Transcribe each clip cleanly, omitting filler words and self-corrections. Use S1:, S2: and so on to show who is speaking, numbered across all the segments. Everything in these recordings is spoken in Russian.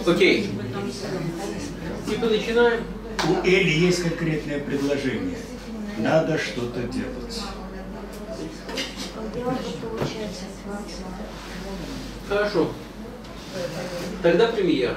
S1: Окей. Типа начинаем.
S2: У Эли есть конкретное предложение. Надо что-то делать.
S1: Хорошо. Тогда премьера.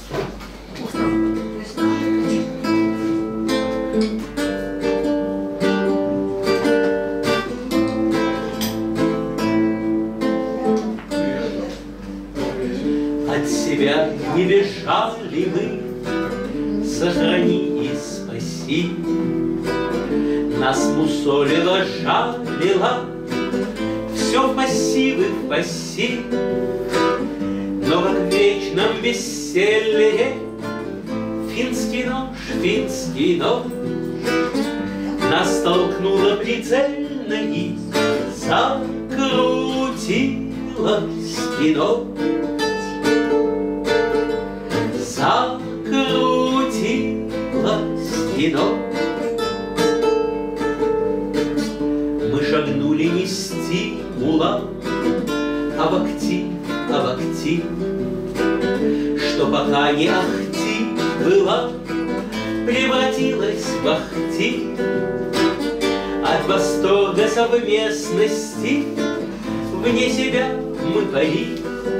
S3: От себя не бежали мы, сохрани и спаси. Нас мусолила, жалила, все в пассивы в пасси. Но как в вечном веселье финский нож нас толкнула прицельно и закрутила спиной. Закрутила спиной. Мы шагнули не стимула, а в актив, что пока не ахти была, превратилась в ахти. От восторга совместности вне себя мы пари.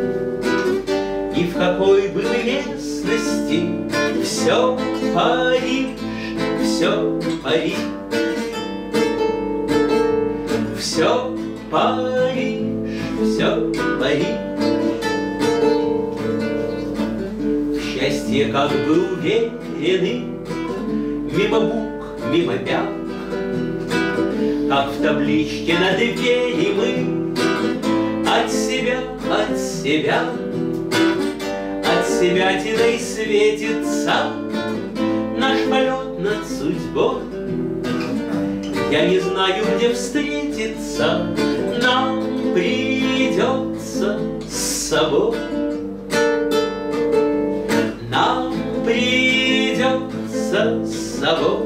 S3: И в какой бы мы местности все Париж, все Париж, все Париж, все Париж. В счастье как бы уверены, мимо букв, мимо пят, как в табличке на двери мы от себя тиной светится наш полет над судьбой. Я не знаю, где встретиться нам придется с собой. Нам придется с собой.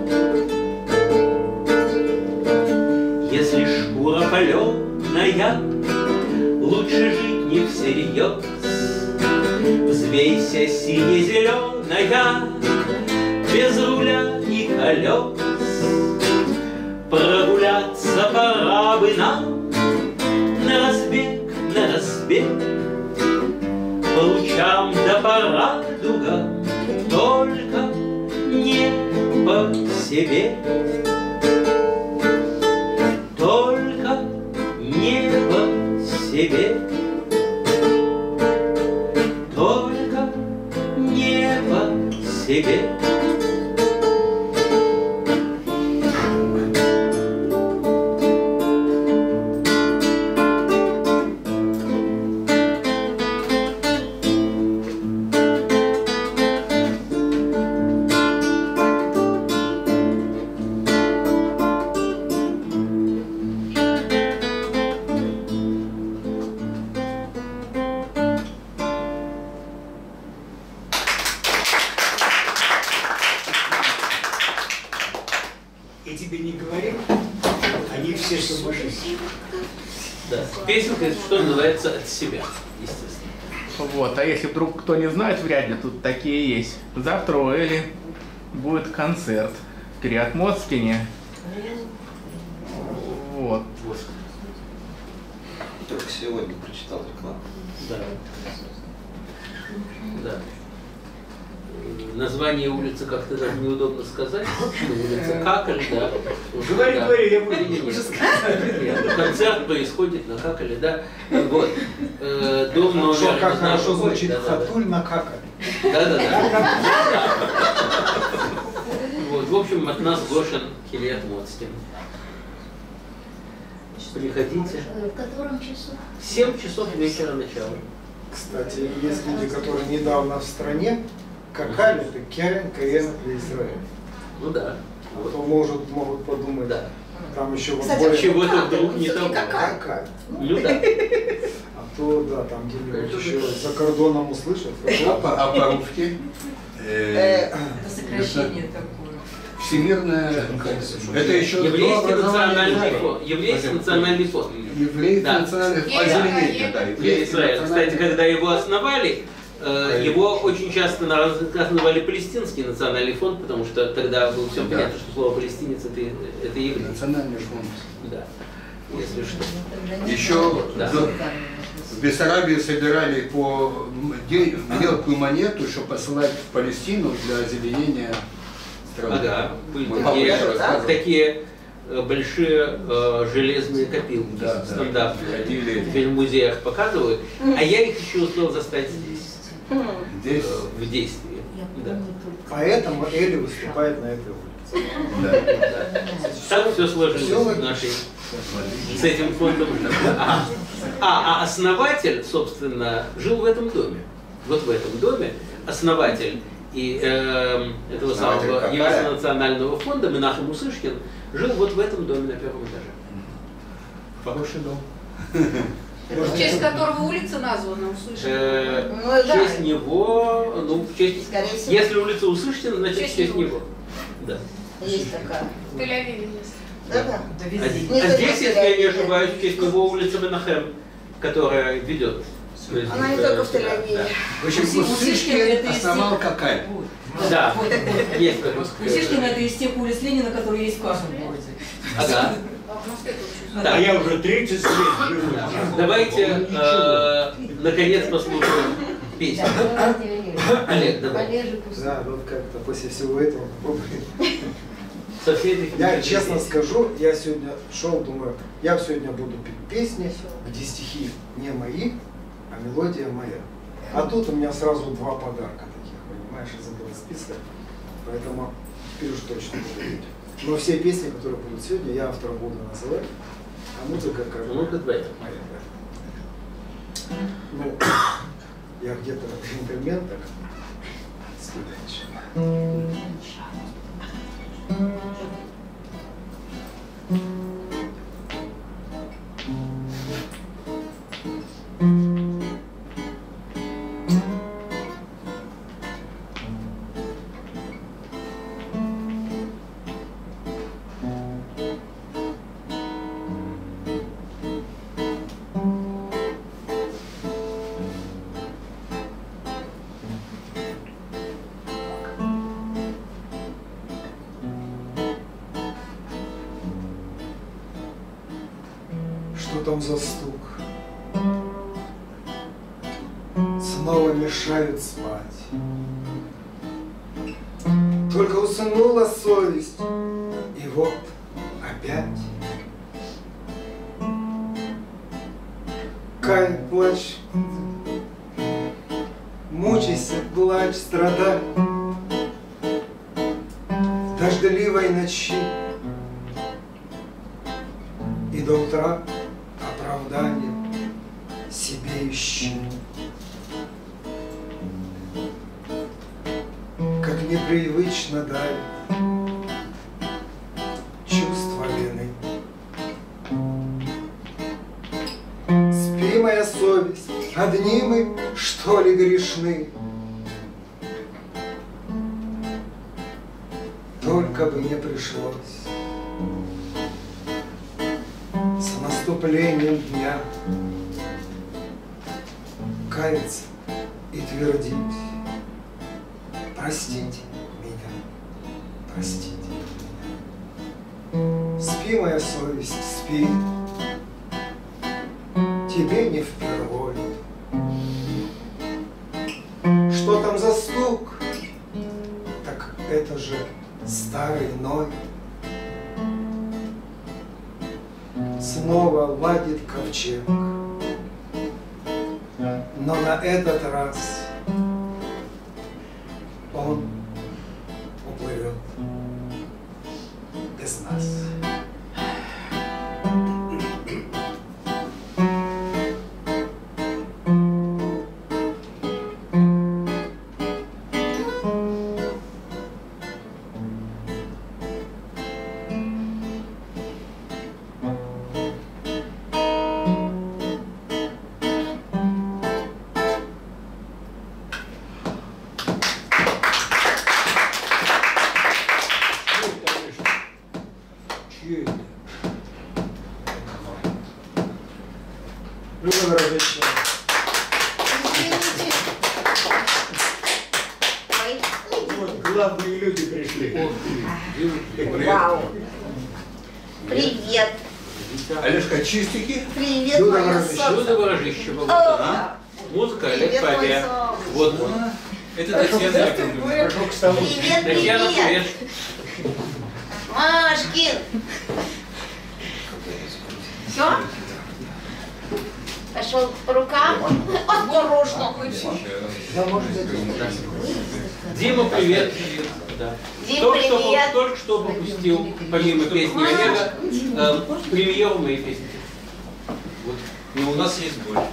S3: Если шкура паленая, лучше жить не всерьез. Взвейся, сине-зеленая, без руля и колес. Прогуляться пора бы нам на разбег, по лучам да по радугам, только не по себе. Только не по себе. Только не по себе.
S2: Я тебе не говорил, они все сумасшедшие.
S1: Да. Песенка, что называется, от себя, естественно.
S4: Вот, а если вдруг кто не знает, вряд ли тут такие есть. Завтра у Эли будет концерт в Кириат-Моцкине. Вот.
S5: Только сегодня прочитал рекламу.
S1: Да. Да. Название улицы как-то даже неудобно сказать, что улица Какаль, да.
S2: Говори,
S1: Да.
S2: говори, я буду уже сказать.
S1: Нет, концерт происходит на Какале, да. Вот. Дом номер...
S6: Как хорошо
S1: какой,
S6: звучит Хатуль на Какале.
S1: Да. Вот, в общем, от нас Гошин Кириат-Моцкин. Приходите.
S7: В котором часу?
S1: 7 часов вечера начало.
S6: Кстати, есть люди, которые недавно в стране, Какаль это Керен для Израиля.
S1: Ну да.
S6: Вот. То могут подумать,
S1: Да.
S6: там еще вот
S7: Кстати,
S6: более...
S1: Чего-то вдруг не того.
S6: Какаль.
S1: Ну да.
S6: А то, да, там где-нибудь еще за кордоном услышат.
S8: А по-русски?
S9: Это сокращение такое.
S8: Всемирная... Это еще
S1: Еврейский национальный фонд. Еврейский национальный фонд.
S8: Еврейский
S1: Да.
S8: национальный фонд. Озеленение, да.
S1: Израиль. Кстати, когда его основали, Его очень часто на разных языках называли Палестинский национальный фонд, потому что тогда было всем понятно, что слово палестинец это еврей.
S8: Национальный фонд.
S1: Да, если что.
S8: Еще
S1: Да.
S8: в Бессарабии собирали по мелкую монету, чтобы посылать в Палестину для озеленения страны.
S1: Ага, были
S8: Мы
S1: такие большие железные копилки,
S8: Да,
S1: стандартные,
S8: ходили.
S1: в музеях показывают, а я их еще успел застать здесь,
S8: Здесь
S1: в действии. Да.
S6: Поэтому Эли выступает на этой улице.
S1: Так все сложилось в нашей, с этим фондом. А основатель, собственно, жил в этом доме. Вот в этом доме основатель и этого самого Еврейского национального фонда Менахем Усышкин жил вот в этом доме на первом этаже.
S8: хороший дом.
S9: В честь которого улица названа, Усышкин.
S1: В честь него, ну, в честь...
S7: Скорее всего.
S1: Если улица Усышкина, значит в честь него. Да.
S7: Есть такая.
S9: В Тель-Авиве есть.
S7: Да-да.
S9: Да
S1: А
S9: везде.
S1: здесь, если я не ошибаюсь, в честь него улица Менахем, которая ведет.
S7: Она не только в Тель-Авиве.
S8: В общем, Усышкин основал Какаль.
S1: Да, есть такой.
S10: Усышкин это из тех улиц Ленина, которые есть в каждом городе.
S1: Ага.
S2: А я уже 30 лет живу.
S1: Давайте, наконец, послушаем песню. Олег, давай.
S6: Да, вот как-то после всего этого попробуем.
S1: Со всей этой
S6: Я
S1: книгой
S6: честно
S1: песен.
S6: скажу, я сегодня шел, думаю, я сегодня буду петь песни, где стихи не мои, а мелодия моя. А тут у меня сразу два подарка таких, понимаешь, из этого списка. Поэтому теперь уж точно буду петь. Но все песни, которые будут сегодня, я автора буду называть, а музыка как бы
S1: Ну-ка, давай.
S6: моя. Да. Ну, я где-то джентльмен так. Что там за стук? Снова мешают спать. Только уснула совесть, и вот опять. Кай, плачь, мучайся, плачь, страдай. В дождливой ночи и до утра оправдание себе ищи. Как непривычно давит чувство вины. Спи, моя совесть, одни мы, что ли, грешны? Только бы не пришлось с наступлением дня каяться и твердить: простите меня, простите меня. Спи, моя совесть, спи, тебе не впервой. Что там за стук? Так это же старый Ной. Снова ладит ковчег, но на этот раз он уплывет без нас. Любовь Радочевна.
S7: Извините.
S2: Славные люди пришли.
S7: Вау. Привет.
S8: Олежка, чистики?
S7: Привет, мое
S1: Чудо ворожищего. Музыка Олег Павел. Вот он.
S3: Это Татьяна Яковлевна.
S2: Прошу к столу.
S7: Привет,
S1: Татьяна,
S7: привет.
S1: привет.
S7: Машкин. Все? Пошел по рукам? Осторожно.
S1: Дима, привет. Да.
S7: Дим,
S1: Только
S7: привет.
S1: что выпустил, помимо песни Олега, премьеру моей песни. Вот.
S3: Но у нас есть боль.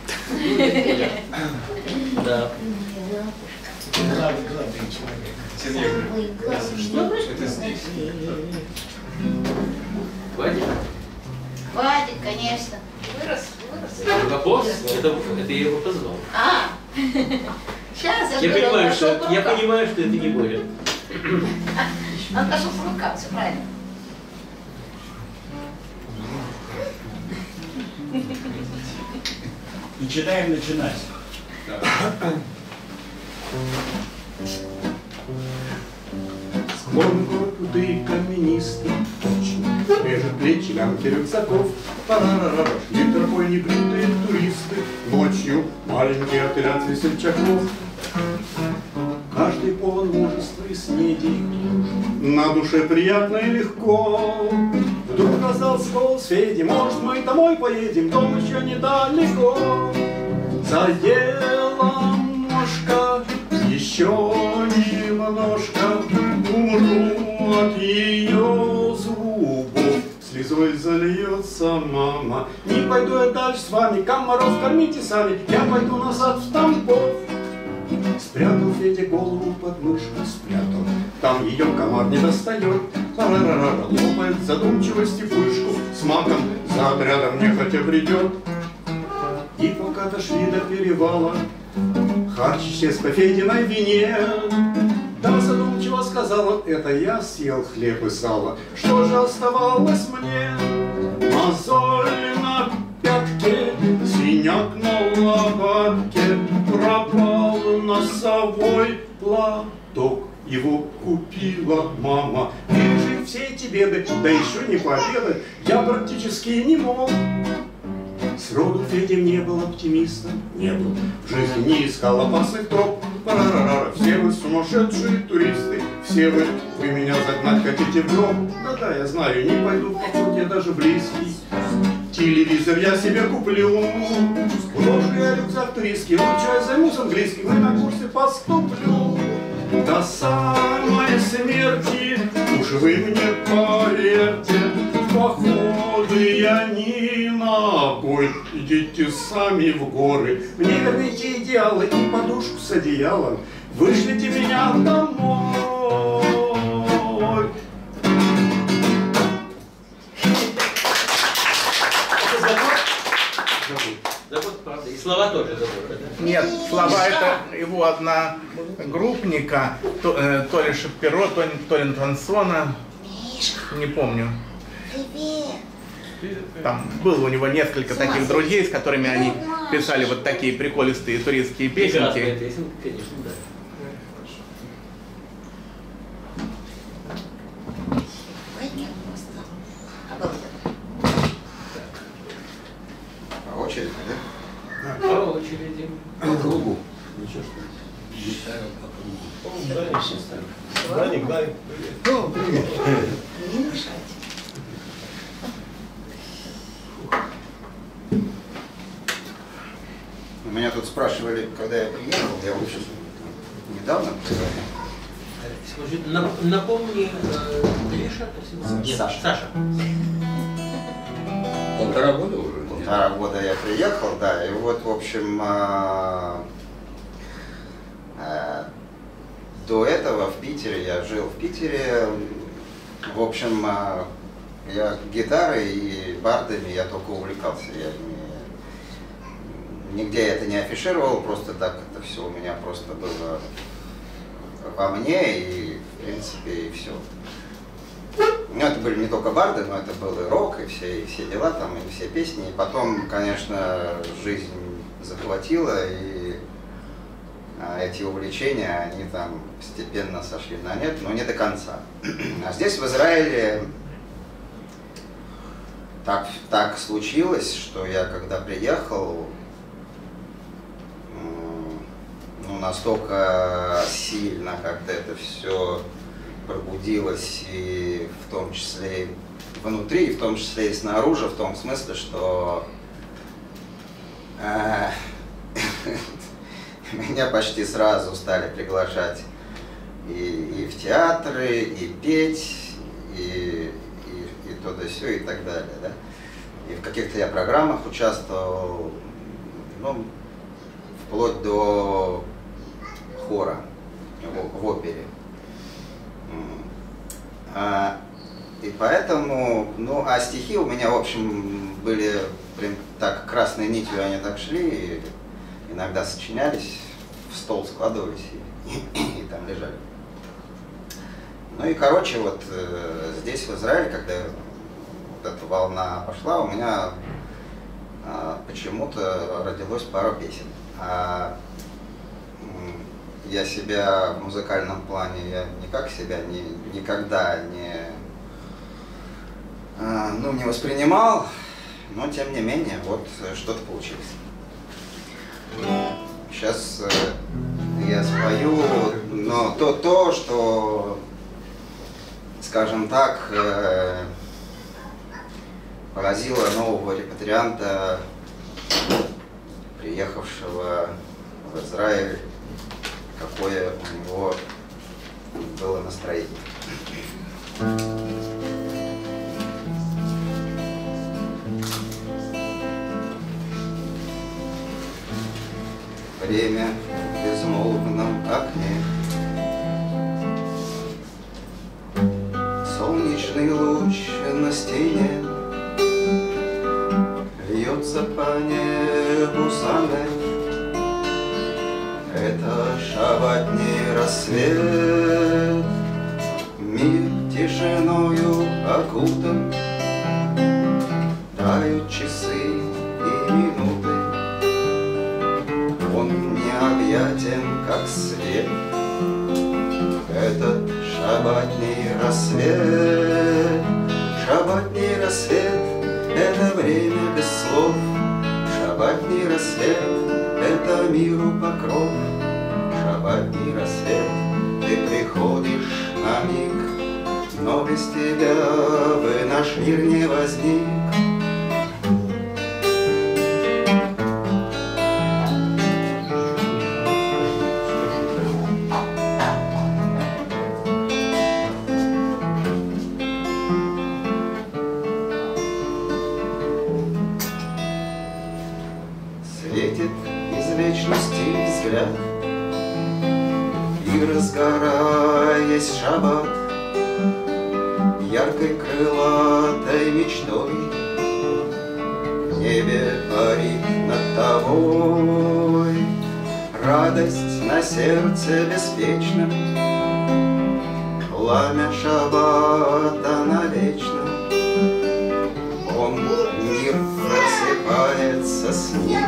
S1: Да.
S2: Главный человек.
S3: Татьяна Яковлевна, что это здесь?
S1: Хватит.
S7: Хватит, конечно.
S9: Вырос.
S1: Вопрос, это я его позвал.
S7: А, сейчас
S1: Я понимаю,
S7: пошел по рукам.
S1: что это не Боря.
S7: Он пошел по рукам, все правильно.
S2: Начинаем начинать. Склон гор худые каменистый, режет плечи лямки рюкзаков. Парарарара, шли тропой небритые туристы, ночью маленький отряд весельчаков. Каждый полон мужества и снедей, на душе приятно и легко. Вдруг раздался голос Феди: может, мы домой поедем, дом еще недалеко. Заела ножка, еще немножко, умру от ее зубов. Слезой зальется мама. Не пойду я дальше с вами, комаров кормите сами, я пойду назад в Тамбов. Спрятал Федя голову под мышку, спрятал, там ее комар не достает. Парарарара, лопает в задумчивости пышку, с маком за отрядом нехотя придет. И пока дошли до перевала, харч исчез по Фединой вине. Да задумчиво сказала: это я съел хлеб и сало, что же оставалось мне? Мозоль на пятке, синяк на лопатке, пропал носовой платок. Его купила мама. Пережив все эти беды, да еще не пообедать, я практически не мог. Сроду Федя не был оптимистом, не был, в жизни не искал опасных троп. Парарара, все вы сумасшедшие туристы, все вы меня загнать хотите в гроб. Да-да, я знаю, не пойду в поход, я даже близкий. Телевизор я себе куплю, брошу я рюкзак туристский, лучше я займусь английским и на курсы поступлю. До самой смерти, уж вы мне поверьте, в походы я не ногой. Идите сами в горы, мне верните идеалы и подушку с одеялом, вышлите меня домой.
S1: Забот, правда. И слова тоже забот, да?
S4: Нет, слова это его одногруппника, то ли Шапиро, то ли Трансона, не помню. Там было у него несколько таких друзей, с которыми они писали вот такие приколистые туристские
S1: Прекрасная
S4: песенки.
S1: песенка, конечно, да.
S5: По очереди, да?
S1: По очереди.
S8: По кругу.
S6: Ничего, что ли?
S2: Даник, Даник, привет.
S7: Не мешайте.
S5: Меня тут спрашивали, когда я приехал, я вот сейчас недавно.
S1: Слушай, напомни, Гриша? Саша.
S8: Полтора года уже?
S5: Полтора года я приехал, да, и вот, в общем, до этого в Питере, я жил в Питере, в общем, я гитарой и бардами я только увлекался, я нигде это не афишировал, просто так это все у меня просто было во мне, и в принципе и все. Ну, это были не только барды, но это был и рок, и все дела там, и все песни. И потом, конечно, жизнь захватила, и эти увлечения, они там постепенно сошли на нет, но не до конца. А здесь, в Израиле, так случилось, что я, когда приехал, ну, настолько сильно как-то это все пробудилось, и в том числе и внутри, и в том числе и снаружи, в том смысле, что меня почти сразу стали приглашать и в театры, и петь, и то да сё, и так далее. Да? И в каких-то я программах участвовал, ну, вплоть до хора в опере. И поэтому, ну, а стихи у меня, в общем, были прям так красной нитью, они так шли, и иногда сочинялись, в стол складывались и там лежали. Ну и, короче, вот здесь, в Израиле, когда вот эта волна пошла, у меня почему-то родилось пару песен. Я себя в музыкальном плане, я никак себя никогда не воспринимал, но тем не менее, вот что-то получилось. Сейчас я спою, но то, что, скажем так, поразило нового репатрианта, приехавшего в Израиль, какое у него было настроение. Время в безмолвном окне, солнечный луч на стене льется по небу сонет. Это шабатний рассвет, мир тишиною окутан, тают часы и минуты. Он необъятен, как свет, этот шабатний рассвет. Шабатний рассвет — это время без слов. Шабатний рассвет — это миру покров. Шабатний рассвет, ты приходишь на миг, но без тебя бы наш мир не возник. Светит из вечности взгляд, и разгораясь шаббат яркой крылатой мечтой, в небе парит над тобой радость на сердце беспечном, пламя шаббата навечно. Он, мир, просыпается с ним,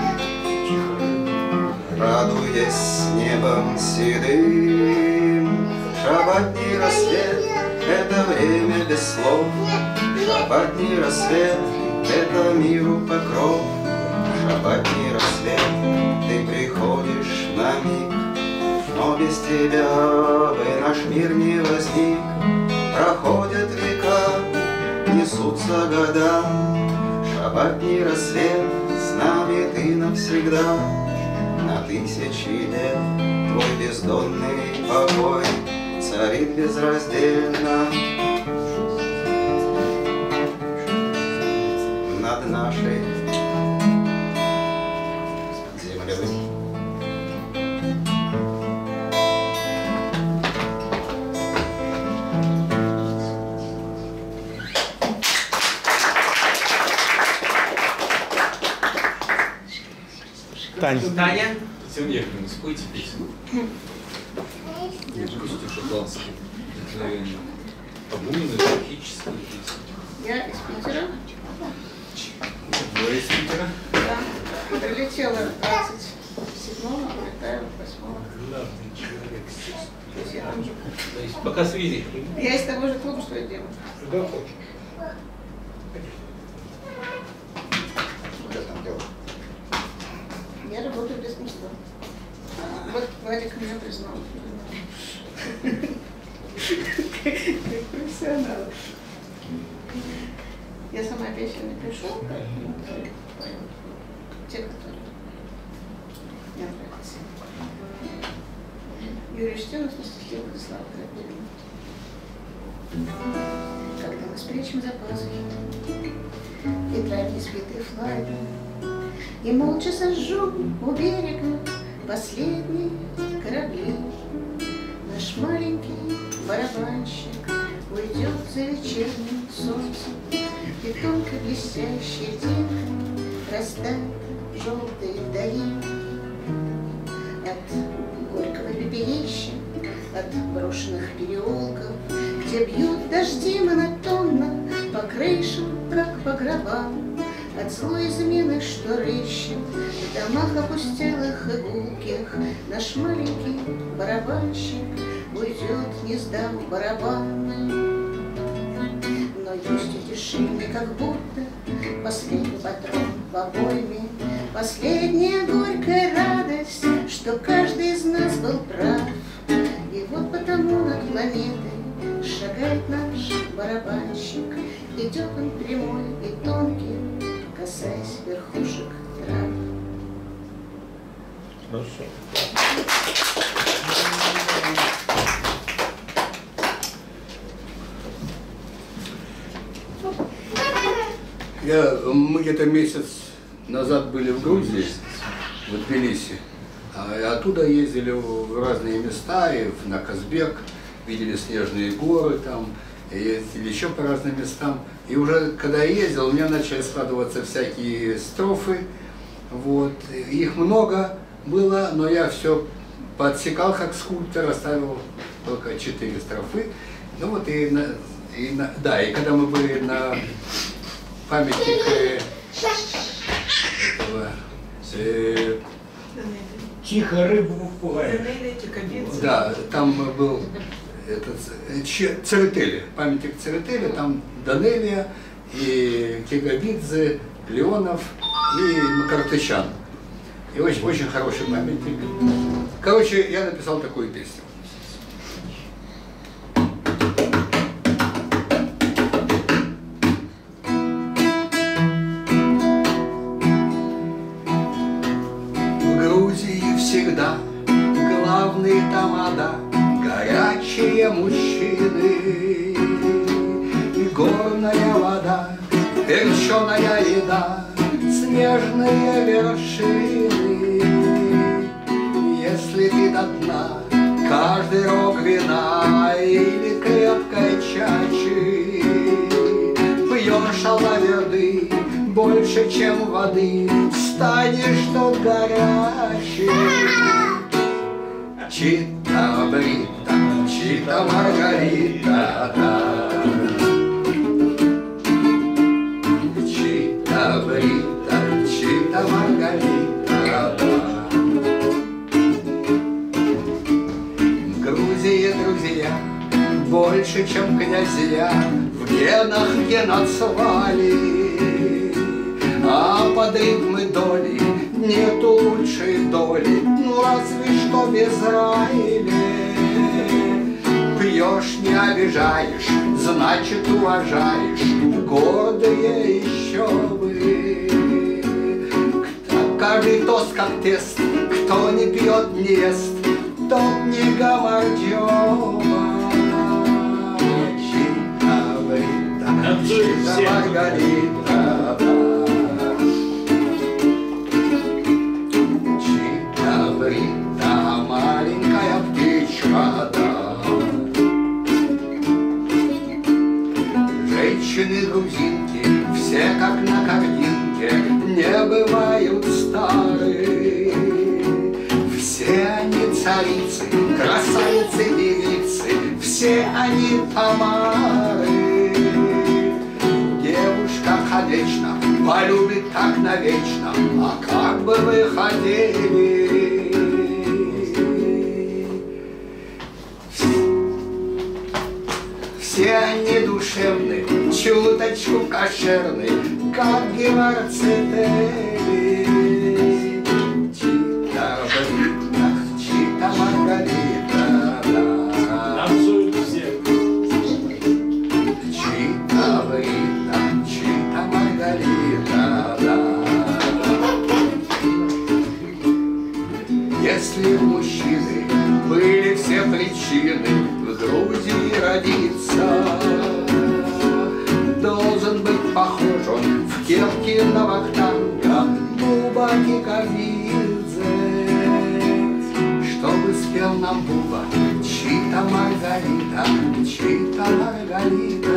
S5: радуясь с небом седым. Шаббатний рассвет — это время без слов. Шаббатний рассвет — это миру покров. Шаббатний рассвет, ты приходишь на миг, но без тебя бы наш мир не возник. Проходят века, несутся года, шаббатний рассвет с нами ты навсегда. На тысячи лет твой бездонный покой царит безраздельно над нашей землей.
S1: Таня?
S3: Татьяна Яковлевна, спойте песню. Пусть шотландский. Вдохновение. По-моему, трагическая песня.
S9: Я из Питера.
S3: Вы из Питера?
S9: Да. Прилетела 27
S7: 7-го, улетаю 8-го.
S1: Главный человек здесь.
S7: То есть я там же.
S1: То есть пока с визит.
S7: Я из того же клуба, что и делаю.
S6: Куда хочешь.
S5: Что я там делаю?
S7: Я работаю без искусства. Вот Владик меня признал. Как профессионал. Я сама песню не пишу, поэтому пою. Те, которые мне нравятся. Юрий Штенов на стихи Владислава Крапивина. Когда мы спрячем за пазухи ветрами сбитые флаги и молча сожжем у берега последние корабли, наш маленький барабанщик уйдет за вечерним солнцем, и тонко блестящая тенка растает желтые вдали. От горького пепелища, от брошенных переулков, где бьют дожди монотонно по крышам, как по гробам, от злой измены, что рыщет в домах опустелых и гулких, наш маленький барабанщик уйдет, не сдав барабаны. Но есть утешение, как будто последний патрон в обойме, последняя горькая радость, что каждый из нас был прав. И вот потому над планетой шагает наш барабанщик, идет он прямой и тонкий, касаясь верхушек трав.
S4: Хорошо.
S8: Мы где-то месяц назад были в Грузии, в Тбилиси. Оттуда ездили в разные места, и на Казбек, видели снежные горы там, ездили еще по разным местам. И уже когда я ездил, у меня начали складываться всякие строфы. Вот. Их много было, но я все подсекал как скульптор, оставил только 4 строфы. Ну вот и когда мы были на памятник
S6: Тихо рыбу пугает.
S8: Да, там был Церетели, памятник Церетели, там Данелия и Кегабидзе, Леонов и Макартычан. И очень хороший памятник. Короче, я написал такую песню. Всегда главные тамада, горячие мужчины, и горная вода, перченая еда, снежные вершины. Если ты до дна каждый рог вина или крепкой чачи пьешь алаверды больше, чем воды, станешь тут горячий. Чита Брита, Чита Маргарита, Чита Брита, Чита Маргарита. В Грузии друзья больше, чем князья, в генах геноцвали. А под ритмы доли нету лучшей доли, ну разве что в Израиле. Пьешь, не обижаешь, значит уважаешь, гордые еще вы. Каждый тост как тест, кто не пьет, не ест, тот не гамарджома. Чита Брита, Чита Маргарита. Брита, маленькая птичка, да. Женщины-грузинки, все как на картинке, не бывают старые. Все они царицы, красавицы, девицы, все они Тамары. Девушка конечно полюбит так навечно, а как бы вы хотели все они душевны, чуточку кошерны, как геморцители. Чита Брита, чита Маргарита,
S2: Танцуют все.
S8: чита Брита, чита Маргарита. Если у мужчины были все причины в Грузии родиться, должен быть похож он в кепке на Вахтанга, Буба Кикабидзе, чтобы спел нам Буба чита Маргарита, чита Маргарита.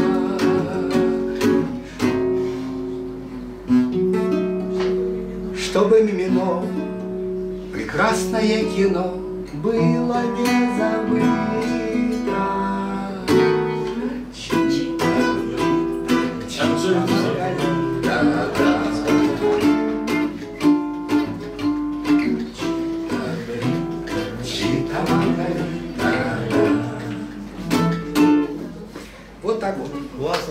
S8: Чтобы Мимино, прекрасное кино, было не забыто. Чита Маргарита, чита Маргарита. Вот так вот.
S6: Классно.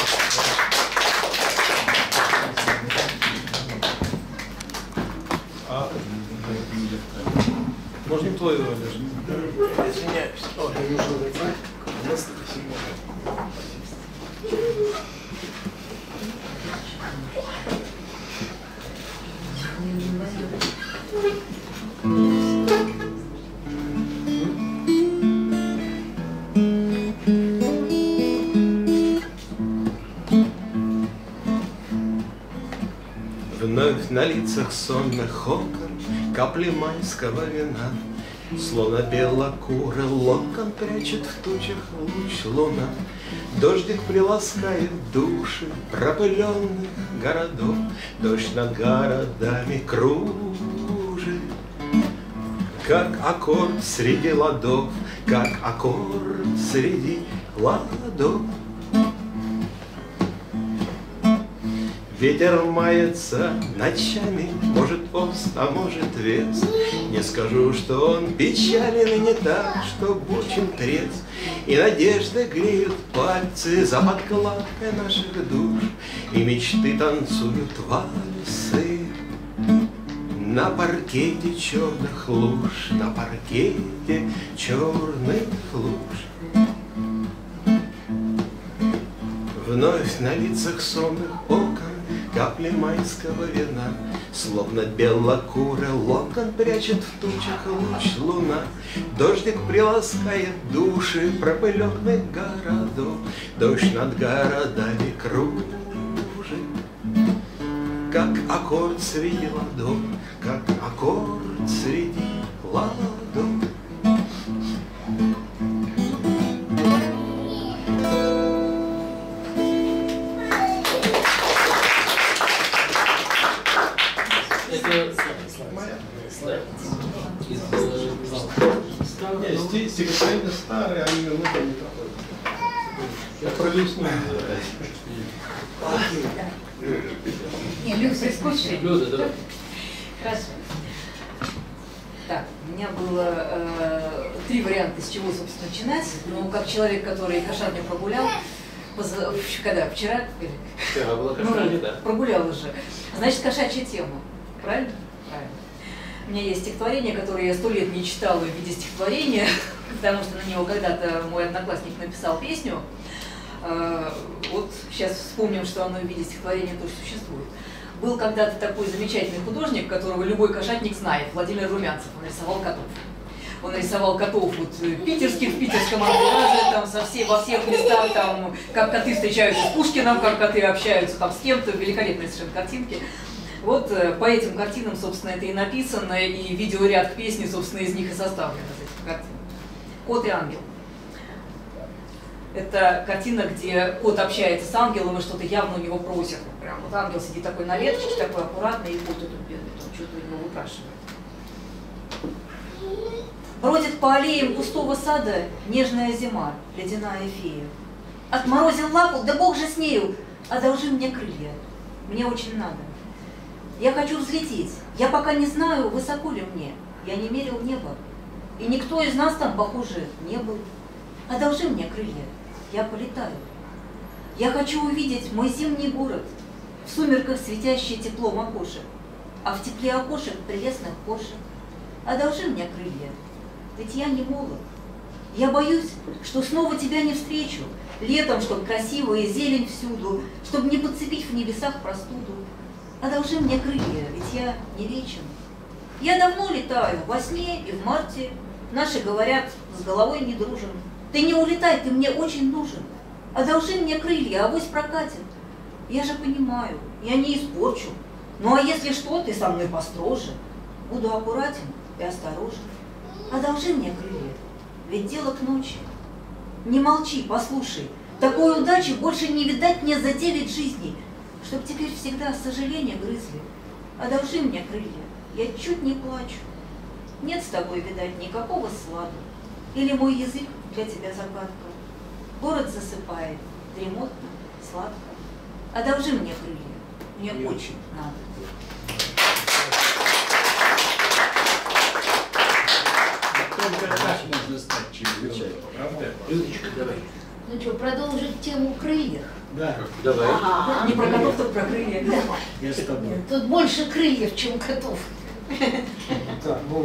S2: Можно твою роль?
S6: Извиняюсь. О, я не могу знать.
S2: Вновь на лицах сонных окон капли майского вина, словно белокурый локон прячет в тучах луч луна. Дождик приласкает души пропыленных городов, дождь над городами кружит, как аккорд среди ладов, как аккорд среди ладов. Ветер мается ночами, может ост, а может вес. Не скажу, что он печален и не так, чтоб очень трезв. И надежды греют пальцы за подкладкой наших душ, и мечты танцуют вальсы на паркете черных луж, на паркете черных луж. Вновь на лицах сонных окон капли майского вина, словно белокурый локон прячет в тучах луч луна. Дождик приласкает души пропыленных городов, дождь над городами кружит, как аккорд среди ладов, как аккорд среди ладов. Стихотворение старое, они мелодии не проходят. Я пролистну.
S10: Не, Люся, скучай.
S1: Люда, давай.
S10: Хорошо. Так, у меня было 3 варианта, с чего, собственно, начинать. Но как человек, который кошатник прогулял, когда? Вчера
S1: была кошатня, да.
S10: Прогулял уже. Значит, кошачья тема. Правильно? Правильно. У меня есть стихотворение, которое я 100 лет не читала в виде стихотворения, потому что на него когда-то мой одноклассник написал песню. Вот сейчас вспомним, что оно в виде стихотворения тоже существует. Был когда-то такой замечательный художник, которого любой кошатник знает, Владимир Румянцев. Он рисовал котов. Он рисовал котов вот, питерских, в питерском антуража, там, во всех местах, там, как коты встречаются с Пушкиным, как коты общаются там, с кем-то, великолепные совершенно картинки. Вот по этим картинам, собственно, это и написано, и видеоряд к песне, собственно, из них и составлен, из этих картин. «Кот и ангел». Это картина, где кот общается с ангелом и что-то явно у него просит. Прям вот ангел сидит такой на веточке, такой аккуратный, и кот этот бедный, там что-то у него выпрашивает. Бродит по аллеям пустого сада нежная зима, ледяная фея. Отморозил лапу, да бог же с нею, одолжи мне крылья, мне очень надо. Я хочу взлететь, я пока не знаю, высоко ли мне, я не мерил небо, и никто из нас там, похоже, не был. Одолжи мне крылья, я полетаю. Я хочу увидеть мой зимний город, в сумерках светящее теплом окошек, а в тепле окошек прелестных кошек. Одолжи мне крылья, ведь я не молод. Я боюсь, что снова тебя не встречу, летом, чтоб красивая зелень всюду, чтоб не подцепить в небесах простуду. Одолжи мне крылья, ведь я не вечен. Я давно летаю, во сне и в марте. Наши говорят, с головой не дружим. Ты не улетай, ты мне очень нужен. Одолжи мне крылья, авось прокатит. Я же понимаю, я не испорчу. Ну а если что, ты со мной построже. Буду аккуратен и осторожен. Одолжи мне крылья, ведь дело к ночи. Не молчи, послушай. Такой удачи больше не видать мне за 9 жизней, чтоб теперь всегда сожаления грызли. Одолжи мне крылья, я чуть не плачу. Нет с тобой, видать, никакого слада. Или мой язык для тебя загадка. Город засыпает, дремотно, сладко. Одолжи мне крылья, мне очень надо.
S3: Только так можно стать чемпионом, правда?
S1: Людочка, давай.
S11: Ну что, продолжить тему крыльев?
S3: Да.
S1: Давай.
S11: Ага.
S10: Не про котов, только про крылья.
S11: Да.
S3: Я с тобой.
S11: Нет, тут больше крыльев, чем котов.
S6: Так, ну,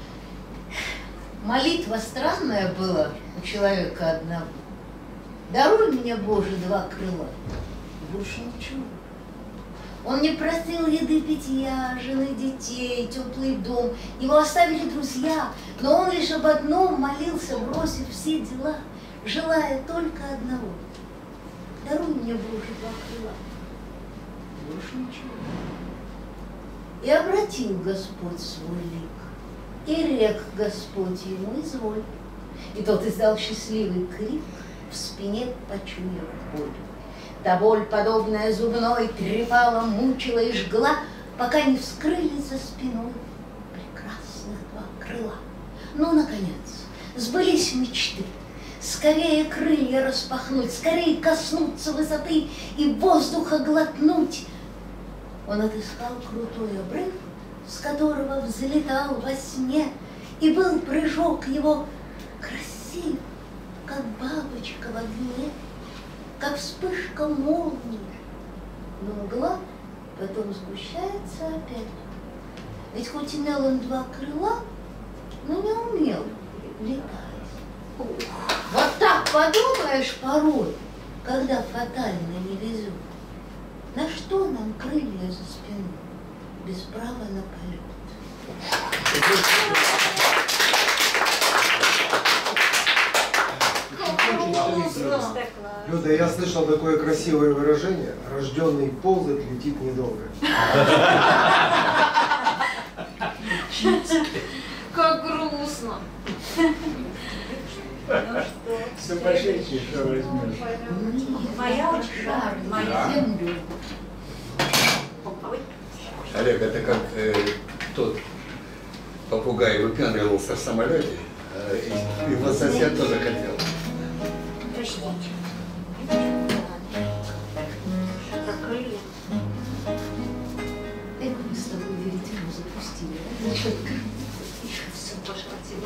S11: Молитва странная была у человека одного. Даруй мне, Боже, 2 крыла. Больше ничего. Он не просил еды, питья, жены, детей, теплый дом. Его оставили друзья, но он лишь об одном молился, бросив все дела, желая только одного. Даруй мне, Боже, 2 крыла. Больше ничего. И обратил Господь свой лик, и рек Господь ему изволь. И тот издал счастливый крик, в спине почуяв боль. Да боль, подобная зубной, трепала, мучила и жгла, пока не вскрылись за спиной прекрасных 2 крыла. Ну, наконец, сбылись мечты. Скорее крылья распахнуть, скорее коснуться высоты и воздуха глотнуть. Он отыскал крутой обрыв, с которого взлетал во сне, и был прыжок его красив, как бабочка в огне, как вспышка молнии. Но мгла потом сгущается опять. Ведь хоть имел он 2 крыла, но не умел летать. Вот так подумаешь порой, когда фатально не везет. На что нам крылья за спиной, без права на полет?
S6: Люда, я слышал такое красивое выражение: рожденный ползать, летит недолго.
S9: Как грустно.
S3: Сумасшедший, что возьмешь?
S11: Моя очень жаркая, моя землю.
S8: Олег, это как тот попугай выпендривался в самолете, и его сосед тоже хотел.
S11: Эх, мы с тобой веретено запустили. Значит, все пошло тебе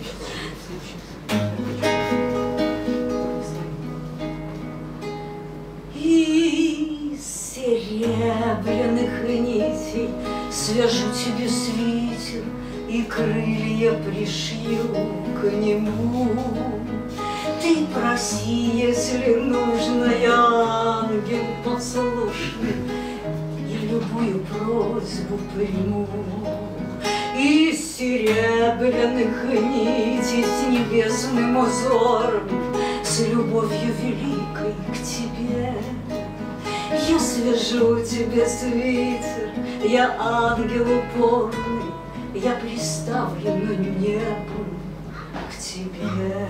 S10: Из серебряных нитей свяжу тебе свитер и крылья пришью к нему. Ты проси, если нужно, я ангел послушный, и любую просьбу приму. Из серебряных нитей с небесным узором, с любовью великой к тебе. Я свяжу тебе свитер, я ангел упорный, я приставлю небу к тебе.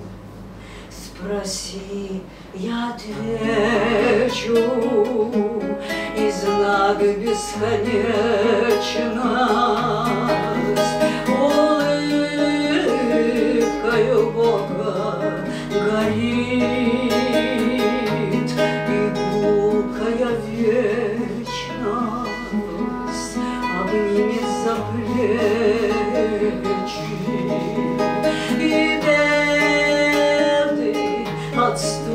S10: Спроси, я отвечу, и знак бесконечность. Улыбкою Бога горит, и гулкая вечность обнимет за плечи. И беды отступят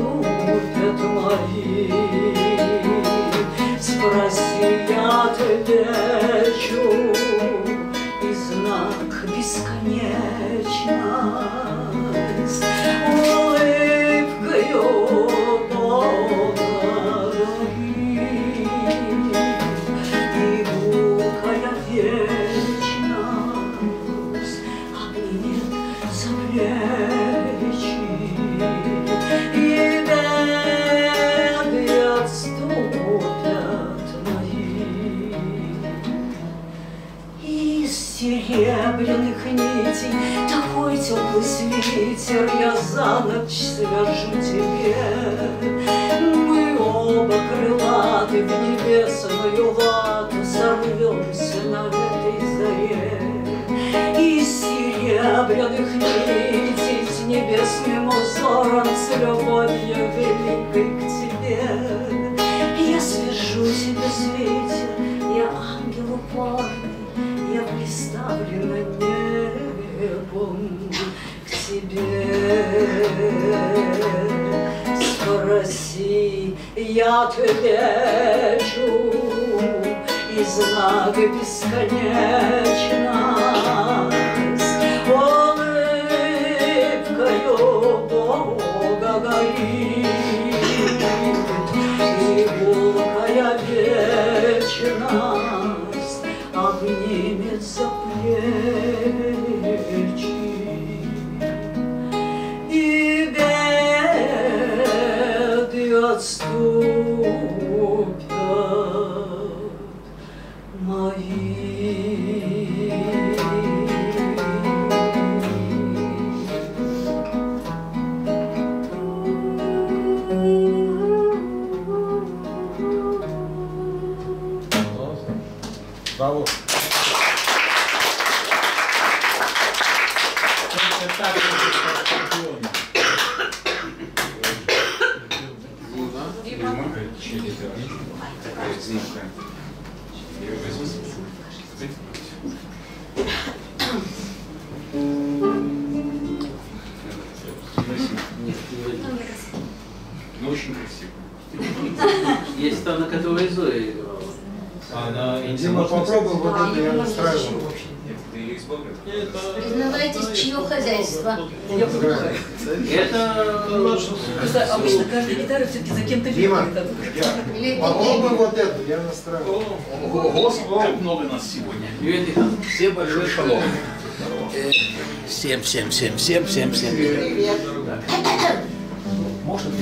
S12: Сквозь ветер я за ночь свяжу тебе. Мы оба крылаты в небесную вату сорвемся на этой заре. И серебряных нитей с небесным узором, с любовью великой к тебе. Я свяжу тебя с ветер, я ангел упорный, я приставлена небом к тебе. Спроси, я отвечу, и знак бесконечность. Улыбкою Бога горит, и гулкая вечность обнимет за плечи. И беды отступят мои.
S6: Браво.
S3: Ну, очень красиво.
S1: Есть та, на которой Зоя играла.
S6: Дима, попробуй вот это, я настраиваю.
S11: Признавайтесь, чье хозяйство?
S10: Я понимаю.
S1: Это
S10: обычно каждая гитара все-таки за кем-то
S6: Дима,
S10: бегает.
S6: попробуй вот эту, я настраиваю.
S3: Ого, как много нас сегодня.
S1: все большой шалом.
S13: Всем.
S5: Привет.
S3: Может,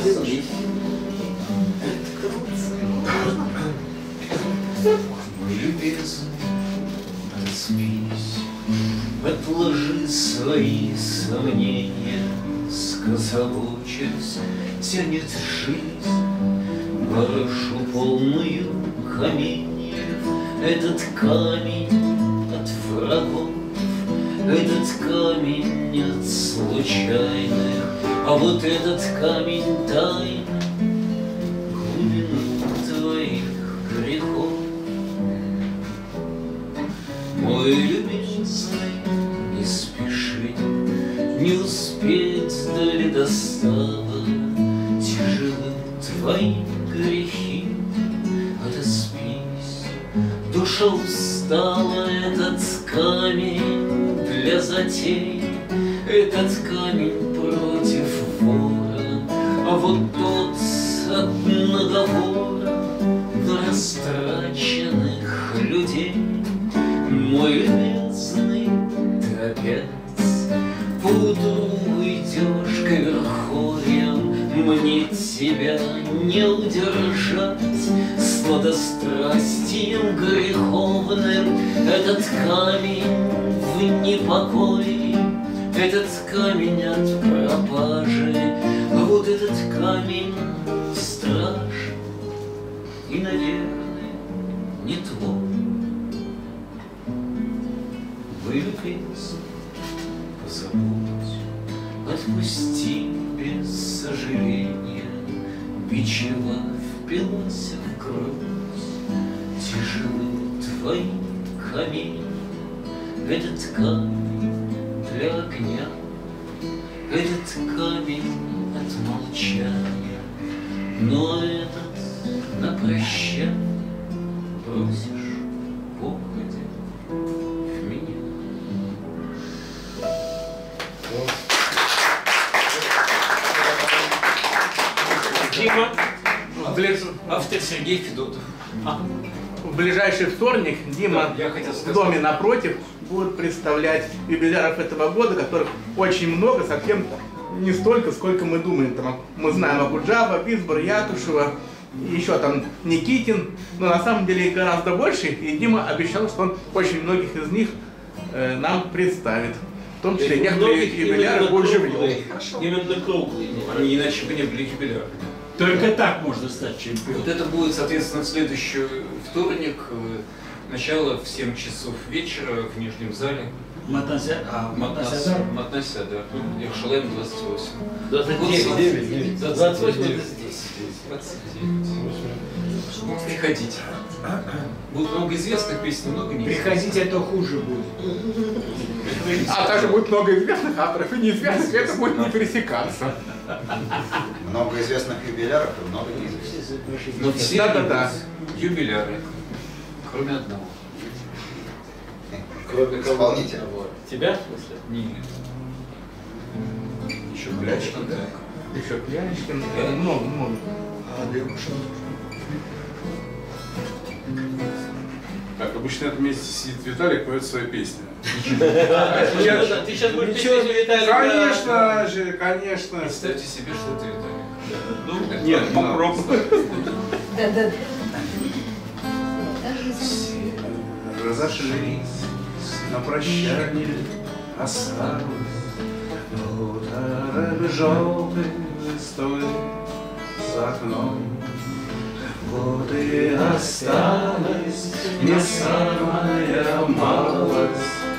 S13: Мой любезный, смирись, отложи свои сомнения, скособочась тянет жизнь, барышу полную каменьев. Этот камень от врагов, этот камень от случайных, а вот этот камень тайн глубину твоих грехов. Мой любезный, не спеши, не успеть дали достава, тяжелы твои грехи, отоспись. Душа устала, этот камень для затей, этот камень против вора, а вот тот от наговора на растраченных людей. Мой любезный, ты опять поутру уйдешь к верховьям, мне тебя не удержать сладострастием греховным. Этот камень в непокое, этот камень от пропажи, а вот этот камень страж и, наверное, не твой. Вылюбись, позабудь, отпусти без сожаления. Бичева впилась в грудь, тяжелы твои камни. Этот камень для огня, этот камень от молчания, но этот на прощание бросишь походя в меня.
S1: Дима, автор Сергей Федотов.
S4: В ближайший вторник Дима в доме напротив будет представлять юбиляров этого года, которых очень много, совсем не столько, сколько мы думаем. Там, мы знаем Акуджава, Бисбор, Якушева, еще там Никитин, но на самом деле их гораздо больше, и Дима обещал, что он очень многих из них нам представит. В том числе некоторые юбиляры будут живьем.
S1: Именно круглые.
S13: Они иначе бы не были юбилярами.
S3: Только так можно стать чемпионом.
S13: Вот это будет, соответственно, в следующий вторник, начало в 7 часов вечера в Нижнем зале.
S3: Матнасядар?
S13: Матнасядар. Ерушалаим 28.
S1: 29. 28 это здесь.
S13: 29. Приходите. Будет много известных песен, много неизвестных.
S3: Приходите, это хуже будет.
S4: А также будет много известных авторов и неизвестных, это будет не пересекаться.
S5: Много известных юбиляров и много неизвестных.
S13: Но все
S4: Да.
S13: юбиляры, кроме одного.
S1: Кроме
S5: исполнителя.
S1: Тебя, в смысле?
S13: Нет. Еще Клячкин, так.
S4: Еще Клячкин, много.
S2: Так, обычно на этом месте сидит Виталик, поет свои песни.
S1: Ты сейчас будешь петь песню Виталика?
S2: Конечно.
S13: Представьте себе, что это Виталик.
S2: Нет, попробуй.
S11: Да.
S2: Разошлись, на прощание осталось утро желтый листой за окном. Вот и осталась не самая малость,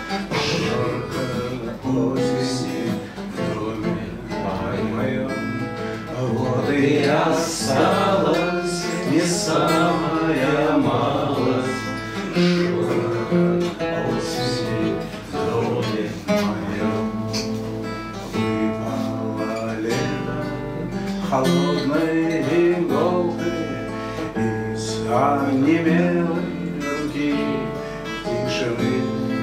S2: жарко осени в доме моем. Вот и осталась не самая малость, жарко осени в доме моем. Выпало лето холодной иголкой из онемелой руки тишины,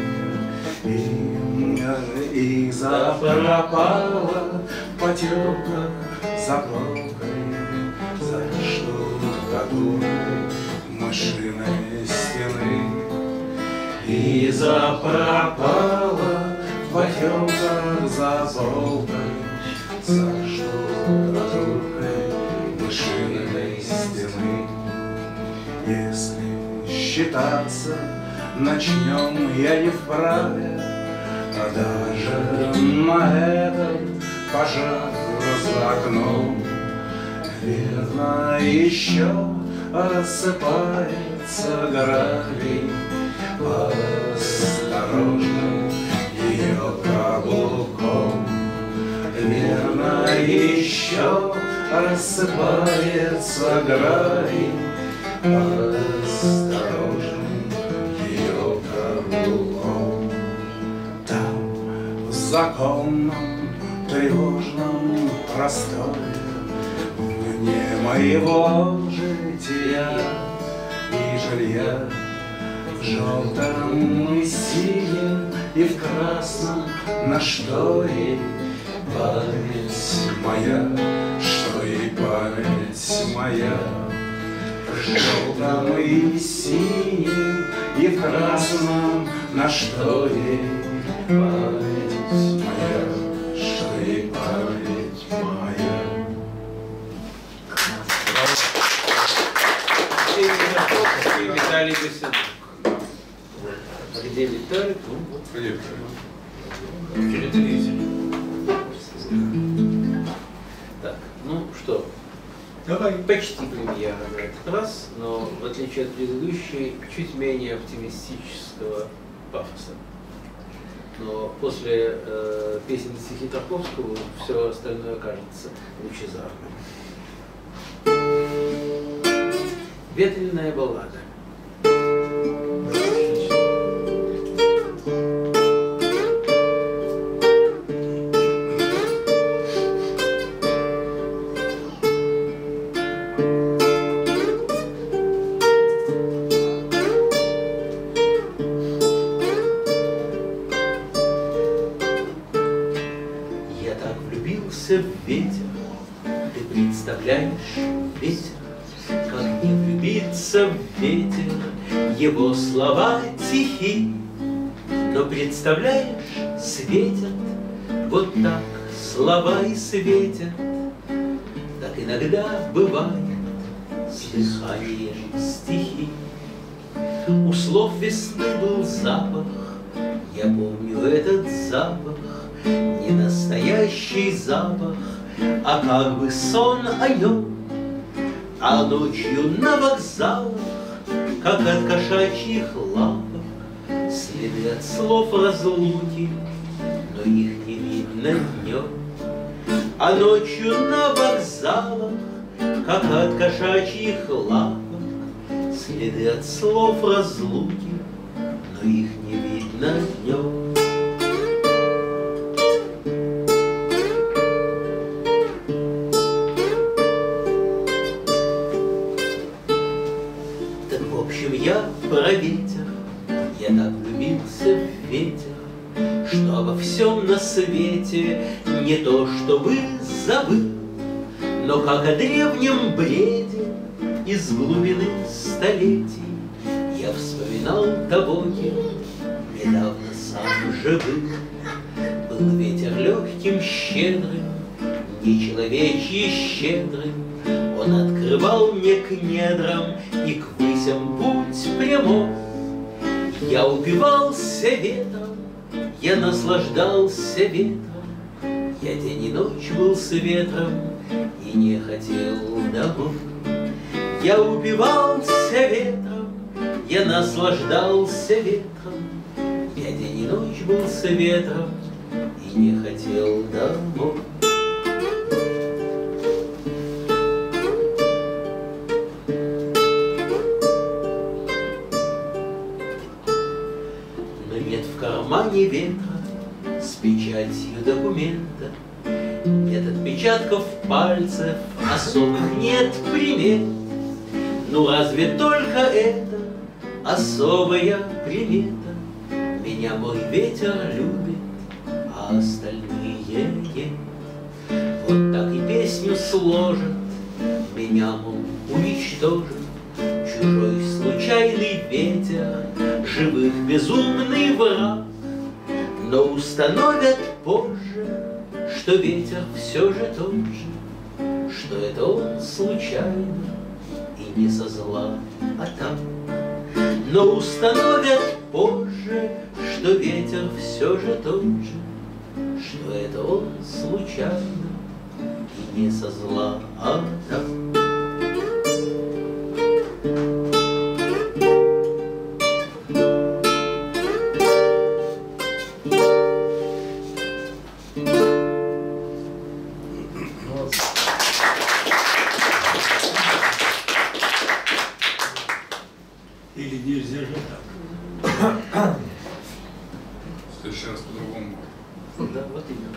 S2: и запропала потемка за полкой, за штукатуркой машиной стены. И запропала потемка за полкой, за штукатуркой машиной стены. Если считаться начнем, я не вправе, а даже на этот пожар за окном. Верно, еще рассыпается гравий, осторожно ее каблуком. Верно, еще рассыпается гравий, осторожно ее каблуком. Там, в законном, тревожном просторе, вне моего жития и жилья, в желтом и синем и в красном, на что ей память моя, что ей память моя. В желтом и синем и в красном, на что ей память моя, что ей память моя.
S1: И Виталий Гусенок. Где Виталик?
S2: Где телевизор?
S1: Так, ну что, давай почти премьера на этот раз, но в отличие от предыдущей, чуть менее оптимистического пафоса. Но после песен и стихи Тарковского все остальное кажется лучезарным. Ветреная баллада. Я так влюбился в ветер, ты представляешь, ветер, как не влюбиться в ветер, его слова тихи, но представляешь, светят, вот так слова и светят, так иногда бывает с дыханием стихи. У слов весны был запах Я помню этот запах, не настоящий запах, а как бы сон о нем. А ночью на вокзалах, как от кошачьих лапок, следы от слов разлуки, но их не видно днем. А ночью на вокзалах, как от кошачьих лапок, следы от слов разлуки, но их не видно днем. Так в общем я про ветер, я так влюбился в ветер, что обо всем на свете не то чтобы забыл, но как о древнем бреде из глубины столетий я вспоминал того, кем недавно сам же был. Был ветер легким, щедрым, нечеловечьи щедрым, он открывал мне к недрам и к высям путь прямой. Я упивался ветром, я наслаждался ветром, я день и ночь был с ветром и не хотел домой. Я упивался ветром, я наслаждался ветром, я день и ночь был с ветром и не хотел домой. Но нет в кармане ветра с печатью документа, нет отпечатков пальцев, особых нет примет. Ну разве только это особая примета? Меня мой ветер любит, а остальные нет. Вот так и песню сложит, меня, мол, уничтожит чужой случайный ветер, живых безумный враг. Но установят позже, что ветер все же тот же, что это он случайно и не со зла, а так. Но установят позже, что ветер все же тот же, что это он случайно и не со зла, а так.
S3: Или нельзя же так?
S13: В следующий раз по-другому.
S1: Да, вот именно.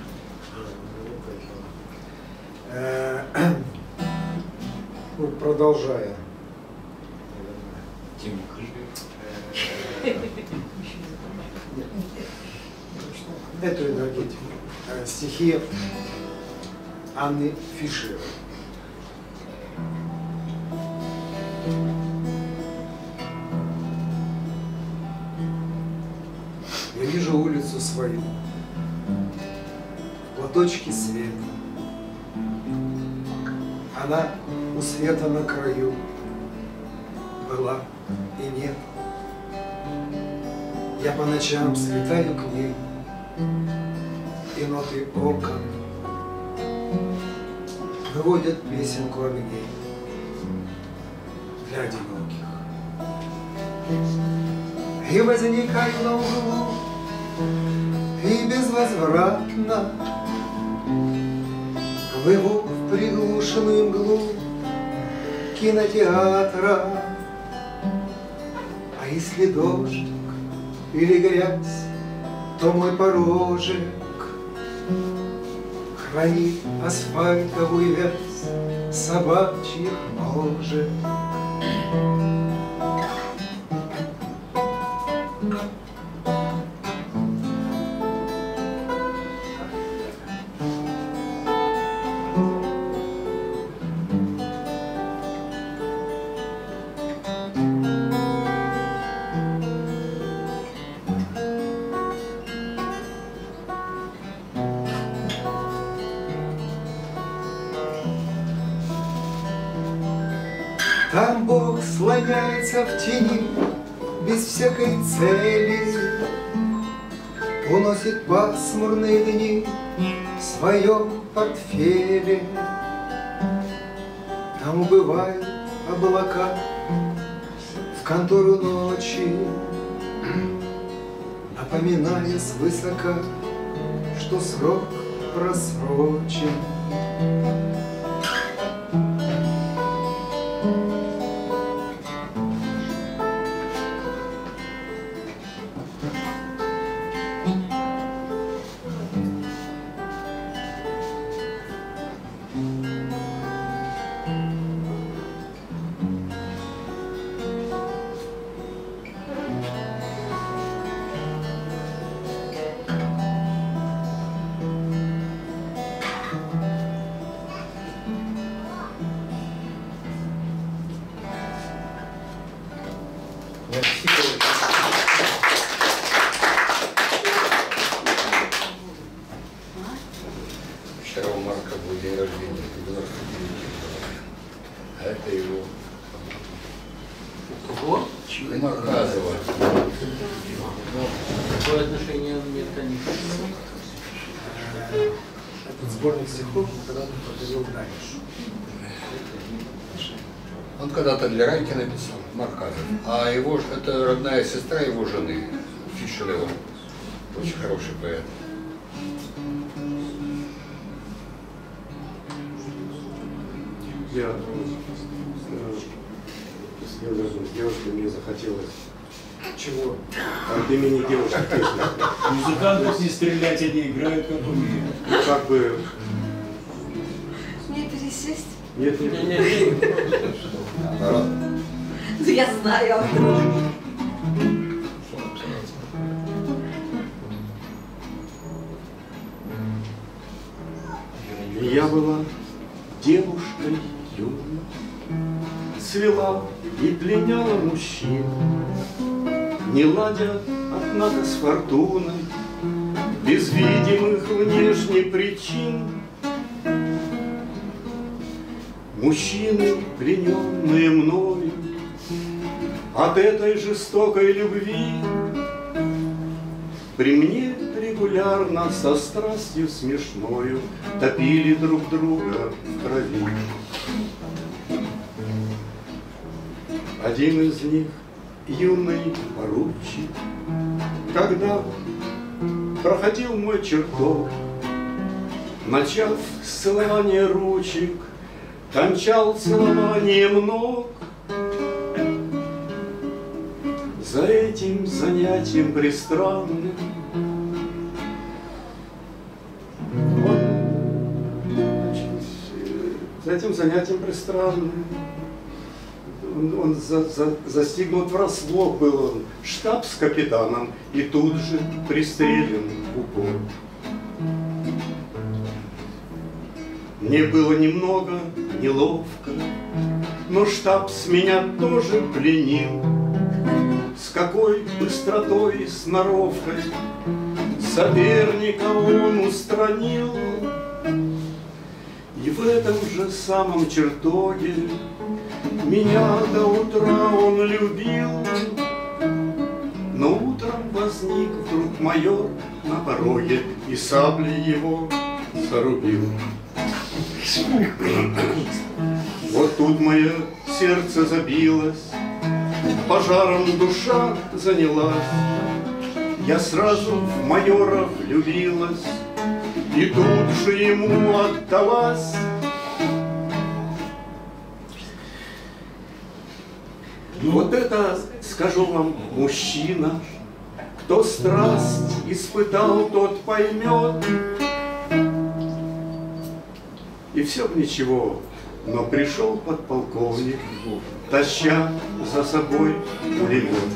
S6: Ну, продолжая.
S13: Тему
S6: Эту энергетику. Стихи Анны Фишеровой. Я вижу улицу свою, в платочке света. Она у света на краю была и нет. Я по ночам слетаю к ней, и ноты окон выводят песенку огней для одиноких. И возникаю на углу, и безвозвратно плыву в приглушенную мглу кинотеатра. А если дождик или грязь, то мой порожек хранит асфальтовую вязь собачьих ножек. Там Бог слоняется в тени без всякой цели, уносит пасмурные дни в своем портфеле. Там убывают облака в контору ночи, напоминая свысока, что срок просрочен.
S8: Вчера у Марка был день рождения, 99 а это его.
S1: У кого?
S8: Марказова.
S1: Какое отношение имеет они?
S6: Этот сборник стихов когда-то подарил Даниш.
S8: Он когда-то для Раньки написал, Марказов. А его, это родная сестра его жены, Фишерева. Очень хороший поэт.
S2: Я с девушкой, мне захотелось.
S6: Чего?
S2: От имени девушки песни.
S3: Музыкантов не стрелять, они играют как умеют.
S2: Как бы...
S10: Мне пересесть?
S2: Нет, нет.
S10: Я знаю, а вдруг?
S2: Я была девушкой юной, цвела и пленяла мужчин, не ладя, однако, с фортуной, без видимых внешних причин. Мужчины, плененные мною от этой жестокой любви, при мне регулярно со страстью смешною топили друг друга в крови. Один из них, юный поручик, когда проходил мой чертог, начав с целования ручек, кончал целованием ног. За этим занятием пристранным за этим занятием пристранным он застигнут врасплох был он, штабс-капитаном, и тут же пристрелен в упор. Мне было немного неловко, но штабс меня тоже пленил. С какой быстротой и сноровкой соперника он устранил. И в этом же самом чертоге меня до утра он любил. Но утром возник вдруг майор на пороге и саблей его зарубил. Вот тут мое сердце забилось, пожаром душа занялась. Я сразу в майора влюбилась и тут же ему отдалась. Вот это, скажу вам, мужчина, кто страсть испытал, тот поймет. И все б ничего, но пришел подполковник, таща за собой пулемет.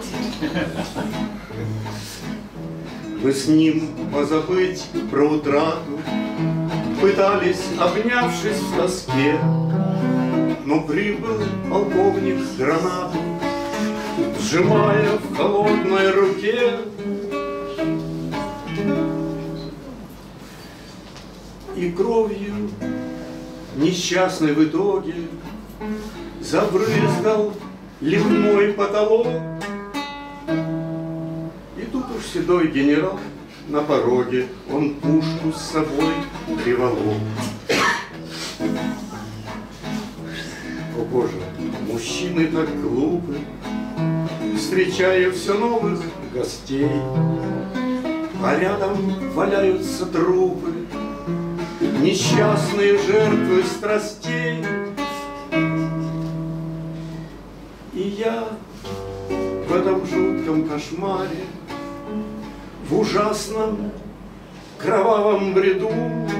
S2: Мы с ним позабыть про утрату пытались, обнявшись в тоске, но прибыл полковник с гранату, сжимая в холодной руке. И кровью несчастный в итоге забрызгал ливной потолок. И тут уж седой генерал на пороге он пушку с собой приволок. О боже, мужчины так глупы, встречая все новых гостей, а рядом валяются трупы, несчастные жертвы страстей. И я в этом жутком кошмаре, в ужасном кровавом бреду,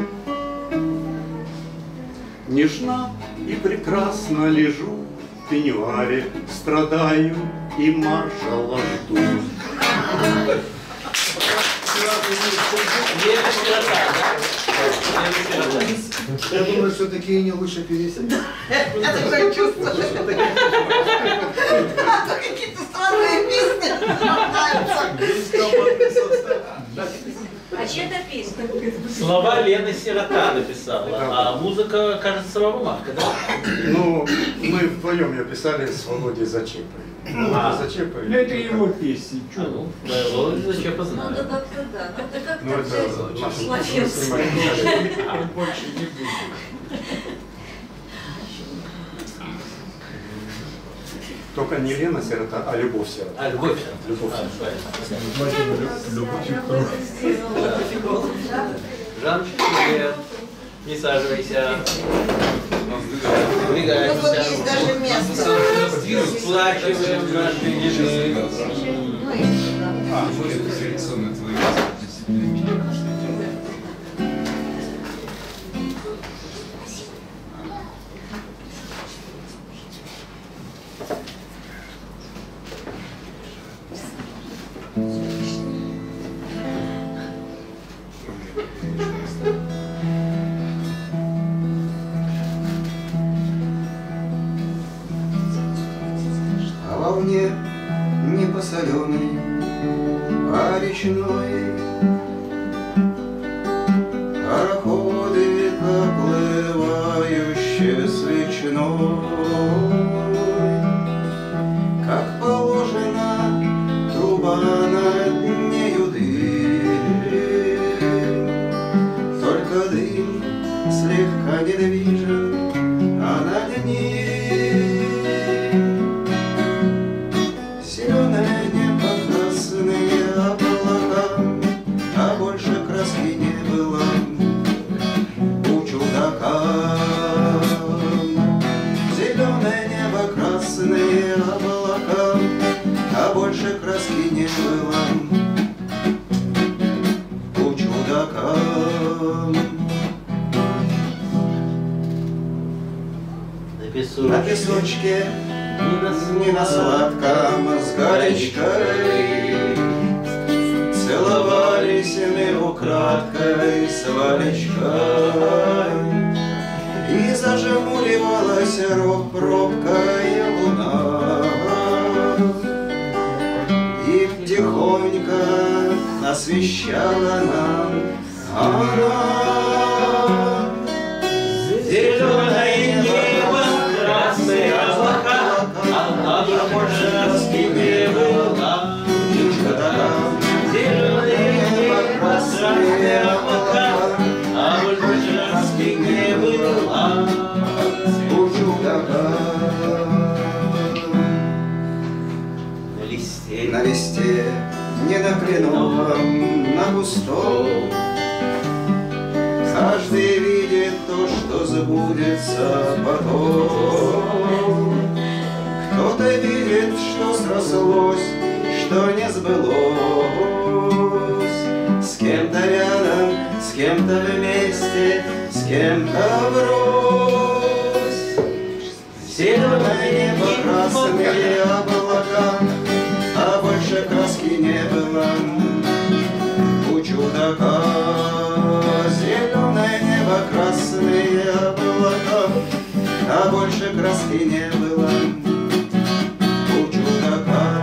S2: нежна и прекрасно лежу в пеньюаре, страдаю и маршала жду.
S6: Я думаю, что такие не лучше пересечь.
S7: Я такое чувство. Какие-то странные песни рождаются.
S10: А чья-то песня?
S1: Слова Лена Сирота написала, а музыка, кажется, самого Марка, да?
S2: Ну, мы вдвоем ее писали с Володей Зачепой. Зачепой.
S3: Это его песни.
S1: Ну, Володя Зачепа
S10: Ну
S1: знаю.
S10: да как-то да. Ну да как-то
S2: Ну, это
S10: взять.
S2: наша
S10: Словенцы.
S3: Больше не будет.
S2: Только не Лена Сирота, а Любовь Сирота.
S1: А, Любовь Сирота.
S2: Любовь
S1: Жанчик, привет. Не саживайся.
S7: Вот есть даже место.
S1: Сплачиваем наши еды.
S5: А волне не по соленой, а речной пароходы, оплывающие свечной, как положено, труба над нею дым, только дым слегка недвижен, а над ним зеленое небо, красные облака, а больше краски не было у чудака. Зеленое небо, красные облака, а больше краски не было у чудака. На песочке, не на сладком с горячкой, целовались мы украдкой с Валечкой, и зажмуривалась робкая луна, и тихонько освещала нам она.
S1: Зеленое небо, красные облака, а больше краски не было. Зеленое небо, красные облака, а больше краски не было.
S5: У чудака. На листе, не на кленовом, на густом, каждый видит то, что сбудется потом. Кто-то видит, что срослось, что не сбылось, с кем-то рядом, с кем-то вместе, с кем-то врозь. Зеленое небо, красные облака, а больше краски не было у чудака. Зеленое небо, красные облака, а больше краски не было у чудака.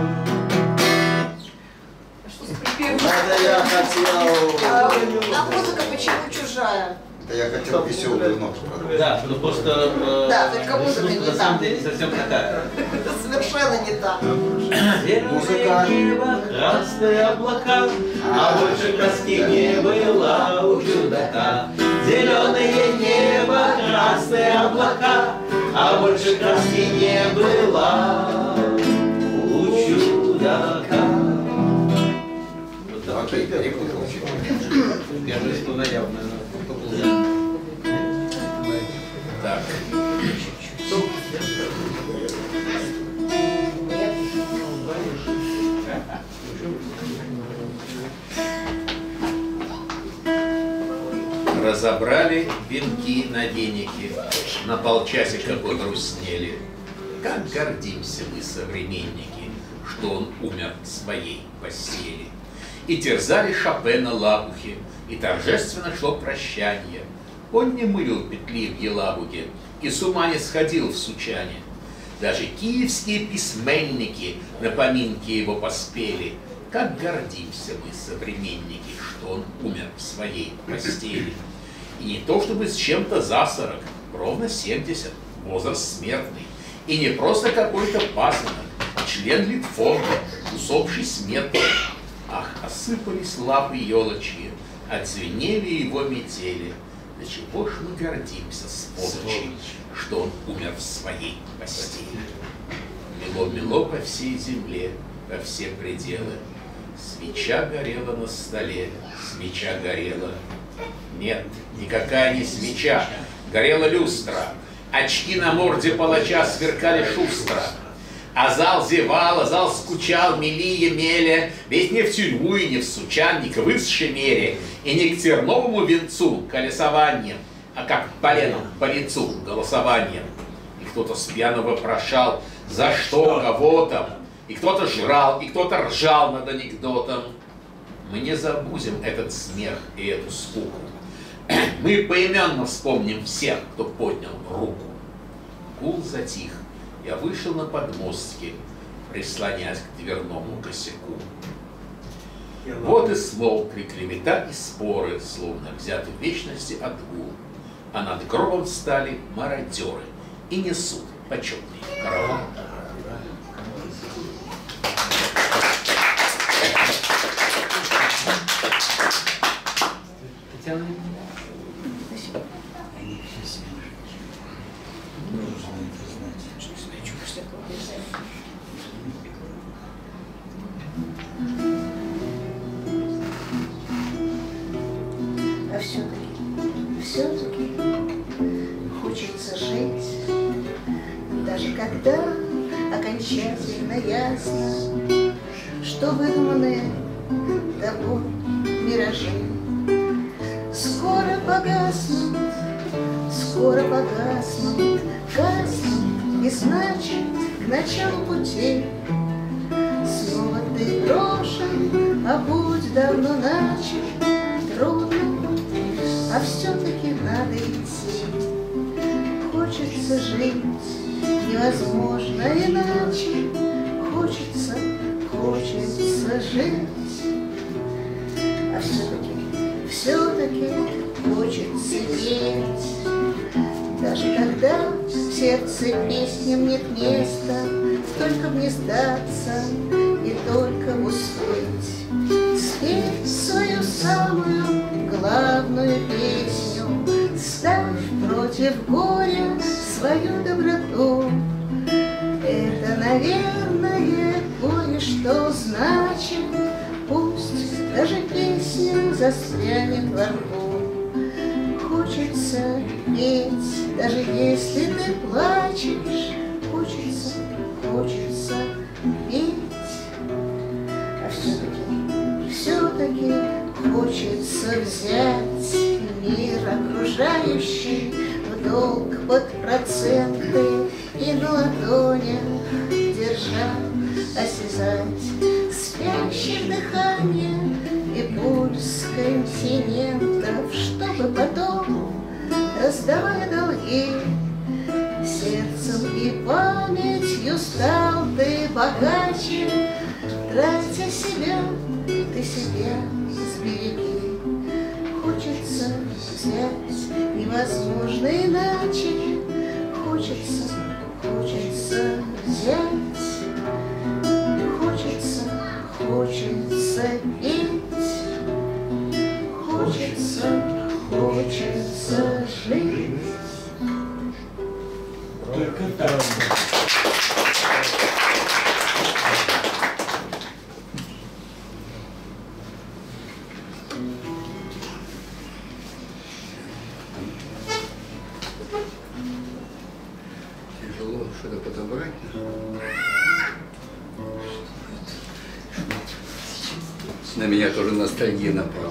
S7: А музыка почему чужая?
S5: Это я Я хотел веселую ноту продолжить.
S1: Да, ну просто
S7: Да, только музыка не
S1: на самом
S7: та.
S1: деле совсем такая.
S7: Совершенно не так.
S1: Зеленое небо, красные облака, а больше краски не было у чудака. Зеленое небо, красные облака, а больше краски не было у чудака.
S5: Окей, перепутал.
S1: Первая струна явно.
S8: Так. Разобрали венки на веники, на полчасика погрустнели. Как гордимся мы, современники, что он умер в своей постели. И терзали Шопена лапухи, и торжественно шло прощание. Он не мылил петли в Елабуге и с ума не сходил в Сучане. Даже киевские письменники на поминки его поспели. Как гордимся мы, современники, что он умер в своей постели. И не то чтобы с чем-то за 40, ровно 70, возраст смертный. И не просто какой-то пасынок, член Литфонда, усопший смертный. Ах, осыпались лапы елочьи, отзвенели его метели. Да чего ж мы гордимся, сволочи, что он умер в своей постели. Мело-мело по всей земле, во все пределы. Свеча горела на столе, свеча горела. Нет, никакая не свеча, горела люстра. Очки на морде палача сверкали шустро. А зал зевал, а зал скучал, мели меля, ведь не в тюрьму и не в Сучан, не к высшей мере, и не к терновому венцу колесованием, а как поленом по лицу голосованием. И кто-то с пьяно вопрошал, за что, кого там, и кто-то жрал, и кто-то ржал над анекдотом. Мы не забудем этот смех и эту скуку. Мы поименно вспомним всех, кто поднял руку. Гул затих. Я вышел на подмостки, прислонясь к дверному косяку. Вот и смолкли клевета и споры, словно взяты в вечности отгул. А над гробом стали мародеры и несут почетный караул.
S1: Татьяна?
S7: А все-таки хочется жить, даже когда окончательно ясно, что выдуманные тобой миражи скоро погаснут, гаснут, и значит, к началу пути снова ты брошен, а путь давно начат, трудно, а все-таки надо идти. Хочется жить, невозможно иначе, хочется жить, а все-таки хочется петь, даже когда в сердце песням нет места, только б не сдаться и только б успеть спеть свою самую главную песню, ставь против горя свою доброту. Это, наверное, кое-что значит, пусть даже песня застрянет во рту. Хочется петь, даже если ты плачешь, хочется петь. А все-таки хочется взять мир окружающий в долг под проценты и на ладонях держа, осязать спящее дыхание и пульс континентов, чтобы потом, раздавая долги, сердцем и памятью стал ты богаче, тратя себя, ты себя сбереги. Хочется взять невозможно иначе. Хочется, хочется взять, хочется, хочется петь, хочется, хочется жить.
S6: Только там.
S8: Тяжело что-то подобрать. На меня тоже ностальгия напала.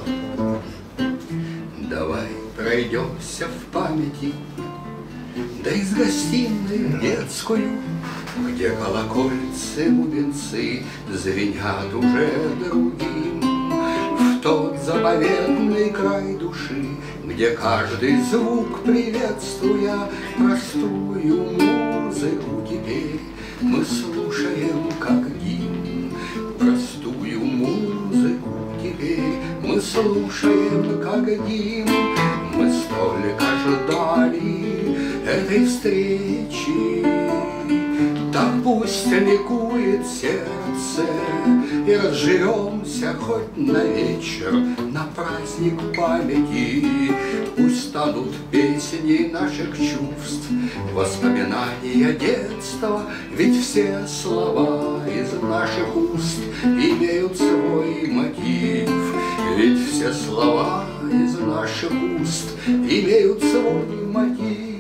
S8: Давай пройдемся в памяти, да из гостиной в детскую, где колокольцы, бубенцы звенят уже другим. В тот заповедный край души, где каждый звук, приветствуя простую музыку, теперь мы слушаем как гимн. Простую музыку теперь мы слушаем как гимн. Мы столько ждали этой встречи, так пусть ликует сердце, и разживемся хоть на вечер, на праздник памяти. Пусть станут песни наших чувств, воспоминания детства, ведь все слова из наших уст имеют свой мотив. Ведь все слова из наших уст имеют свой мотив.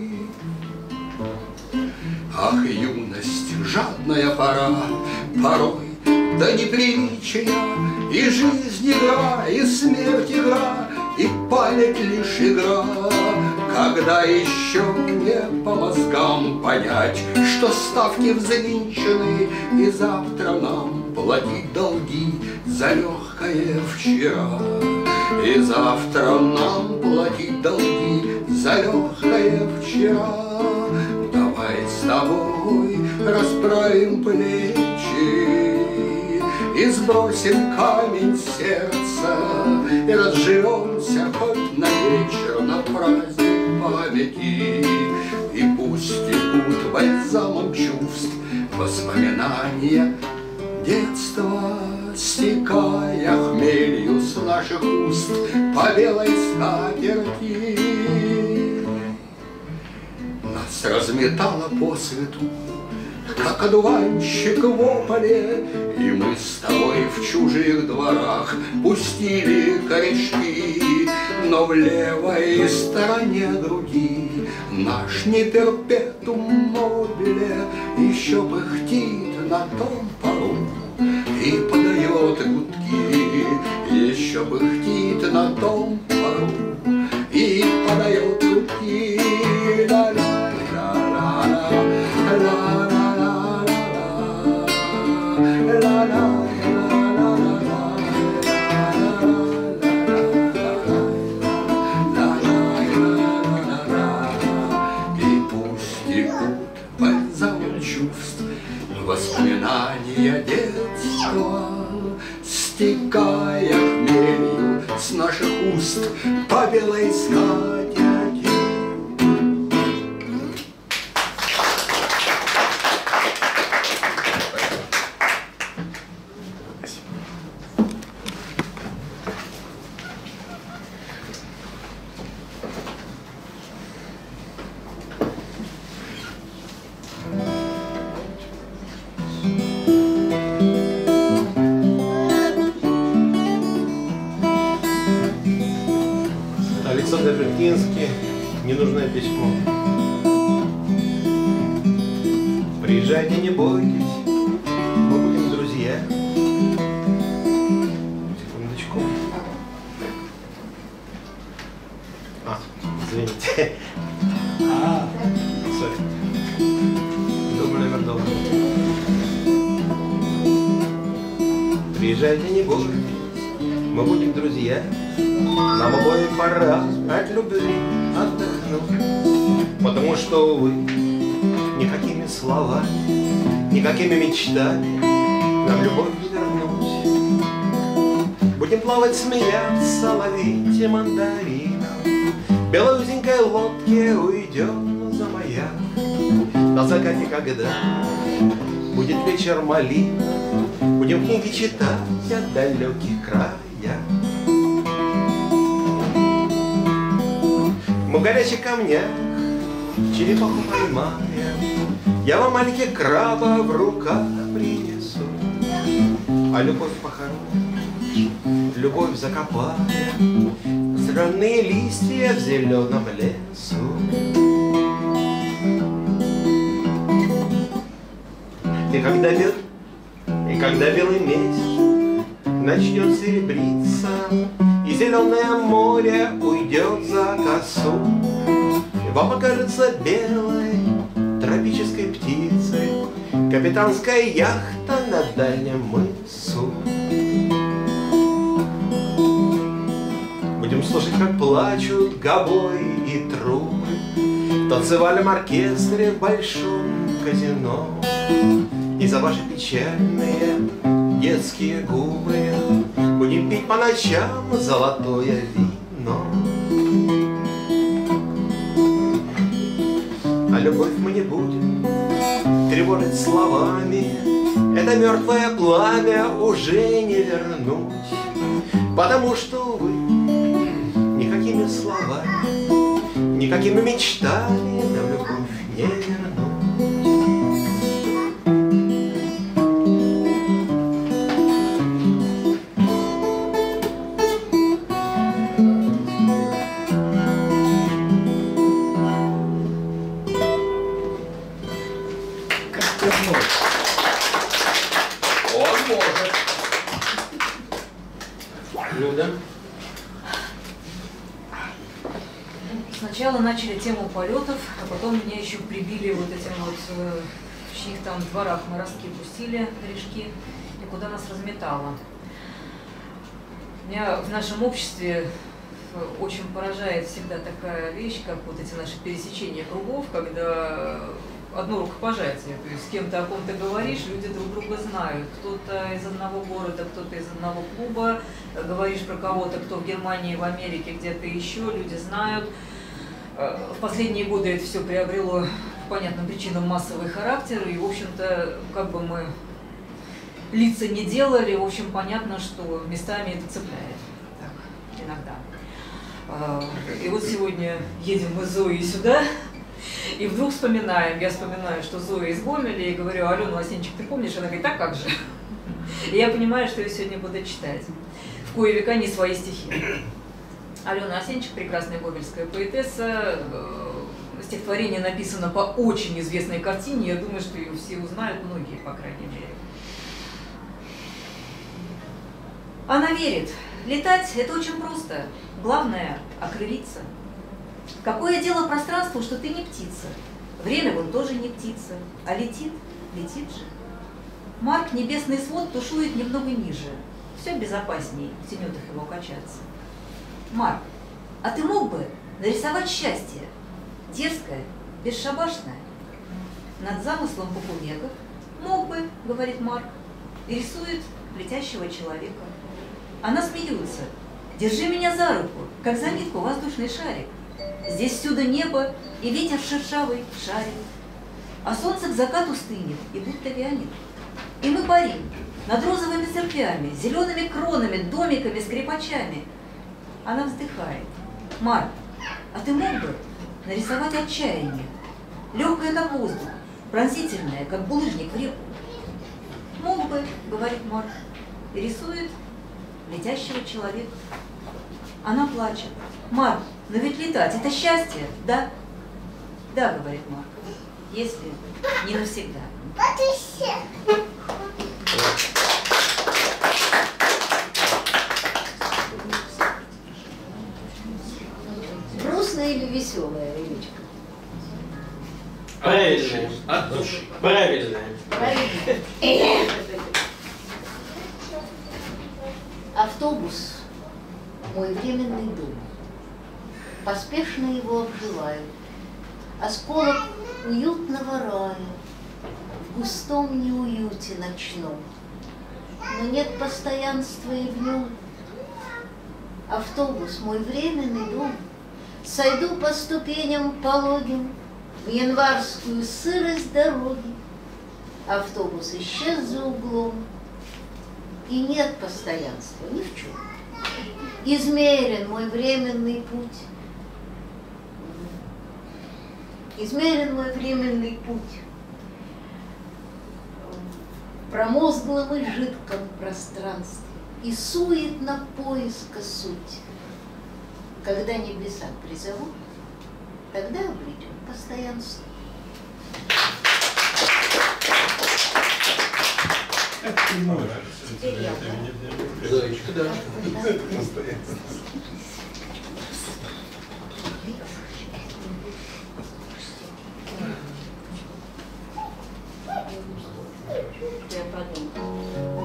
S8: Ах, юность, жадная пора, порой до неприличия, и жизнь игра, и смерть игра, и память лишь игра. Когда еще не по мозгам понять, что ставки взвинчены, и завтра нам платить долги за легкое вчера. И завтра нам платить долги за легкое вчера. Давай с тобой расправим плечи и сбросим камень сердца, и разживемся хоть на вечер, на праздник памяти. И пусть текут бальзамом чувств воспоминания детства, стекая хмелью с наших уст по белой скатерти. Нас разметало по свету, как одуванчик в поле, и мы с тобой в чужих дворах пустили корешки. Но в левой стороне груди наш не перпетум мобиле еще пыхтит на том пару и подает гудки. Еще пыхтит на том пару и подает гудки. Воспоминания детства, стекая хмелью с наших уст по белой скатерти.
S14: Александр Жертинский, ненужное письмо. Приезжайте, не бойтесь, мы будем друзья. Секундочку. Извините. Сори. Добрый номер долго. Приезжайте, не бойтесь, мы будем друзья. Нам обоим пора от любви отдохнуть, потому что, увы, никакими словами, никакими мечтами нам любовь не вернуть. Будем плавать, смеяться, ловить мандаринов, белой узенькой лодке уйдем за маяк. На закате, когда будет вечер малин, будем книги читать о далеких краях. Мы в горячих камнях черепаху поймаем, я вам маленьких краба в руках принесу. А любовь похороним, любовь закопаем, зеленые листья в зеленом лесу. И когда белый месяц начнет серебриться, и зеленое море уйдет за косу, и вам покажется белой тропической птицей капитанская яхта на дальнем мысу. Будем слушать, как плачут гобои и трубы в танцевальном оркестре в большом казино. И за ваши печальные детские губы будем пить по ночам золотое вино. А любовь мы не будем тревожить словами, это мертвое пламя уже не вернуть, потому что, увы, никакими словами, никакими мечтами нам любовь не вернуть.
S10: Сначала начали тему полетов, а потом меня еще прибили вот этим вот, в чьих там дворах мы ростки пустили, корешки, и куда нас разметало. Меня в нашем обществе очень поражает всегда такая вещь, как вот эти наши пересечения кругов, когда одно рукопожатие, то есть с кем-то о ком-то говоришь, люди друг друга знают. Кто-то из одного города, кто-то из одного клуба, говоришь про кого-то, кто в Германии, в Америке, где-то еще, люди знают. В последние годы это все приобрело по понятным причинам массовый характер, и, в общем-то, как бы мы лица не делали, в общем, понятно, что местами это цепляет. Так, иногда. И вот сегодня едем мы с Зоей сюда, и вдруг я вспоминаю, что Зоя из Гомеля, и говорю: Алена Осенчик, ты помнишь? Она говорит: так как же? И я понимаю, что я сегодня буду читать в кое века не свои стихи. Алена Осенчик, прекрасная гомельская поэтесса, стихотворение написано по очень известной картине, я думаю, что ее все узнают, многие, по крайней мере. Она верит, летать – это очень просто, главное – окрылиться. Какое дело пространству, что ты не птица, время вон тоже не птица, а летит, летит же. Марк небесный свод тушует немного ниже, все безопасней, в тенетах его качаться. Марк, а ты мог бы нарисовать счастье, дерзкое, бесшабашное? Над замыслом Покумеков мог бы, говорит Марк, и рисует летящего человека. Она смеется: держи меня за руку, как за нитку воздушный шарик. Здесь всюду небо и ветер шершавый шарит, а солнце к закату стынет и будто вянет. И мы парим над розовыми церквями, зелеными кронами, домиками, скрипачами. Она вздыхает: Марк, а ты мог бы нарисовать отчаяние, легкое, как воздух, пронзительное, как булыжник в реку? Мог бы, говорит Марк, и рисует летящего человека. Она плачет: Марк, но ведь летать – это счастье, да? Да, говорит Марк, если не навсегда.
S11: Грустная или веселая, Илечка?
S1: Правильная.
S13: От души.
S1: Правильная.
S11: Правильно. Автобус – мой временный дом. Поспешно его обживаю. Осколок уютного рая в густом неуюте ночном. Но нет постоянства и в нем. Автобус – мой временный дом. Сойду по ступеням пологим в январскую сырость дороги. Автобус исчез за углом, и нет постоянства ни в чем. Измерен мой временный путь. Измерен мой временный путь в промозглом и жидком пространстве, и суетно поиска суть. Когда небеса призовут, тогда обретем постоянство. Теперь я.
S1: Зоечка, да.
S11: Я подумала.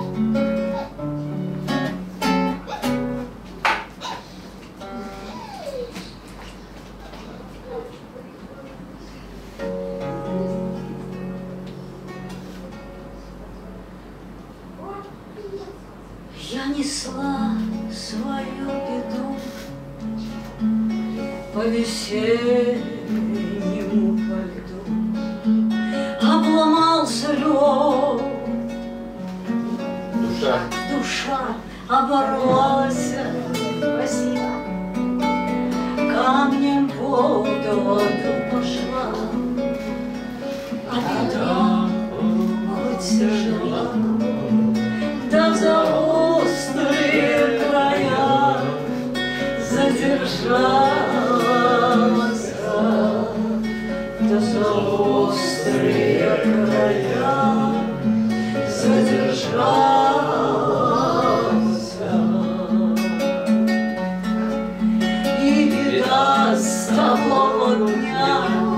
S12: Я несла свою беду по весеннему пальто. Обломался лед, душа оборвалась, спасибо, камнем под воду пошла, а беда хоть тяжела, да за острые края задержалась, да за острые края задержалась. И беда с того дня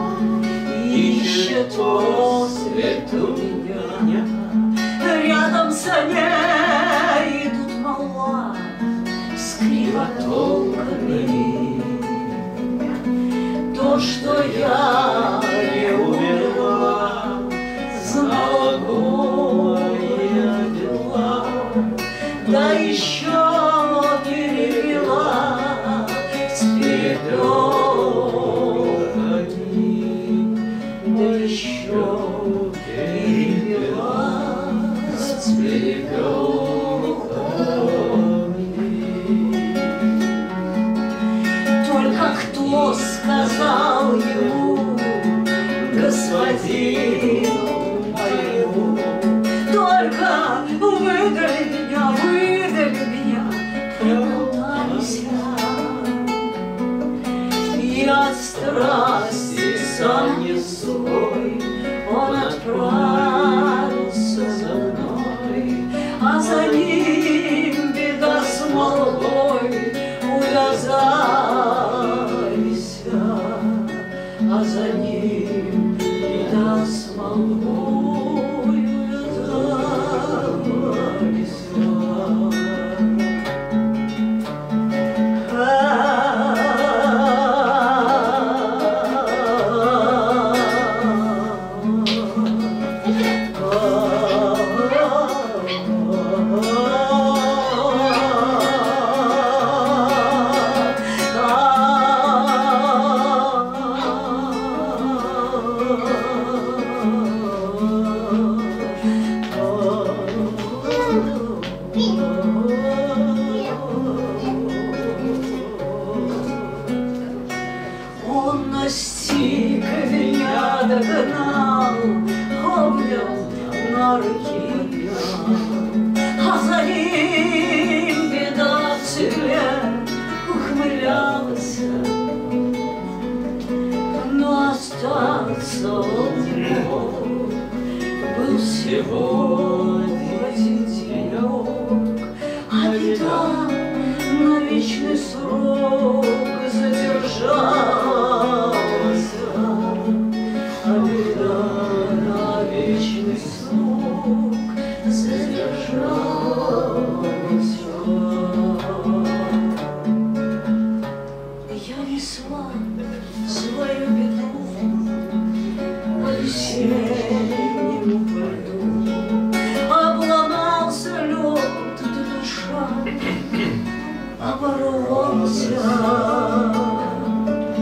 S12: ищет освету меня. Рядом с ней идут молва с кривотолками. То, что я не умерла, знала горя дела, да еще перевела с перепелками, да еще перевела с перепелками. Только кто сказал ему, господину моему, только выдай меня, проболтались я. И от страсти сам не свой он отправился за мной, а за ним беда с молвой увязались, а за ним беда с молвой увязались. Он настиг меня, догнал, обнял на руки поднял, а за ним беда в седле ухмылялась. Но остаться он не мог, был всего один денек, а беда на вечный срок задержалась, а беда на вечный срок задержалась. Я несла свою беду по весеннему пальто, обломался лед, да душа оборвался,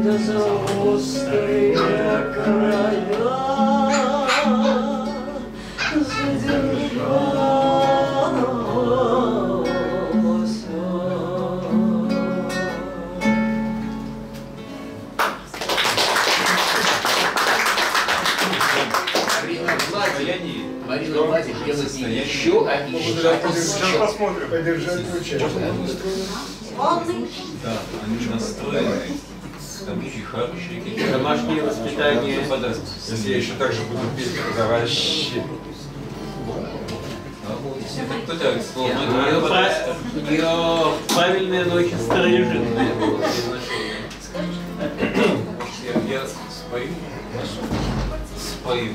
S12: да за острые края
S1: Марина Владимировна делает еще одну.
S2: Сейчас посмотрим.
S6: Подержать участие.
S13: Да, они настроены. Там очень хорошие какие-то.
S1: Домашнее воспитание.
S14: Если я еще так же буду петь, тогда вообще.
S13: Кто тебя слово?
S1: У нее правильное, но очень старорежимное было произношение.
S13: Я спою. Спою.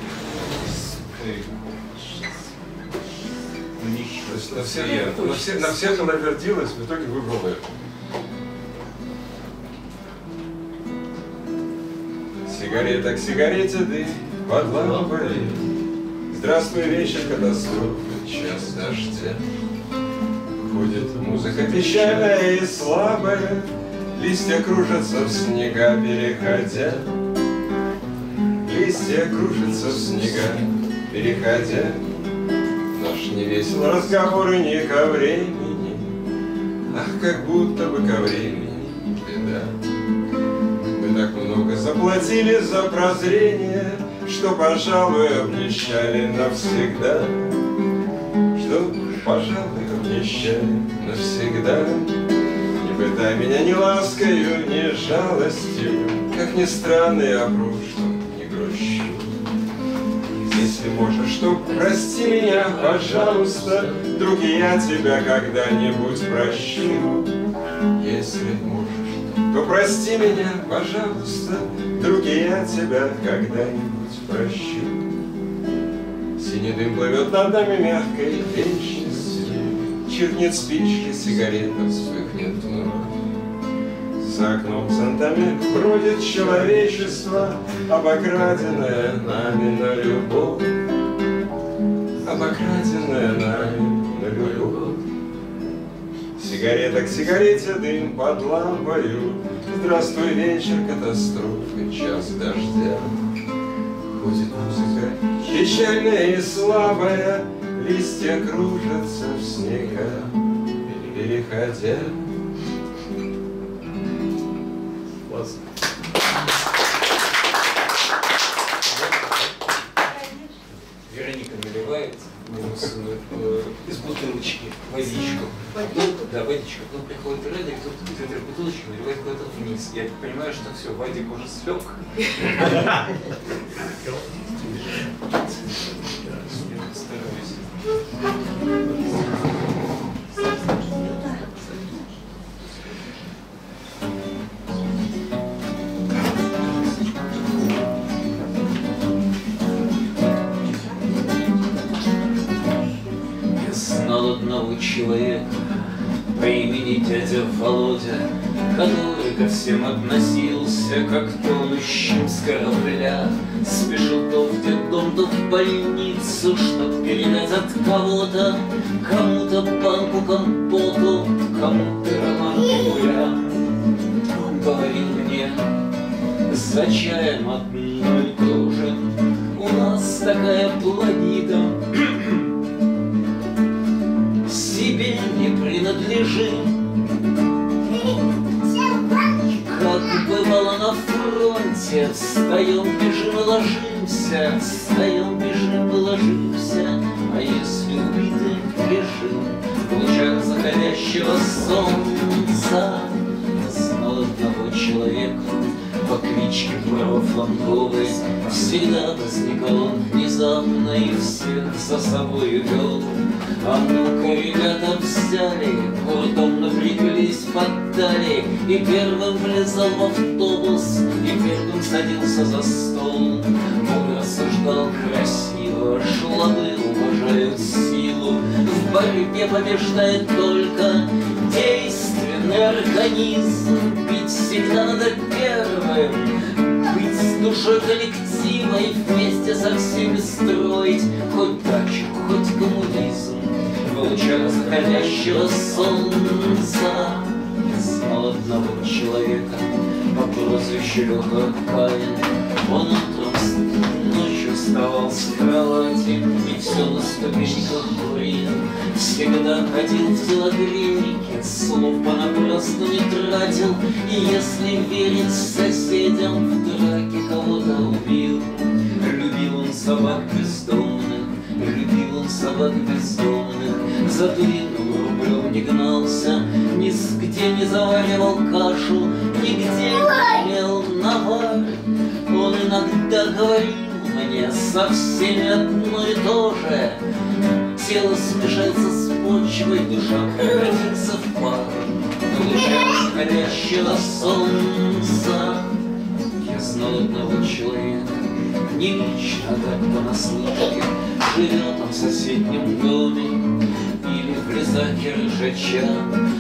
S14: То есть на всех она вертелась, в итоге выбрала это. Сигарета к сигарете дым под лампой. Здравствуй, вечер катастрофы, час дождя. Ходит музыка печальная и слабая, листья кружатся в снега, переходя. Листья кружатся в снега, переходя. Наш невесел разговор и не ко времени. Ах, как будто бы ко времени беда. Мы так много заплатили за прозрение, что, пожалуй, обнищали навсегда. Что, пожалуй, обнищали навсегда. Не пытай меня ни ласкою, ни жалостью, как ни странно, я о прошлом не грущу. Если можешь, то прости меня, пожалуйста, друг, и я тебя когда-нибудь прощу. Если можешь, то прости меня, пожалуйста, друг, и я тебя когда-нибудь прощу. Синий дым плывет над нами мягкой вечностью, чиркнет спички, сигарета вспыхнет вновь. За окном центами бродит человечество, обокраденное нами на любовь. Обокраденное нами на любовь. Сигарета к сигарете, дым под лампою. Здравствуй, вечер катастрофы, час дождя. Ходит музыка печальная и слабая, листья кружатся в снега, переходя.
S13: Вероника наливает из бутылочки водичку. Да, водичку. Потом приходит Радик, тут из этой бутылочки наливает куда-то вниз. Я понимаю, что все, Вадик уже слег. Стараюсь.
S1: Одного человека по имени дядя Володя, который ко всем относился как к тонущим с корабля, спешил то в детдом, то в больницу, чтоб передать от кого-то, кому-то банку компоту, кому-то роман пигуля. Он говорил мне за чаем одно и то же: у нас такая планета себе не принадлежит. Как бывало на фронте, встаем, бежим и ложимся, встаем, бежим и ложимся, а если убиты, лежим в лучах заходящего солнца. Знал одного человека по кличке Правофланговый, всегда возникал он внезапно и всех за собой вел. А ну-ка, ребята, взяли, хуртом напряглись, поддали, и первым влезал в автобус, и первым садился за стол. Он рассуждал красиво, шлабы уважают силу, в борьбе побеждает только действенный организм. Пить всегда надо первым, быть с душой коллектива и вместе со всеми строить хоть дачу, хоть коммунизм. В лучах заходящего солнца знал одного человека
S13: по прозвищу Леха Каин. Он утром ночью вставал с кровати и все на ступеньках курил. Всегда ходил в телогрейке, слов понапрасну не тратил. И если верить соседям, в драке кого-то убил. Любил он собак бездомных, любил он собак бездомных. За дурным рублем не гнался, нигде не заваривал кашу, нигде не имел навар. Он иногда говорил мне со всеми одно и то же. Тело смешается с почвой, душа превратится в пар. В лучах заходящего солнца я знал одного человека, не лично, так понаслышке. Живет он в соседнем доме или в лесаке рыжача.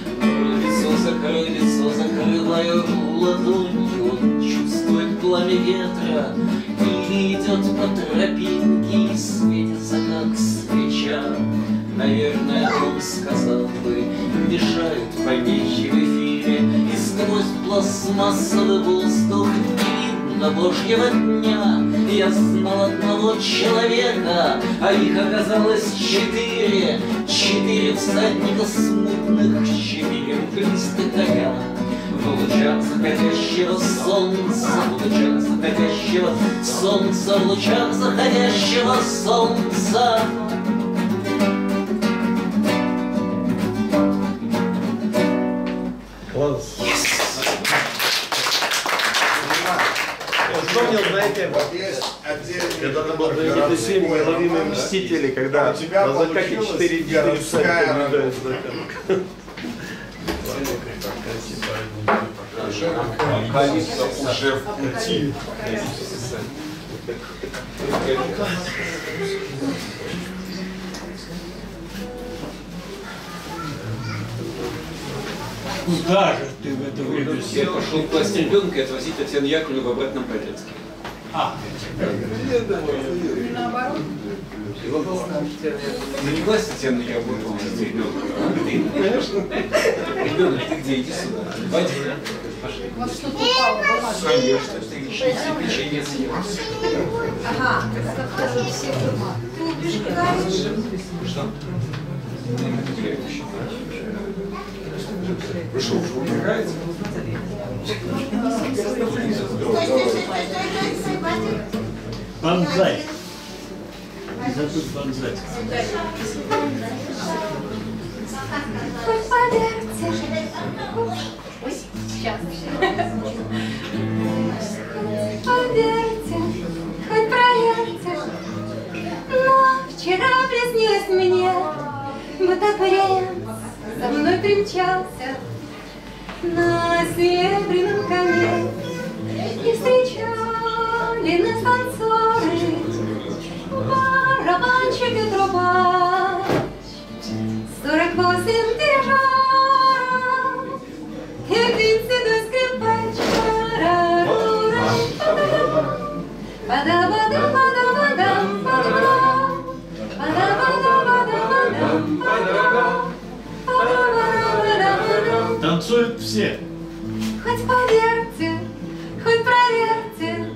S13: Лицо закрываю ладонью, он чувствует пламя ветра или идет по тропинке и светится, как свеча. Наверное, он сказал бы, мешают помехи в эфире, и сквозь пластмассовый воздух не видно Божьего дня. Я знал одного человека, а их оказалось 4. 4 всадника смутных, 4 мглистых коня. В лучах заходящего солнца, в лучах заходящего солнца, в лучах заходящего солнца.
S14: Класс. Вспомнил, знаете, когда на Балдоне 7 неуловимые мстители, когда на закате 4 всадника наблюдают закат.
S2: Апокалипса уже в пути.
S3: Куда же ты в это время?
S13: Я пошел класть ребенка и отвозить Татьяну Яковлевну в обратном порядке.
S9: Не наоборот.
S13: Ну не класть Татьяну Яковлевну, а возить ребенка. Конечно. Ребенок, ты где? Иди сюда. Вадик, пошли.
S9: У вас что-то упало, бумажка.
S13: Конечно, ты еще печенье съел.
S9: Ага, это все дома. Ты убеждаешь.
S13: Что? Вы что, уже убегаете?
S3: Бонзай. Зато бонзай.
S15: Хоть поверьте, ой, сейчас. Поверьте, хоть проверьте, но вчера приснилось мне, будто принц за мной примчался на серебряном коне, и встречали нас танцоры, барабанщик и трубач, 48 дирижеров и один седой скрипач. Па-да-ба-да-ба-да-ба-дам, па-да-ба-дам, па-да-ба-да-ба-да-ба-дам, па-да-ба-да-ба-да-ба-дам.
S3: Танцуют все.
S15: Хоть поверьте, хоть проверьте,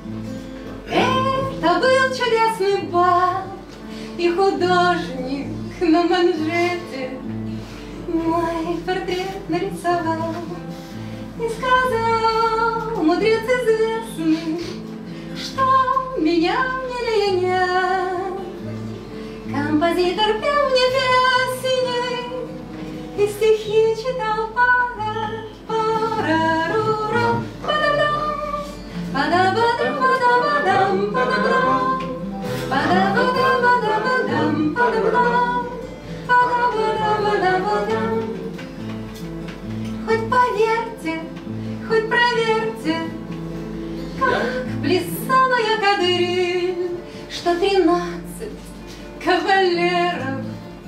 S15: это был чудесный бал, и художник на манжете мой портрет нарисовал и сказал, мудрец известный, что меня милее нет. Композитор пел мне песни и стихи читал поэт. Пара-ру-ра, па-да-дам, па-да-ба-дам, па-да-ба-дам, па-да-ба-дам, па-да-ба-дам, па-да-ба-дам. Хоть поверьте, хоть проверьте, как плясала я кадриль, что 13 кавалеров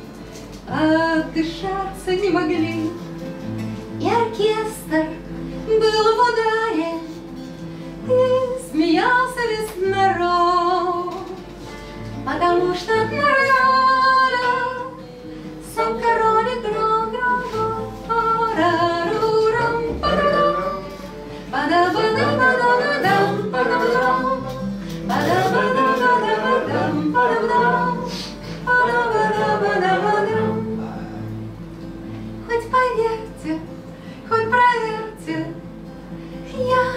S15: отдышаться не могли. И оркестр был в ударе, и смеялся весь народ, потому что от рояля сам король играл. Па-да-ру-рам, па-да-дам, па-да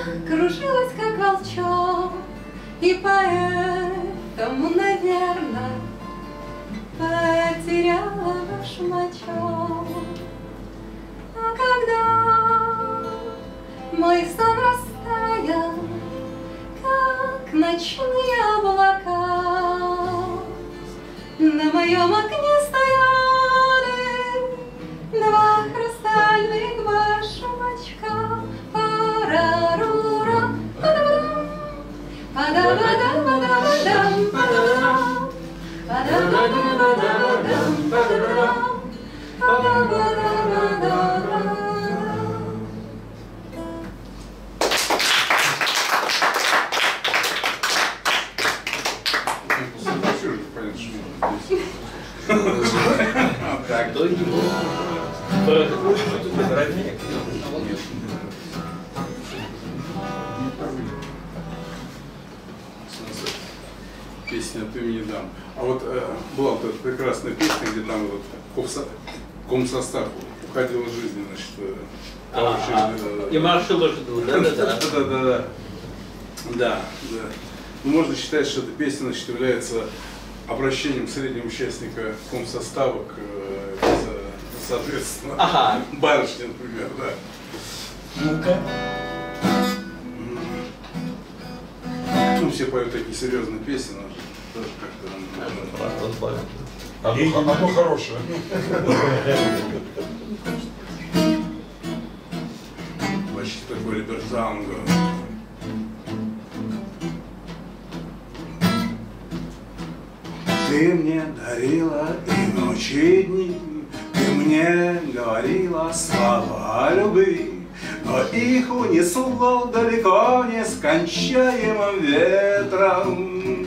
S15: кружилась, как волчок, и поэтому, наверное, потеряла башмачок. А когда мой сон растаял, как ночные облака, на моем окне стояли два хрустальных башмачка. Парарура, падабадам, падабадам, падабадам, падабадам, падабадам, падабадам, падабадам.
S1: Так, то не было.
S2: Песня «Ты мне дам». А вот была вот эта прекрасная песня, где там вот комсостав уходил из жизни, значит.
S1: И маршал ждал, да.
S2: Да. Ну, можно считать, что эта песня, значит, является обращением среднего участника комсостава к, соответственно, барышне, например, да.
S3: Ну-ка.
S2: Ну, все поют такие серьезные песни, но тоже как-то...
S3: Оно хорошее.
S2: Почти такой либертанго. Ты мне дарила и ночи, и дни, ты мне говорила слова любви, но их унесло далеко нескончаемым ветром.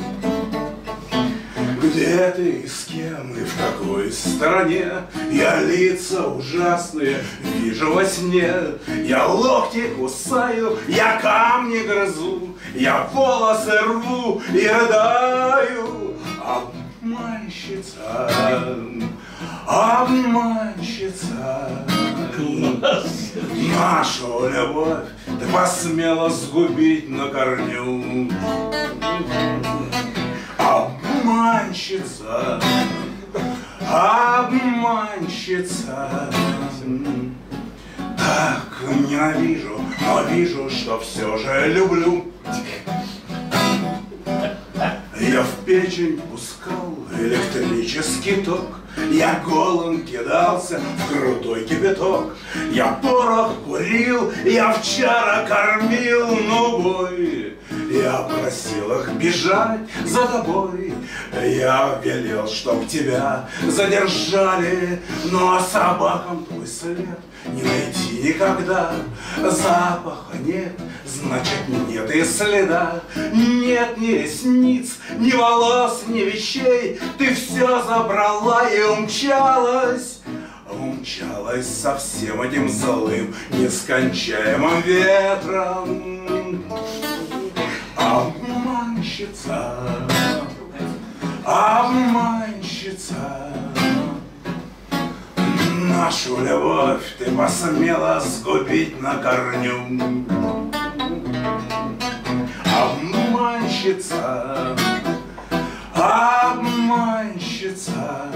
S2: Где ты и с кем, и в какой стране? Я лица ужасные вижу во сне. Я локти кусаю, я камни грызу, я волосы рву и рыдаю. Обманщица, обманщица, нашу любовь ты посмела сгубить на корню. Обманщица, обманщица, так ненавижу, но вижу, что все же люблю. Я в печень пускал электрический ток, я голым кидался в крутой кипяток, я порох курил, я овчара кормил, ну бой. Я просил их бежать за тобой, я велел, чтоб тебя задержали, но собакам твой след не найти никогда. Запаха нет, значит нет и следа, нет ни ресниц, ни волос, ни вещей. Ты все забрала и умчалась, умчалась со всем этим злым, нескончаемым ветром. Обманщица, обманщица, нашу любовь ты посмела сгубить на корню. Обманщица, обманщица,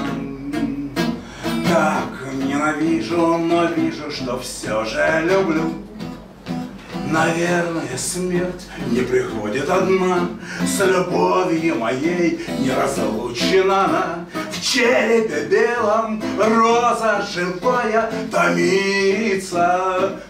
S2: так ненавижу, но вижу, что все же люблю. Наверное, смерть не приходит одна, с любовью моей не разлучена она. В черепе белом роза живая томится,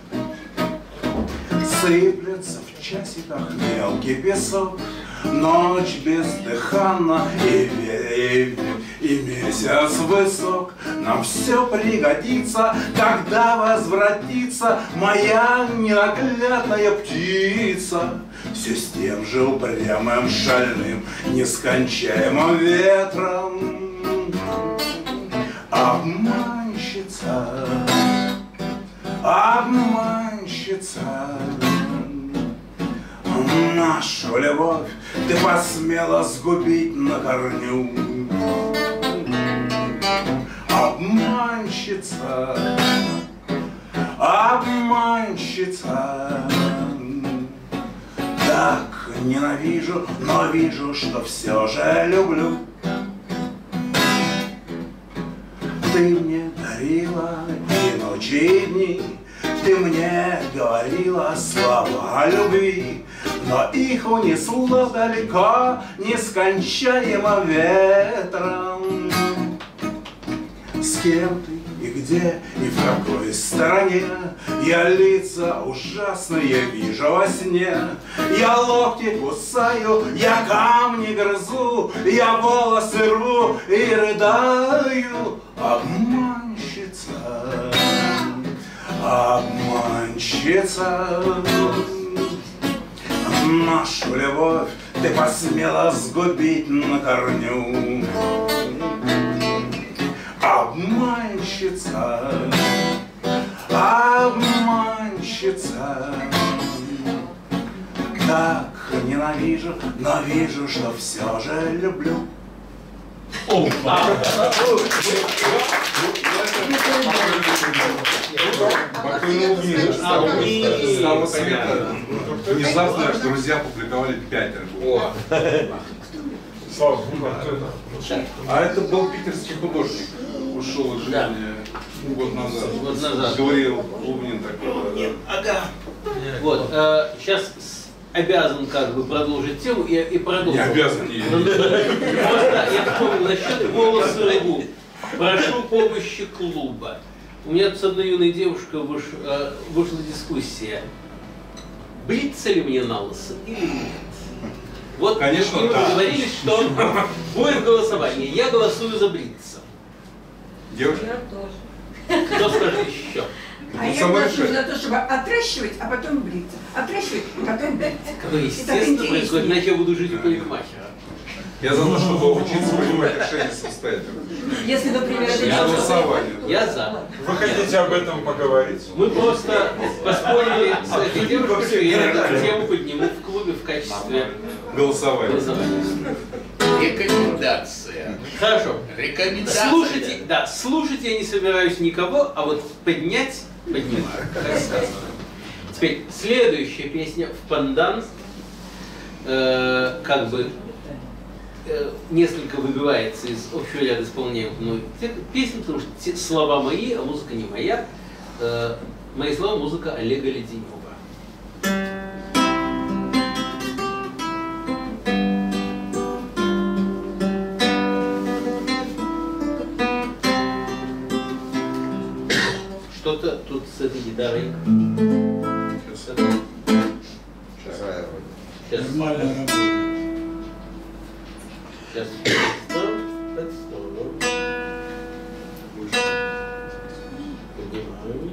S2: сыплется в часиках мелкий песок. Ночь бездыханна и месяц высок. Нам все пригодится, когда возвратится моя ненаглядная птица. Все с тем же упрямым, шальным, нескончаемым ветром. Обманщица, обманщица, нашу любовь ты посмела сгубить на корню. Обманщица, обманщица,
S16: Так ненавижу, но вижу, что все же люблю. Ты мне дарила и ночи, и дни, ты мне говорила слова любви, но их унесло далеко нескончаемо ветром. С кем ты и где, и в какой стороне? Я лица ужасные вижу во сне. Я локти кусаю, я камни грызу, я волосы рву и рыдаю. Обманщица, обманщица, нашу любовь ты посмела сгубить на корню. Обманщица, обманщица, так ненавижу, но вижу, что все же люблю.
S17: Внезапно друзья публиковали 5 альбомов. Слава Богу. А это был питерский художник. Ушел из жизни год назад. Говорил Лунин такой.
S1: Ага. Вот. Сейчас обязан как бы продолжить тему и продолжить.
S17: Не обязан.
S1: Просто я вспомнил насчет волосы рву. Прошу помощи клуба. У меня тут с одной юной девушкой вышла дискуссия. Бриться ли мне на лысо или нет? Вот
S17: конечно,
S1: мы
S17: да.
S1: договорились, что будет голосование. Я голосую за бриться.
S17: Девушка?
S9: Я тоже.
S1: Кто скажет еще?
S9: А я голосую за то, чтобы отращивать, а потом бриться. Отращивать, а потом бриться.
S1: Ну, естественно, происходит, иначе я буду жить у парикмахера.
S17: Я за то, чтобы учиться принимать решения самостоятельно.
S10: Если, например, это
S17: Я голосование.
S1: Я за.
S17: Вы хотите об этом поговорить?
S1: Мы просто поспорили с этой девушкой, и я эту тему подниму в клубе в качестве
S17: голосования.
S1: Рекомендация. Хорошо.
S14: Рекомендация.
S1: Слушайте, да, слушать я не собираюсь никого, а вот поднимаю, как сказано. Теперь следующая песня в пандан, как бы несколько выбивается из общего ряда исполняемых мной песен, потому что слова мои, а музыка не моя. Мои слова — музыка Олега Леденева. Что-то тут с этой гитарой. Сейчас.
S3: Нормально работает.
S1: Сейчас. Поднимаю.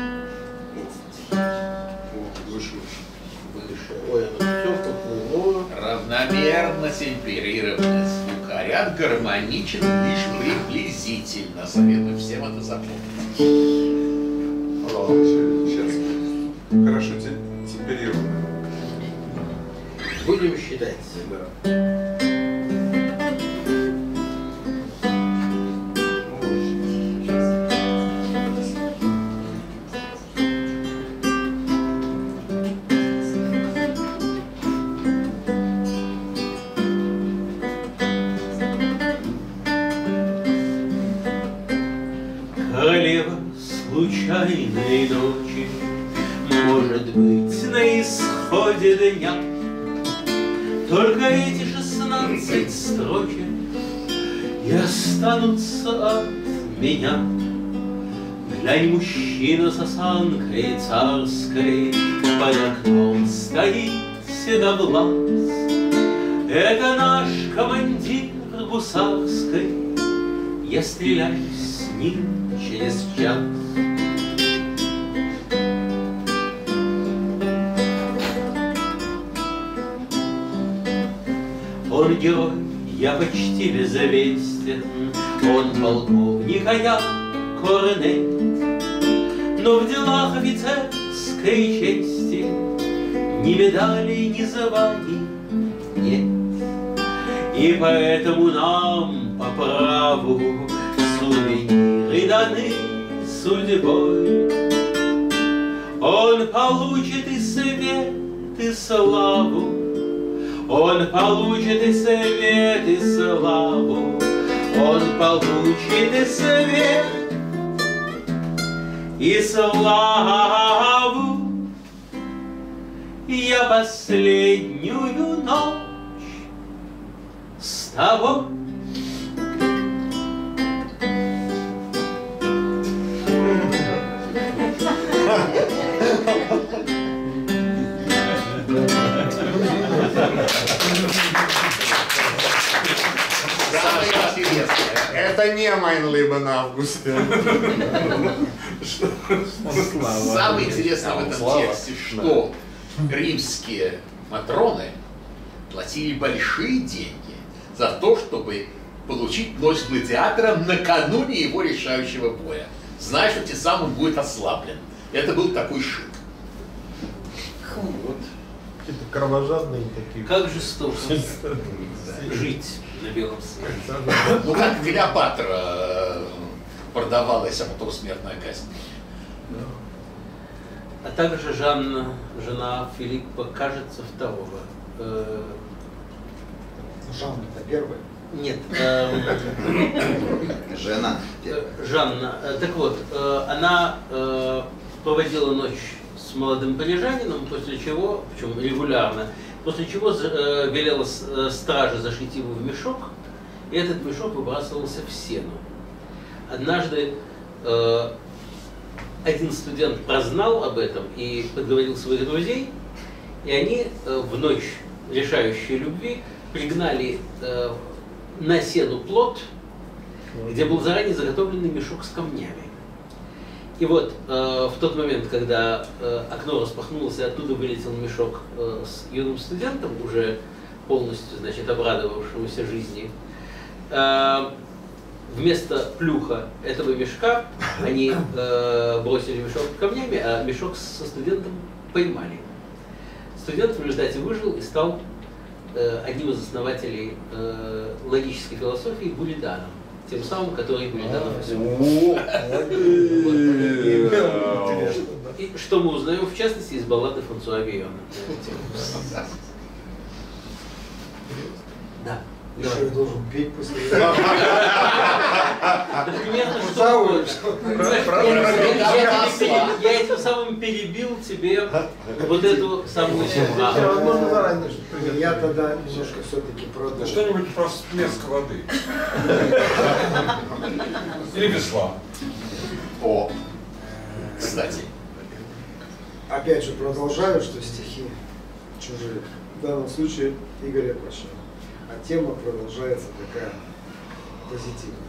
S17: Выше.
S1: Ой, оно все поплыло.
S14: Равномерно темперированный звукоряд гармоничен лишь приблизительно. Советую всем это запомнить.
S17: Сейчас. Хорошо темперировано.
S1: Будем считать.
S17: Да.
S1: Королева случайной ночи, может быть, на исходе дня. Только эти 16 строчек и останутся от меня. Глянь, мужчина с осанкой царской под окном стоит седовлас. Это наш командир гусарской, я стреляю с ним через час. Он герой, я почти безвестен, он полковник, а я корнет. Но в делах офицерской чести ни медалей, ни званий нет. И поэтому нам по праву сувениры даны судьбой. Он получит и свет, и славу, он получит и свет, и славу, он получит и свет, и славу. Я последнюю ночь с тобой.
S18: Самое интересное, это не Mein Leben August. Самое интересное в этом тексте, что римские матроны платили большие деньги за то, чтобы получить ночь гладиатора накануне его решающего боя, зная, что тем самым он будет ослаблен. Это был такой шик.
S14: Вот. Какие-то кровожадные такие.
S1: Как жестоко жить на белом свете.
S18: Ну как Клеопатра продавалась, а потом смертная казнь.
S1: А также Жанна, жена Филиппа, кажется, второго.
S6: Жанна-то первая?
S1: Нет.
S5: Жена.
S1: Жанна. Так вот, она проводила ночь с молодым парижанином, после чего, причем регулярно, после чего велела страже зашить его в мешок, и этот мешок выбрасывался в сену. Однажды один студент прознал об этом и подговорил своих друзей, и они в ночь решающей любви пригнали на сену плот, где был заранее заготовленный мешок с камнями. И вот в тот момент, когда окно распахнулось, и оттуда вылетел мешок с юным студентом, уже полностью, значит, обрадовавшемуся жизни, вместо плюха этого мешка они бросили мешок с камнями, а мешок со студентом поймали. Студент в результате выжил и стал одним из основателей логической философии Буриданом, тем самым, который Буриданов изобрел. И что мы узнаем, в частности, из баллады Франсуа Вийона. Да.
S6: Еще я должен петь после этого.
S1: Примерно что я этим самым перебил тебе вот эту самую тему.
S6: Я тогда немножко все-таки продолжу.
S17: Что-нибудь про всплеск воды. Или весла.
S18: О, кстати.
S6: Опять же продолжаю, что стихи чужие. В данном случае Игоря Пашина. А тема продолжается такая позитивная.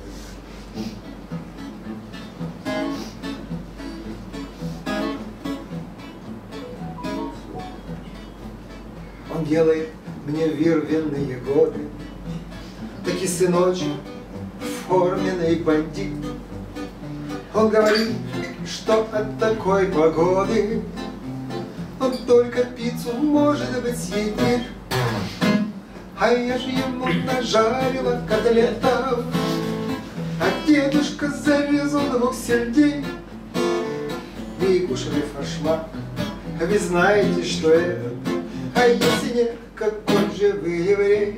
S6: Он делает мне вирвенные годы, таки сыночек, форменный бандит. Он говорит, что от такой погоды он только пиццу, может быть, съедит. А я же ему нажарила котлетов, а дедушка зарезал 2 сельдей. Вы кушали форшмак, вы знаете, что это, а если нет, какой же вы еврей?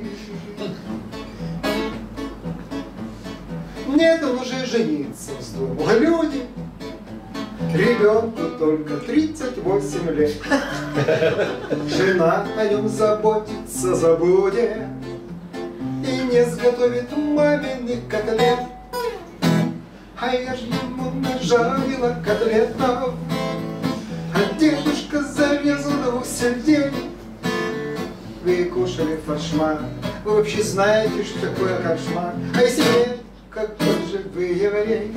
S6: Нет, он уже жениться вздумал, люди. Ребенку только 38 лет. Жена о нем заботится, забудет и не сготовит маминых котлет. А я ж ему нажарила котлетов, а дедушка зарезал 2 сельдей. Вы кушали форшмак, вы вообще знаете, что такое кошмар. А если нет, какой же вы еврей?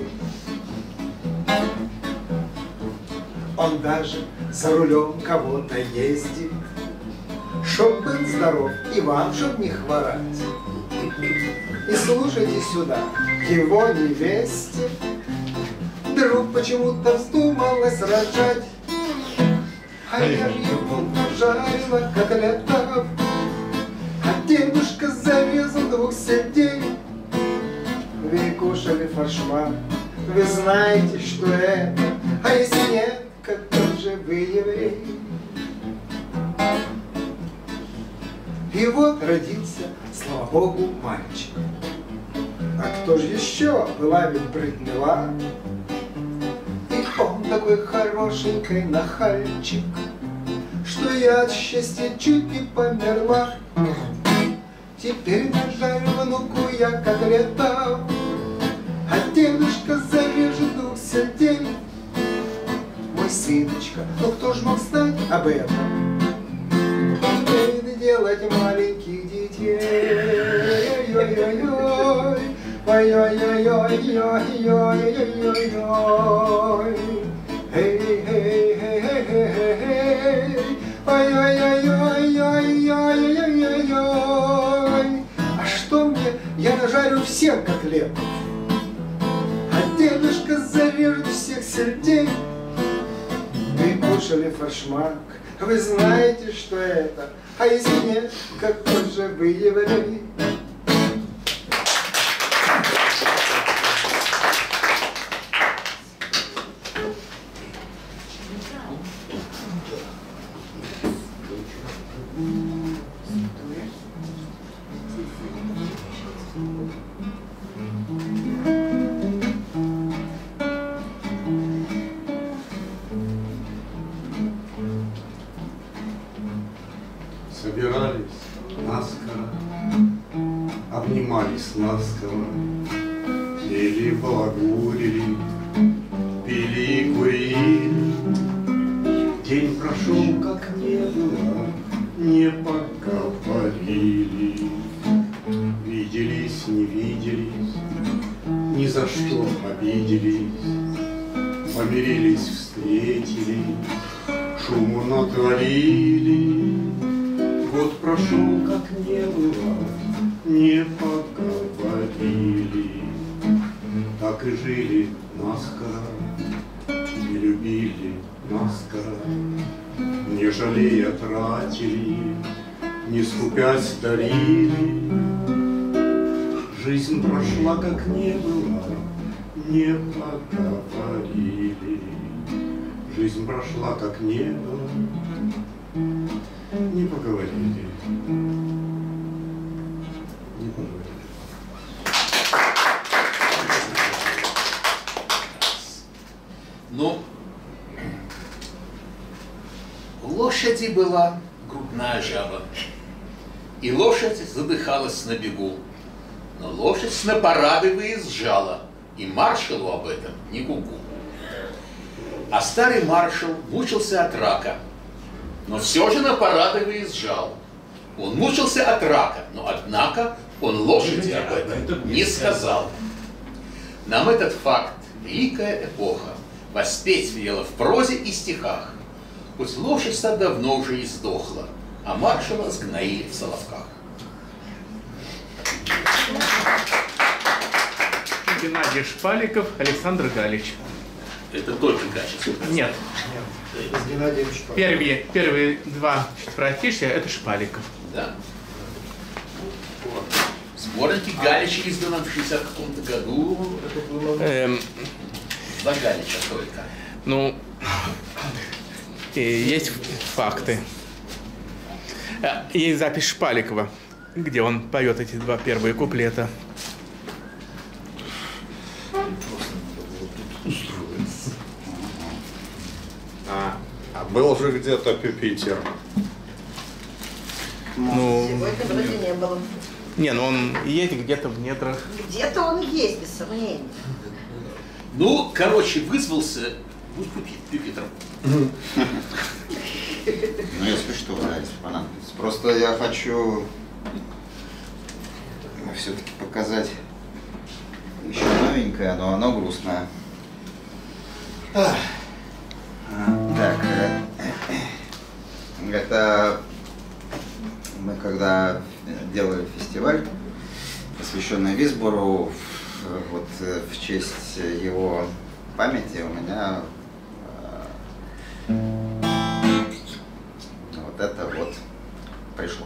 S6: Он даже за рулем кого-то ездит, чтоб быть здоров и вам, чтоб не хворать. И слушайте сюда, его невесте вдруг почему-то вздумалось рожать. А я ж ему нажарила котлетов, а дедушка зарезал 2 сельдей. Вы кушали форшмак, вы знаете, что это, а если нет, какой же вы еврей? И вот родился, слава богу, мальчик. А кто же еще? Была ведь брыднева. И он такой хорошенький нахальчик, что я от счастья чуть не померла. Теперь нажарю внуку я котлета, а дедушка зарежет 2 сердей. Мой сыночка, ну кто ж мог знать об этом? Умеет делать маленьких детей. Ой-ой-ой-ой, ой-ой-ой-ой-ой-ой-ой-ой. Эй-эй-эй-эй-эй-эй, ой-ой-ой-ой-ой-ой-ой-ой. А что мне? Я нажарю всем котлетов, а дедушка зарежет всех сердей. Вы кушали форшмак, вы знаете, что это, а если нет, какой же вы еврей?
S2: Собирались наскоро, обнимались ласково, пели, балагурили, пили и курили. День прошел, как не было, не поговорили. Виделись, не виделись, ни за что обиделись. Помирились, встретились, шуму натворили. Год прошел, как не было, не поговорили. Так и жили наскоро, и любили наскоро, не жалея тратили, не скупясь дарили. Жизнь прошла, как не было, не поговорили. Жизнь прошла, как не было, не поговорили. Не поговорили.
S18: Ну, у лошади была грудная жаба, и лошадь задыхалась на бегу. Но лошадь на парады выезжала, и маршалу об этом не гугу. А старый маршал мучился от рака, но все же на парады выезжал. Он мучился от рака, но однако он лошади об этом не сказал. Нам этот факт, великая эпоха, воспеть велела в прозе и стихах. Хоть лошадь-то давно уже и сдохла, а маршала сгноили в Соловках.
S4: Геннадий Шпаликов, Александр Галич.
S18: Это только качество.
S4: Нет. Первые 2 четверостишья — это Шпаликов.
S18: Да. Вот. Сборники Галича изданы в 60 каком-то году. За Галича только.
S4: Ну, есть факты. Есть запись Шпаликова, где он поет эти 2 первые куплета.
S14: А был же где-то Пюпитер?
S4: Ну,
S7: Сегодня вроде не было.
S4: не, ну он есть где-то в недрах.
S7: Где-то он есть, без сомнения.
S18: Ну, короче, вызвался, будь Пюпитером.
S5: Ну, если что, да, если понадобится. Просто я хочу все-таки показать еще новенькое, но оно грустное. Так, это мы когда делали фестиваль, посвященный Висбору, вот в честь его памяти у меня вот это вот пришло.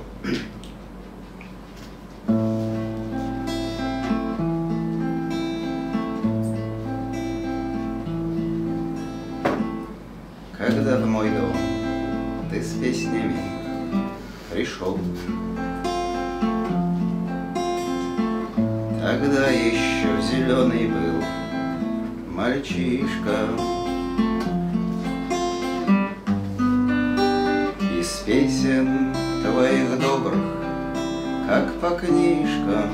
S5: Когда в мой дом ты с песнями пришел, Тогда еще зеленый был мальчишка. Из песен твоих добрых, как по книжкам,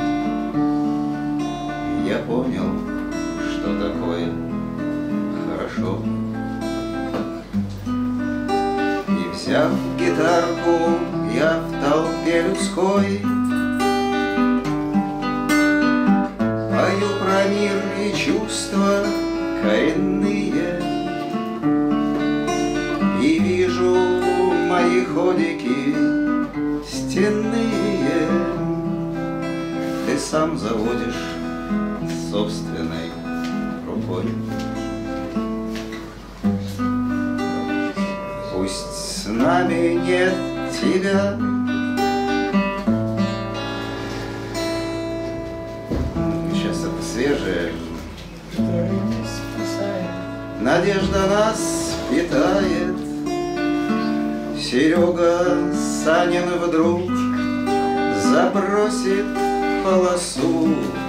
S5: я понял, что такое хорошо. И взяв гитарку, я в толпе людской пою про мир и чувства коренные, и вижу мои ходики стенные. Ты сам заводишь собственной рукой. Пусть с нами нет тебя, сейчас это свежее. Надежда нас питает. Серега Санин вдруг забросит полосу,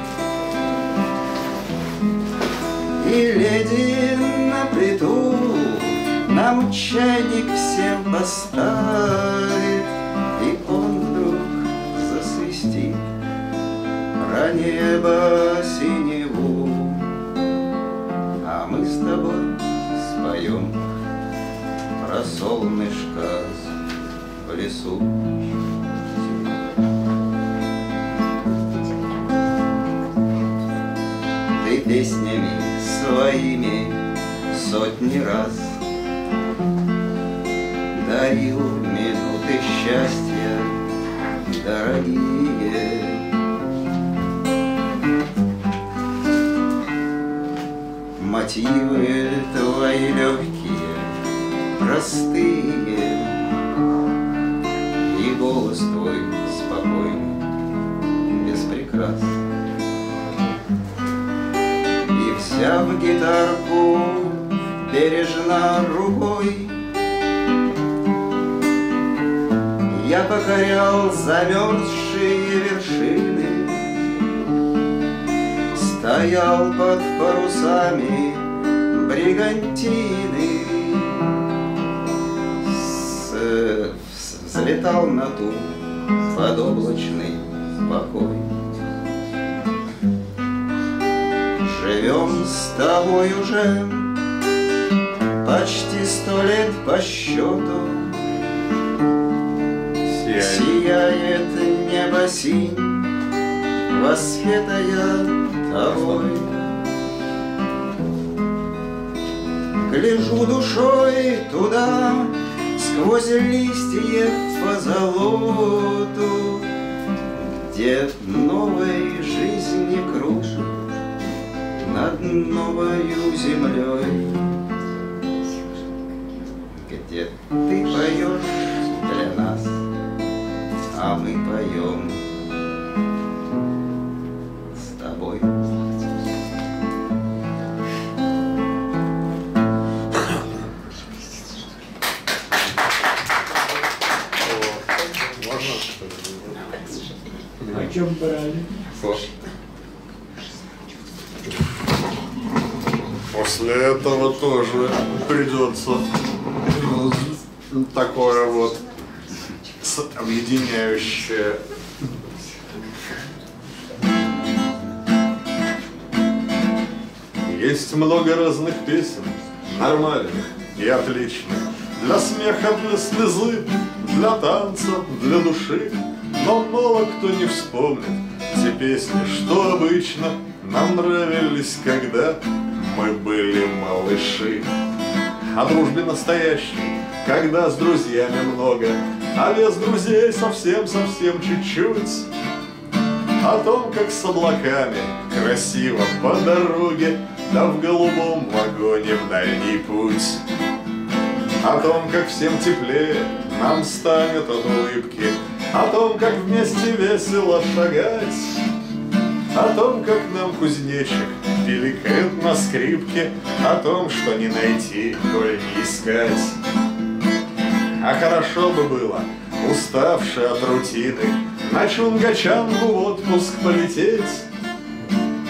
S5: и леди на плиту нам чайник всем поставит, и он вдруг засвистит про небо синеву, а мы с тобой споем про солнышко в лесу. Ты песнями своими сотни раз дарил минуты счастья дорогие. Мотивы твои легкие, простые, и голос твой спокойный, без прикрас. И взяв гитарку бережно рукой, я покорял замерзшие вершины, стоял под парусами бригантины, взлетал на ту подоблачный покой. Живем с тобой уже почти 100 лет по счету, сияет небо синь, воспетая тобой. Гляжу душой туда, сквозь листьев по золоту, где новой жизни кружит над новою землей, где ты поешь для нас, а мы поем с тобой.
S3: О чем брали?
S2: После этого тоже придется такое вот объединяющее. Есть много разных песен, нормальных и отличных, для смеха, для слезы, для танца, для души. Но мало кто не вспомнит те песни, что обычно нам нравились, когда мы были малыши. О дружбе настоящей, когда с друзьями много, а без друзей совсем-совсем чуть-чуть. О том, как с облаками красиво по дороге, да в голубом вагоне в дальний путь. О том, как всем теплее нам станет от улыбки, о том, как вместе весело шагать, о том, как нам кузнечик пиликает на скрипке, о том, что не найти, коль не искать. А хорошо бы было, уставшие от рутины, на Чунгачангу в отпуск полететь,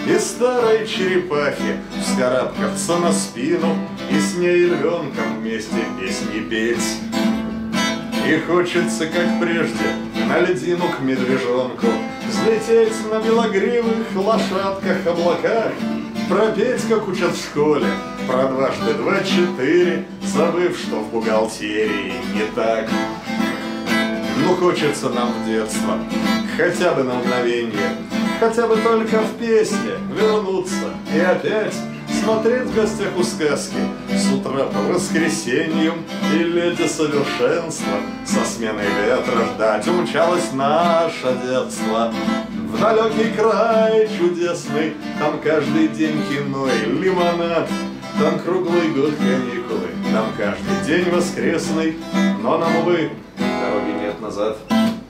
S2: и старой черепахе вскарабкаться на спину и с ней львенком вместе песни петь. И хочется, как прежде, на льдину к медвежонку взлететь на белогривых лошадках-облаках, пропеть, как учат в школе, про 2 × 2 = 4, забыв, что в бухгалтерии не так. Ну, хочется нам в детство, хотя бы на мгновенье, хотя бы только в песне вернуться и опять смотреть в гостях у сказки с утра по воскресеньям, и леди совершенства со сменой ветра ждать умчалось наше детство. В далекий край чудесный, там каждый день кино и лимонад, там круглый год каникулы, там каждый день воскресный, но нам, увы, дороги нет назад.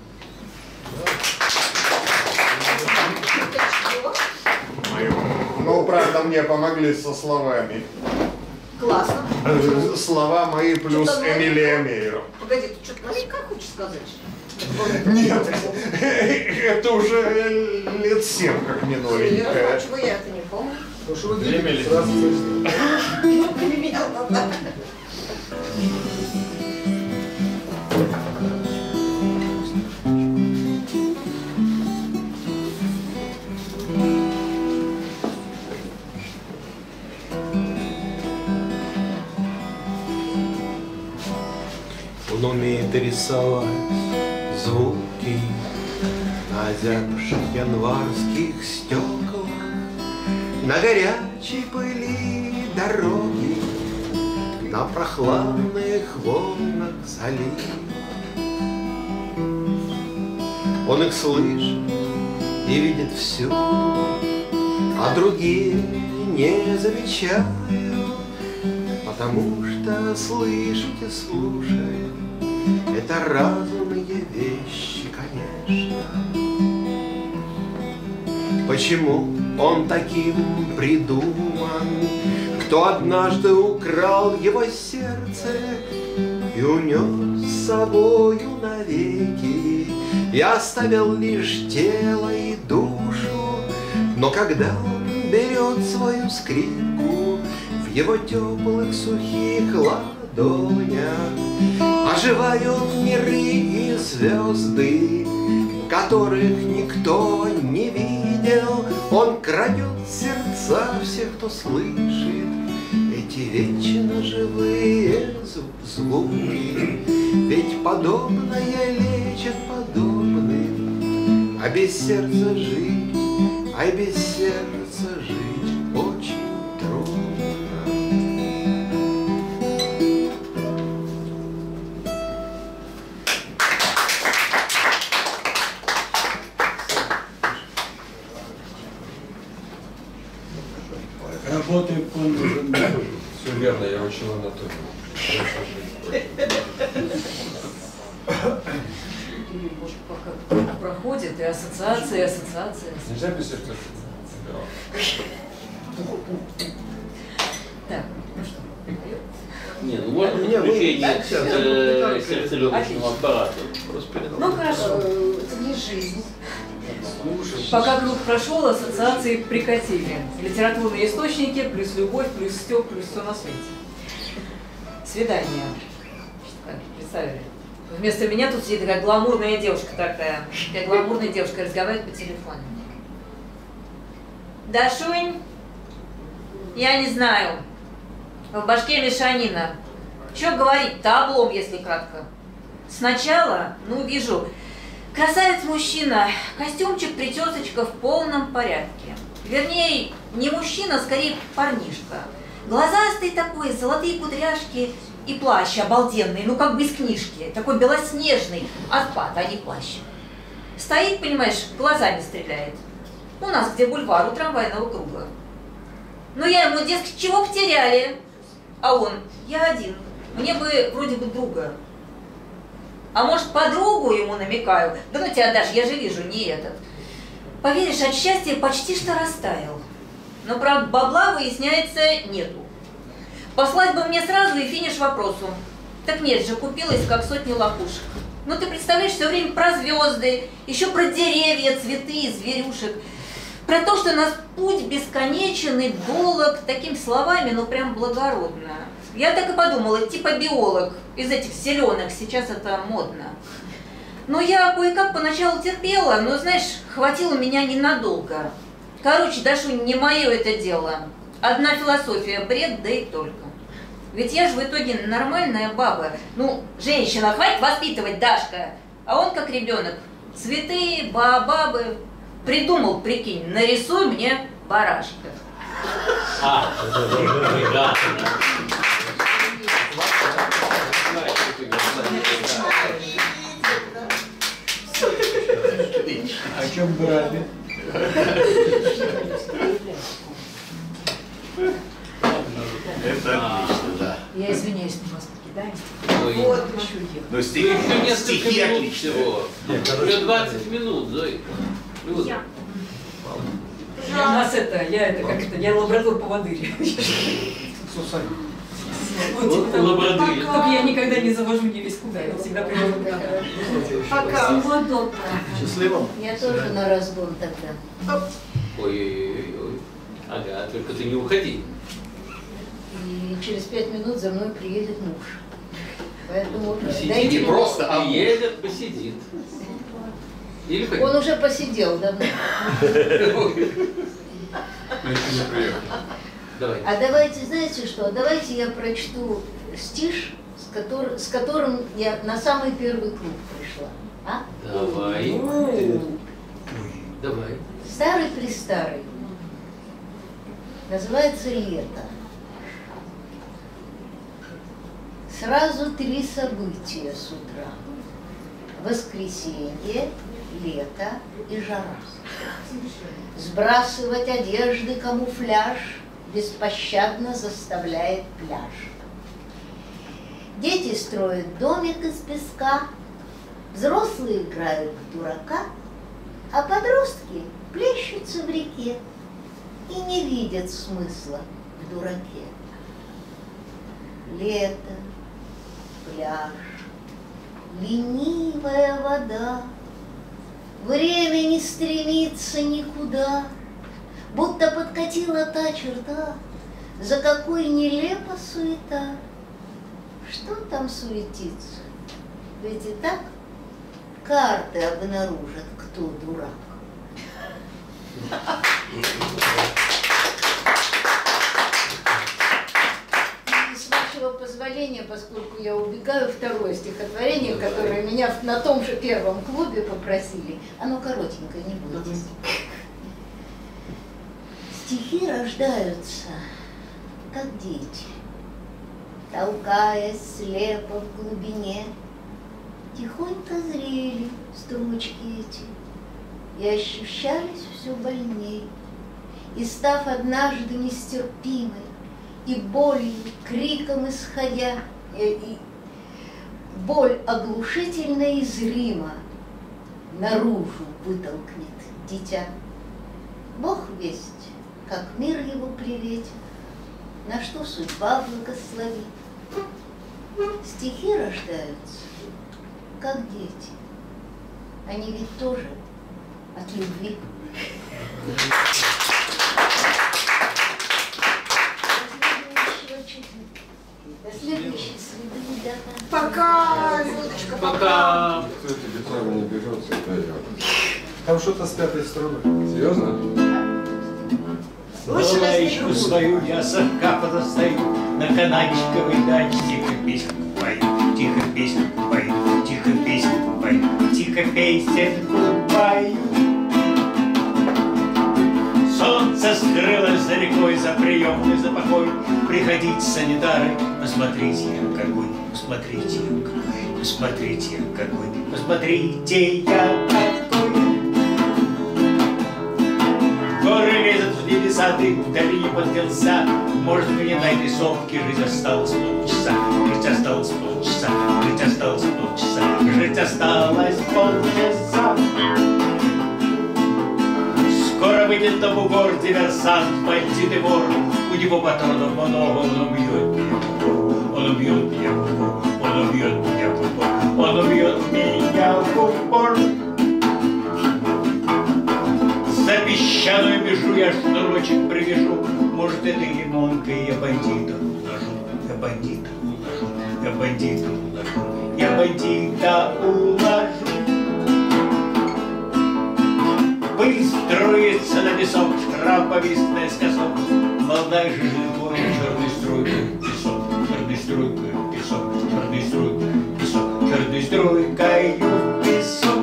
S2: Ну, правда, мне помогли со словами.
S7: Классно.
S2: Слова мои плюс Эмилия Мейер.
S7: Погоди, ты что-то наверняка хочешь сказать?
S2: Нет, это уже лет 7, как не новенькая.
S7: Чего я это не помню?
S6: Ну, что вы видели, сразу слышно.
S7: Ну, поменял назад.
S14: Он умеет рисовать звуки на озябших январских стеклах, на горячей пыли дороги, на прохладных волнах залива. Он их слышит и видит всюду, а другие не замечают, потому что слышать и слушать — это разные вещи, конечно. Почему он таким придуман? Кто однажды украл его сердце и унес с собою навеки, и оставил лишь тело и душу? Но когда он берет свою скрипку, в его теплых сухих ладонях оживают миры и звезды, которых никто не видел. Он крадет сердца всех, кто слышит эти вечно живые звуки. Ведь подобное лечит подобным, а без сердца жить, без сердца жить очень трудно.
S3: Работаем по
S13: Все верно, я учил анатомию.
S10: Пока проходит и ассоциация.
S13: Нельзя без сердца.
S10: Так, ну что?
S1: Не, ну можно подключение к сердцелегочному аппарату.
S10: Ну хорошо.
S7: Это не жизнь.
S10: Пока круг прошел, ассоциации прикатили. Литературные источники, плюс любовь, плюс стёб, плюс все на свете. Свидание. Представили? Вместо меня тут сидит такая гламурная девушка разговаривает по телефону. Дашунь, я не знаю. В башке мешанина. Что говорить-то, облом, если кратко. Сначала, вижу, красавец-мужчина, костюмчик, причесочка в полном порядке. Вернее, не мужчина, скорее парнишка. Глазастый такой, золотые кудряшки и плащ обалденный, как бы из книжки. Такой белоснежный, отпад, а не плащ. Стоит, понимаешь, глазами стреляет. У нас где бульвар, у трамвайного круга. Я ему, дескать, чего потеряли? А он, я один, мне бы вроде бы друга. А может, подругу ему намекаю? Да ну тебя, Даш, я же вижу, не этот. Поверишь, от счастья почти что растаял. Но, правда, бабла, выясняется, нету. Послать бы мне сразу и финиш вопросу. Так нет же, купилась как сотни лохушек. Ты представляешь, все время про звезды, еще про деревья, цветы, зверюшек. Про то, что нас путь бесконечен и долг, такими словами, ну прям благородно. Я так и подумала, типа биолог, из этих зеленых, сейчас это модно. Но я кое-как поначалу терпела, но, знаешь, хватило меня ненадолго. Короче, Дашу, не мое это дело. Одна философия, бред, да и только. Ведь я же в итоге нормальная баба. Ну, женщина, хватит воспитывать, Дашка. А он как ребенок. Цветы, баобабы. Придумал, прикинь, нарисуй мне барашка.
S1: Да.
S3: О чем брали?
S18: Это отлично, да.
S10: Я извиняюсь, мы вас покидаем.
S1: Вот.
S18: Но
S1: Еще несколько
S18: стихи
S1: минут
S18: отличные.
S1: всего. Уже 20 минут, Зоя. Люда.
S10: Я лабрадор-поводырь.
S1: Лабрадор.
S10: Только я никогда не завожу не весь куда, я всегда привожу куда.
S11: Пока.
S3: Счастливо.
S11: Я тоже на разгон тогда.
S1: Ой-ой-ой. Ага, только ты не уходи.
S11: И через 5 минут за мной приедет муж. Поэтому
S1: Сидит просто, а едет, посидит. Или пойдет.
S11: он уже посидел давно.
S1: Давай.
S11: А давайте, знаете что, давайте я прочту стиш, с которым я на самый первый клуб пришла. А?
S1: Давай. Давай.
S11: Старый-престарый. Называется «Лето». Сразу 3 события с утра. Воскресенье, лето и жара. Сбрасывать одежды камуфляж беспощадно заставляет пляж. Дети строят домик из песка, взрослые играют в дурака, а подростки плещутся в реке и не видят смысла в дураке. Лето, пляж, ленивая вода, время не стремится никуда, будто подкатила та черта, за какой нелепа суета. Что там суетиться? Ведь и так карты обнаружат, кто дурак. И с вашего позволения, поскольку я убегаю, второе стихотворение, которое меня на том же первом клубе попросили, оно коротенькое, не будет. Стихи рождаются, как дети, толкаясь слепо в глубине, тихонько зрели строчки эти и ощущались все больней. И став однажды нестерпимой, и болью, криком исходя, и боль оглушительно и зримо наружу вытолкнет дитя. Бог весть, как мир его приветит, на что судьба благословит. Стихи рождаются, как дети. Они ведь тоже от любви. До следующей среды, ребята.
S7: Пока, Людочка,
S1: пока.
S2: Кто эта гитара не берется, это я.
S6: Там что-то с 5-й струной.
S2: Серьезно?
S3: Лаечку свою я совка подостаю, на канатчиковой даче тихо песню пою, тихо песню пою, тихо песню пою, тихо песенку пою. Солнце скрылось за рекой, за приемной, за покой. Приходите, санитары, посмотрите, я какой, посмотрите, я какой, посмотрите, я какой, посмотрите, я какой. Горы лезут в небеса, дым в долине поднялся. Может, мне на этой сопке жить осталось полчаса, жить осталось полчаса, жить осталось полчаса, жить осталось полчаса. Скоро выйдет на бугор диверсант, бандит и вор. У него патронов много, он убьет меня в упор, он убьет меня в упор, он убьет меня в упор, он убьет меня в упор. За песчаной побежу, я шнурочек привяжу. Может, этой лимонкой я бандита уложу, я бандита уложу, я бандита уложу, я бандита уложу. Пыль струится на песок, трава повис наискосок. Молодая жилой черной струйкой песок, черной струйкой песок, черной струйкой песок, черной струйкой песок.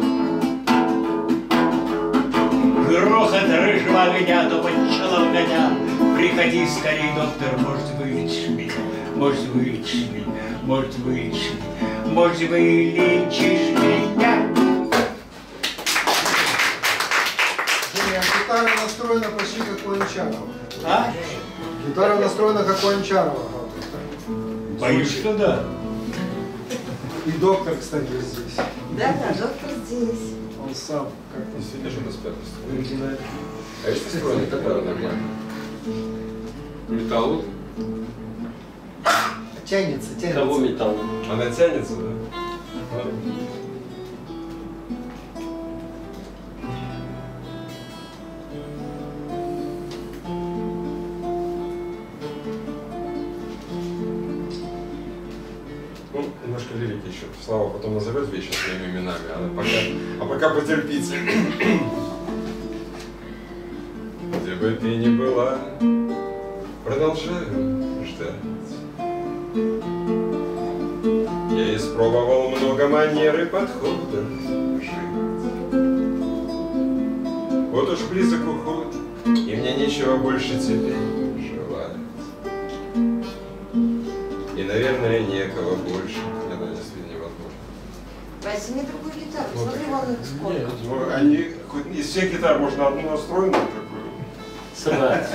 S3: Грохот рыжего огня, топот человека. Приходи скорей, доктор, может, вылечишь меня, может, вылечишь меня, может, вылечишь меня, может, вылечишь меня.
S6: Гитара настроена почти как у Анчарова.
S3: А?
S6: Гитара настроена как у Анчарова.
S3: Боюсь, что да.
S6: И доктор, кстати, здесь.
S7: Да, доктор здесь.
S6: Он сам как-то...
S14: Действительно, что-то спряталось. А если настроена гитара нормально? Металл?
S6: Тянется.
S14: Кого металл? Она тянется, да? Немножко лирики еще. Слава потом назовет вещи своими именами, а пока потерпите. Где бы ты ни была, продолжаю ждать. Я испробовал много манер и подходов жить. Вот уж близок уход, и мне нечего больше тебе желать. И, наверное, некого больше. Это действительно невозможно.
S7: Возьми другую гитару, смотри, вон их сколько.
S14: Нет, ну, они, хоть из всех гитар можно одну настроенную такую.
S1: Собрать.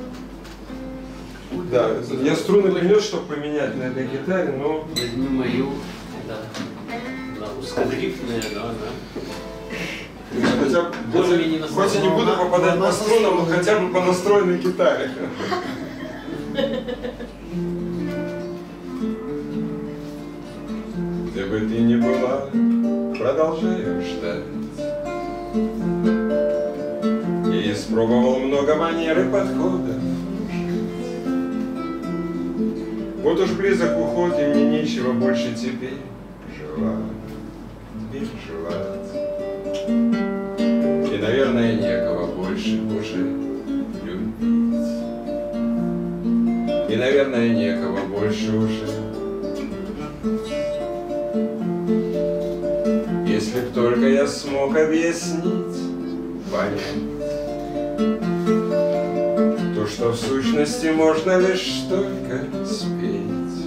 S14: Да, я струны принес, чтобы поменять на этой гитаре, но...
S1: Возьми мою, да. Она узкодрифтная, но она...
S14: Хотя, хоть я не буду попадать по струнам, но хотя бы по настроенной гитаре. Где бы ты ни была, продолжаю ждать. Я испробовал много манер и подходов. Вот уж близок уход, и мне нечего больше теперь желать. И, наверное, некого больше уже любить. И, наверное, некого больше уже. Если б только я смог объяснить, понять то, что в сущности можно лишь только спеть.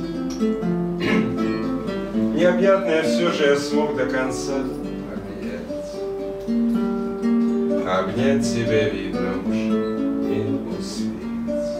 S14: Необъятное все же я смог до конца объять. Обнять тебя, видно, уж не успеть.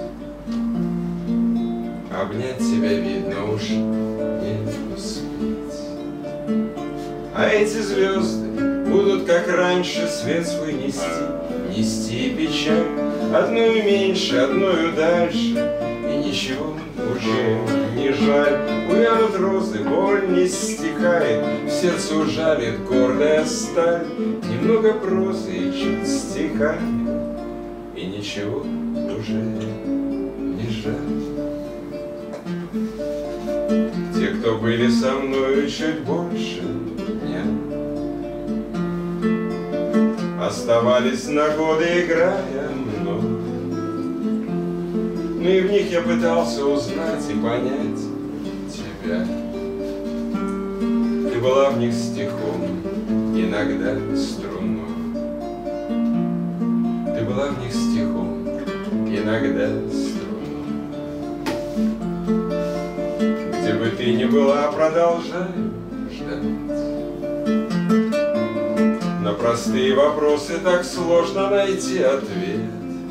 S14: Обнять тебя, видно, уж не успеть. А эти звезды будут, как раньше, свет свой нести, нести печаль, одную меньше, одною дальше, и ничего уже не жаль. Увянут розы, боль не стихает, в сердце ужалит гордая сталь. Немного прозы и чуть стихает, и ничего уже не жаль. Те, кто были со мною чуть больше дня, оставались на годы, играя мной. Но и в них я пытался узнать и понять тебя. Ты была в них стихом, иногда струной. Ты была в них стихом, иногда струной. Где бы ты ни была, продолжай ждать. На простые вопросы так сложно найти ответ.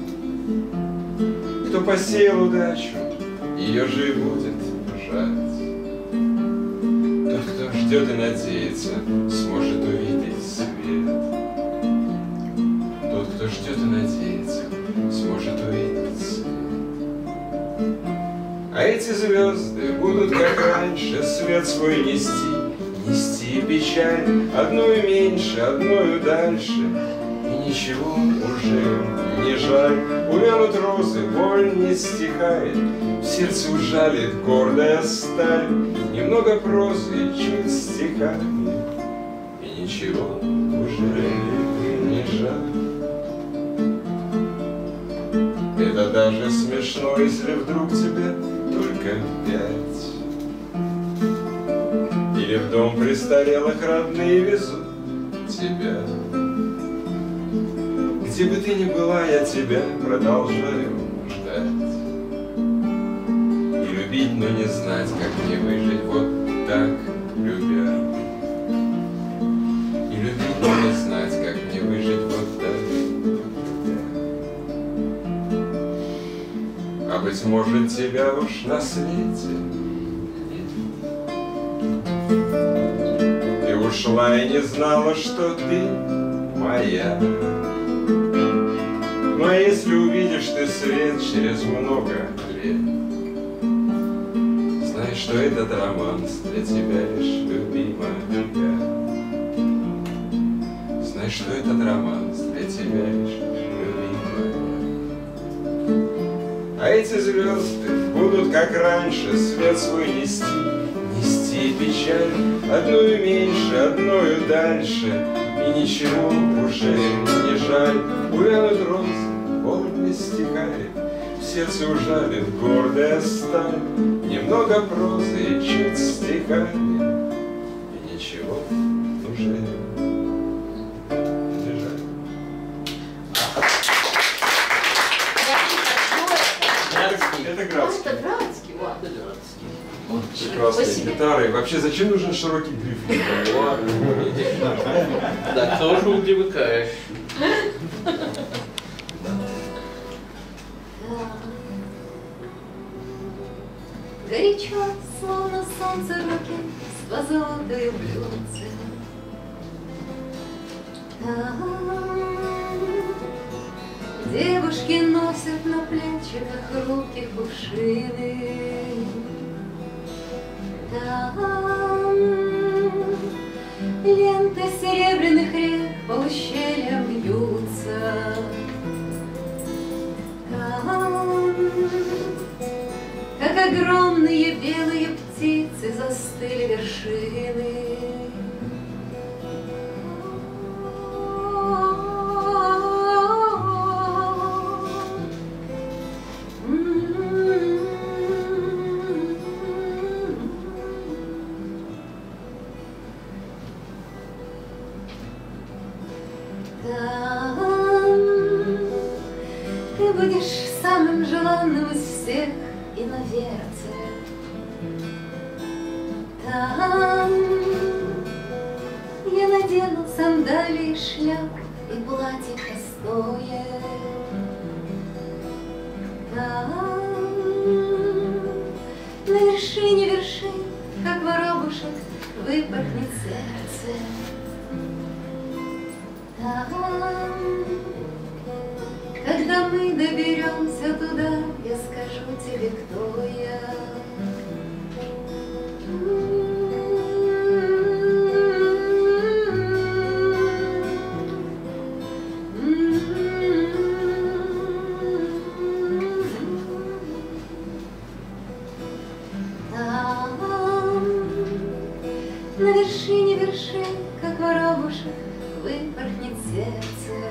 S14: Кто посеял удачу, ее же и будет жать. Тот, кто ждет и надеется, сможет увидеть свет. Тот, кто ждет и надеется, сможет увидеть свет. А эти звезды будут, как раньше, свет свой нести, нести печаль, одную меньше, одную дальше, и ничего уже не жаль. Увянут розы, боль не стихает, в сердце ужалит гордая сталь. Немного прозы, чуть стихами, и ничего уже не жаль. Это даже смешно, если вдруг тебе только 5. Или в дом престарелых родные везут тебя. Где бы ты ни была, я тебя продолжаю ждать. И любить, но не знать, как мне выжить вот так, любя. И любить, но не знать, как мне выжить вот так. А быть может, тебя уж на свете ты ушла и не знала, что ты моя. Но если увидишь ты свет через много лет, знай, что этот романс для тебя лишь любимая. Знай, что этот романс для тебя лишь любимая. А эти звезды будут, как раньше, свет свой нести, нести печаль, одною меньше, одною дальше, и ничего уже не жаль. Увянут розы, боль не стихает, в сердце ужалит гордая сталь. Немного прозы и чуть стихами, и ничего уже не жаль. Это Градский.
S10: Это Градский, ладно.
S14: Это Градский. Прекрасные гитары. Вообще, зачем нужен широкий гриф?
S1: Да, кто же привыкаешь?
S15: Горячо, словно солнце руки с позолотою блюдце. Девушки носят на плечиках руки кувшины. Там ленты серебряных рек по ущельям бьются. Там, как огромные белые птицы, застыли вершины. Ты будешь самым желанным из всех иноверцев. Там я надену сандалии, шляпу и платье простое. Там на вершине вершин, как воробушек, выпорхнет сердце. Там, когда мы доберемся туда, я скажу тебе, кто я. Там, на вершине вершин, как воробушек, выпорхнет сердце.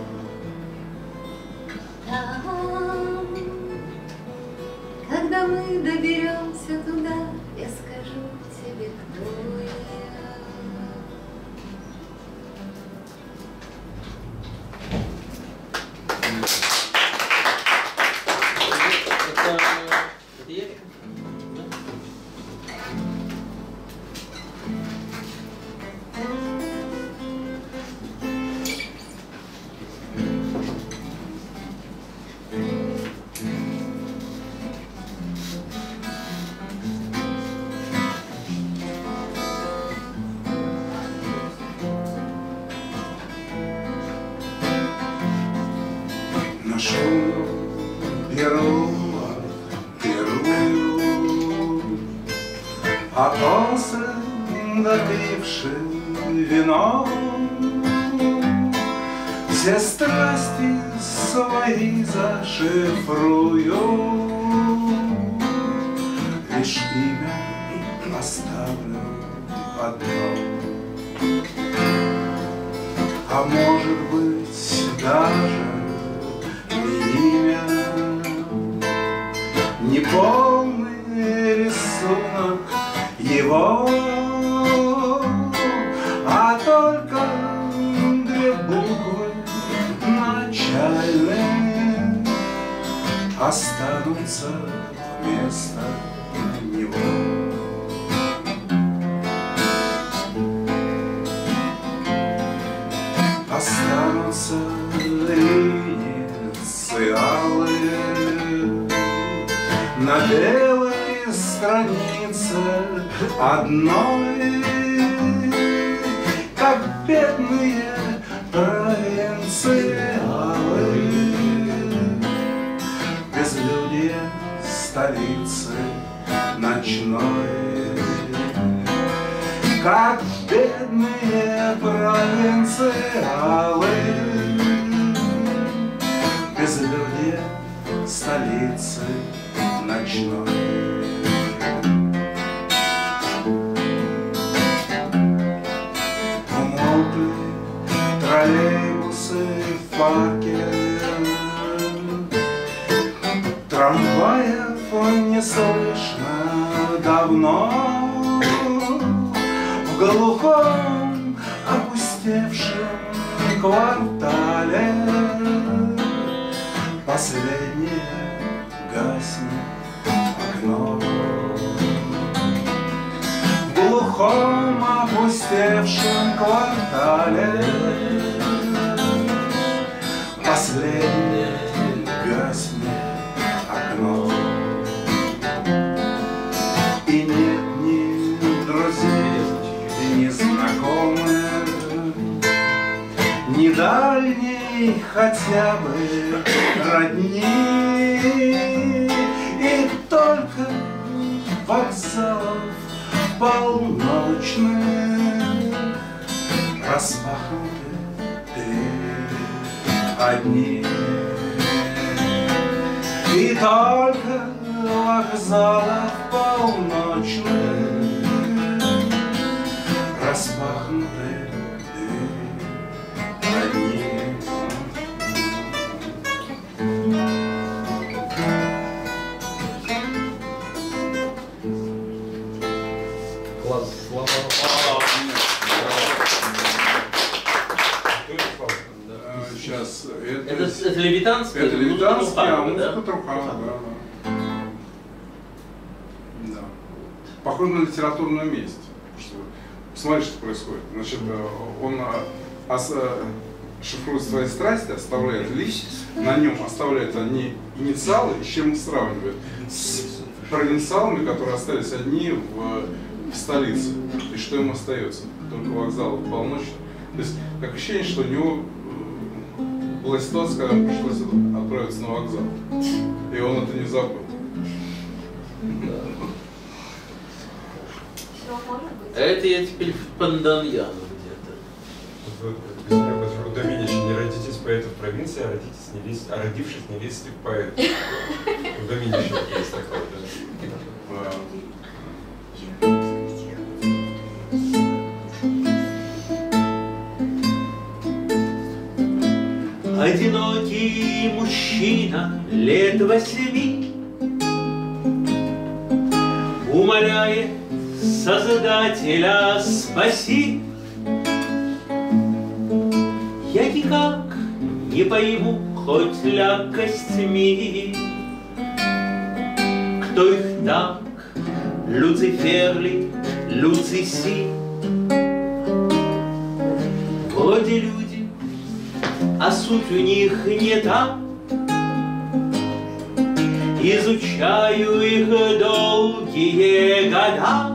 S15: Там, когда мы доберемся туда, я скажу тебе, кто я.
S16: Нашел первую, а после, допивши вино, все страсти свои зашифрую, лишь имя оставлю одно. А может быть даже не имя, не полный рисунок его, а только две буквы начальные останутся вместо него. Останутся инициалы на белой странице одной, как бедные провинциалы, безлюдье столицы ночной, как бедные провинциалы, безлюдье столицы ночной. Умолкли троллейбусы, факел, трамваев не слышно давно. В глухом опустевшем квартале последнее гаснет окно. В глухом опустевшем квартале последнее гаснет окно. И нет ни друзей, ни знакомых, ни дальней хотя бы родни, и только вокзалов полночных распахнуты двери одни, и только вокзалов полночных распахнуты двери одни.
S14: Класс, слава.
S17: Сейчас.
S1: Это Левитанский?
S17: Это Левитанский, а
S1: музыка
S17: музыка Труханова, да. Да. Похоже на литературную месть. Смотри, что происходит. Значит, он шифрует свои страсти, оставляет лист, на нем оставляет они инициалы, и с чем сравнивает? С провинциалами, которые остались одни в столице. И что им остается? Только вокзал полночный. То есть, как ощущение, что у него была ситуация, когда ему пришлось отправиться на вокзал. И он это не забыл.
S1: Это я теперь в Панданьяну где-то.
S19: У Доминича не родитесь поэта в провинции, а родившись невесте поэт. У Доминича есть такое даже.
S1: Одинокий мужчина лет 8 умоляет Создателя спаси. Я никак не пойму, хоть легкостьми, кто их так, Люцифер ли, Люциси. Вроде люди, а суть у них не та. Изучаю их долгие года,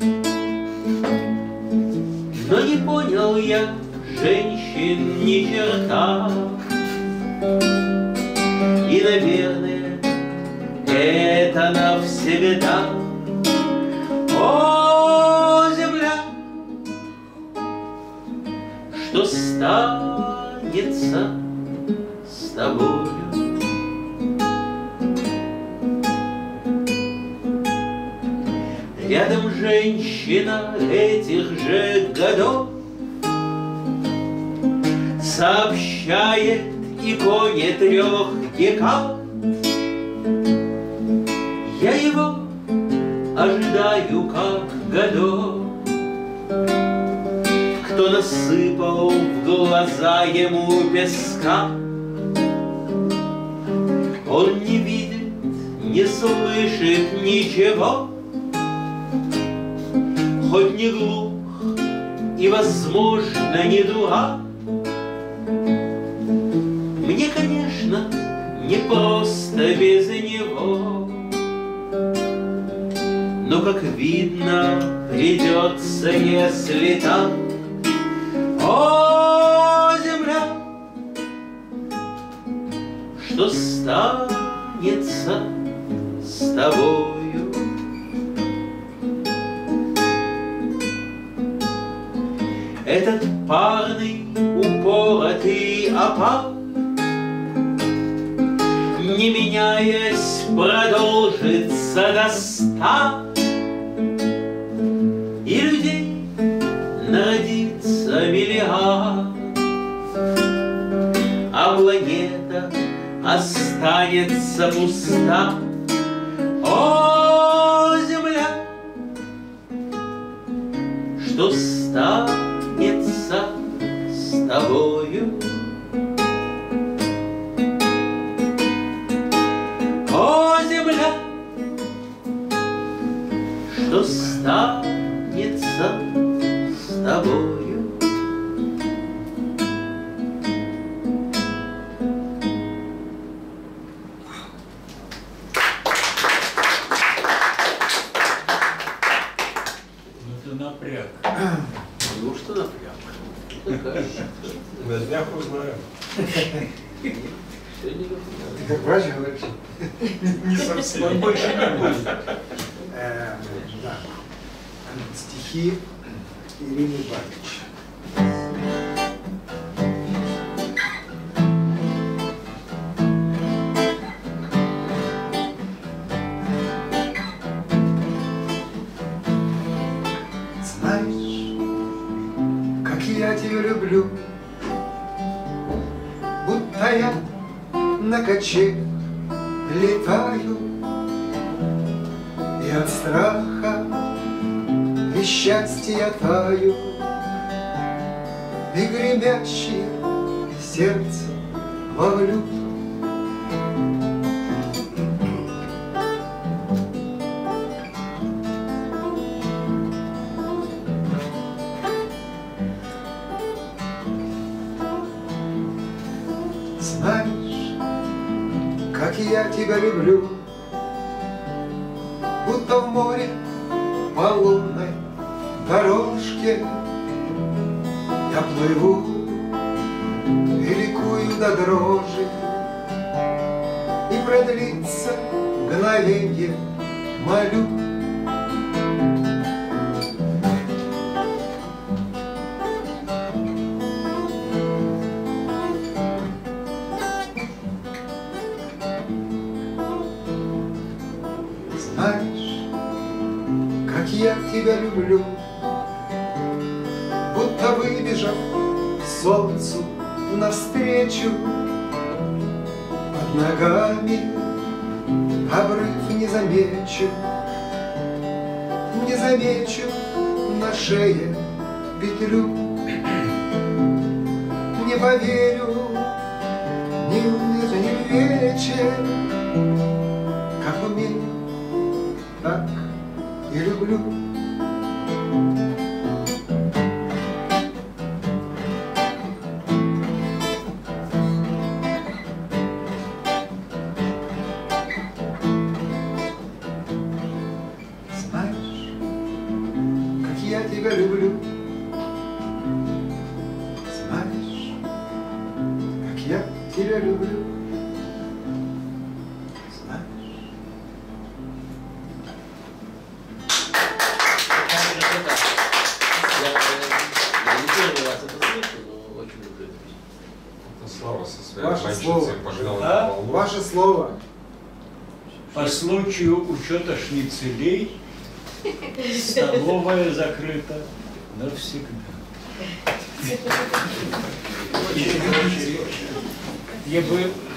S1: но не понял я женщин ни черта. И, наверное, это навсегда. О, земля, что станет останется с тобою. Рядом женщина этих же годов сообщает иконе 3 декад. Я его ожидаю как годов. Кто насыпал в глаза ему песка, он не видит, не слышит ничего, хоть не глух и, возможно, не дурак. Мне, конечно, не просто без него, но, как видно, придется, если так. О, земля, что станется с тобою? Этот парный, упоротый опал, не меняясь, продолжится до 100, и людей народится миллиард, а планета останется пуста. О, земля, что станется с тобою? О, земля, что станется с тобою?
S3: Это напряг.
S1: Ну что напряг?
S19: На днях узнаем.
S6: Ты как врач говоришь? Не совсем.
S3: Больше не будет.
S6: Да. Стихи Ирины Бабич. Знаешь, как я тебя люблю, будто я на качелях летаю, и от страха и счастья таю, и гремящее сердце ловлю. Знаешь, как я тебя люблю, будто в море по лунной дорожке я плыву и ликую до дрожи, и продлится мгновенье молю. Знаешь, как я тебя люблю, будто выбежав солнцу навстречу, под ногами обрыв не замечу, не замечу на шее петлю. Не поверю ни в вечер, как умею, так и люблю. Знаешь, как я тебя люблю. Знаешь, как я тебя люблю.
S1: Я не первый раз это слышу, но очень люблю эту песню.
S19: Слава со своей
S6: Ваше
S19: обманщицей
S6: слово.
S19: погнал
S3: А?
S19: на волну.
S6: Ваше слово.
S3: По случаю учета шницелей столовая закрыта навсегда. Я бы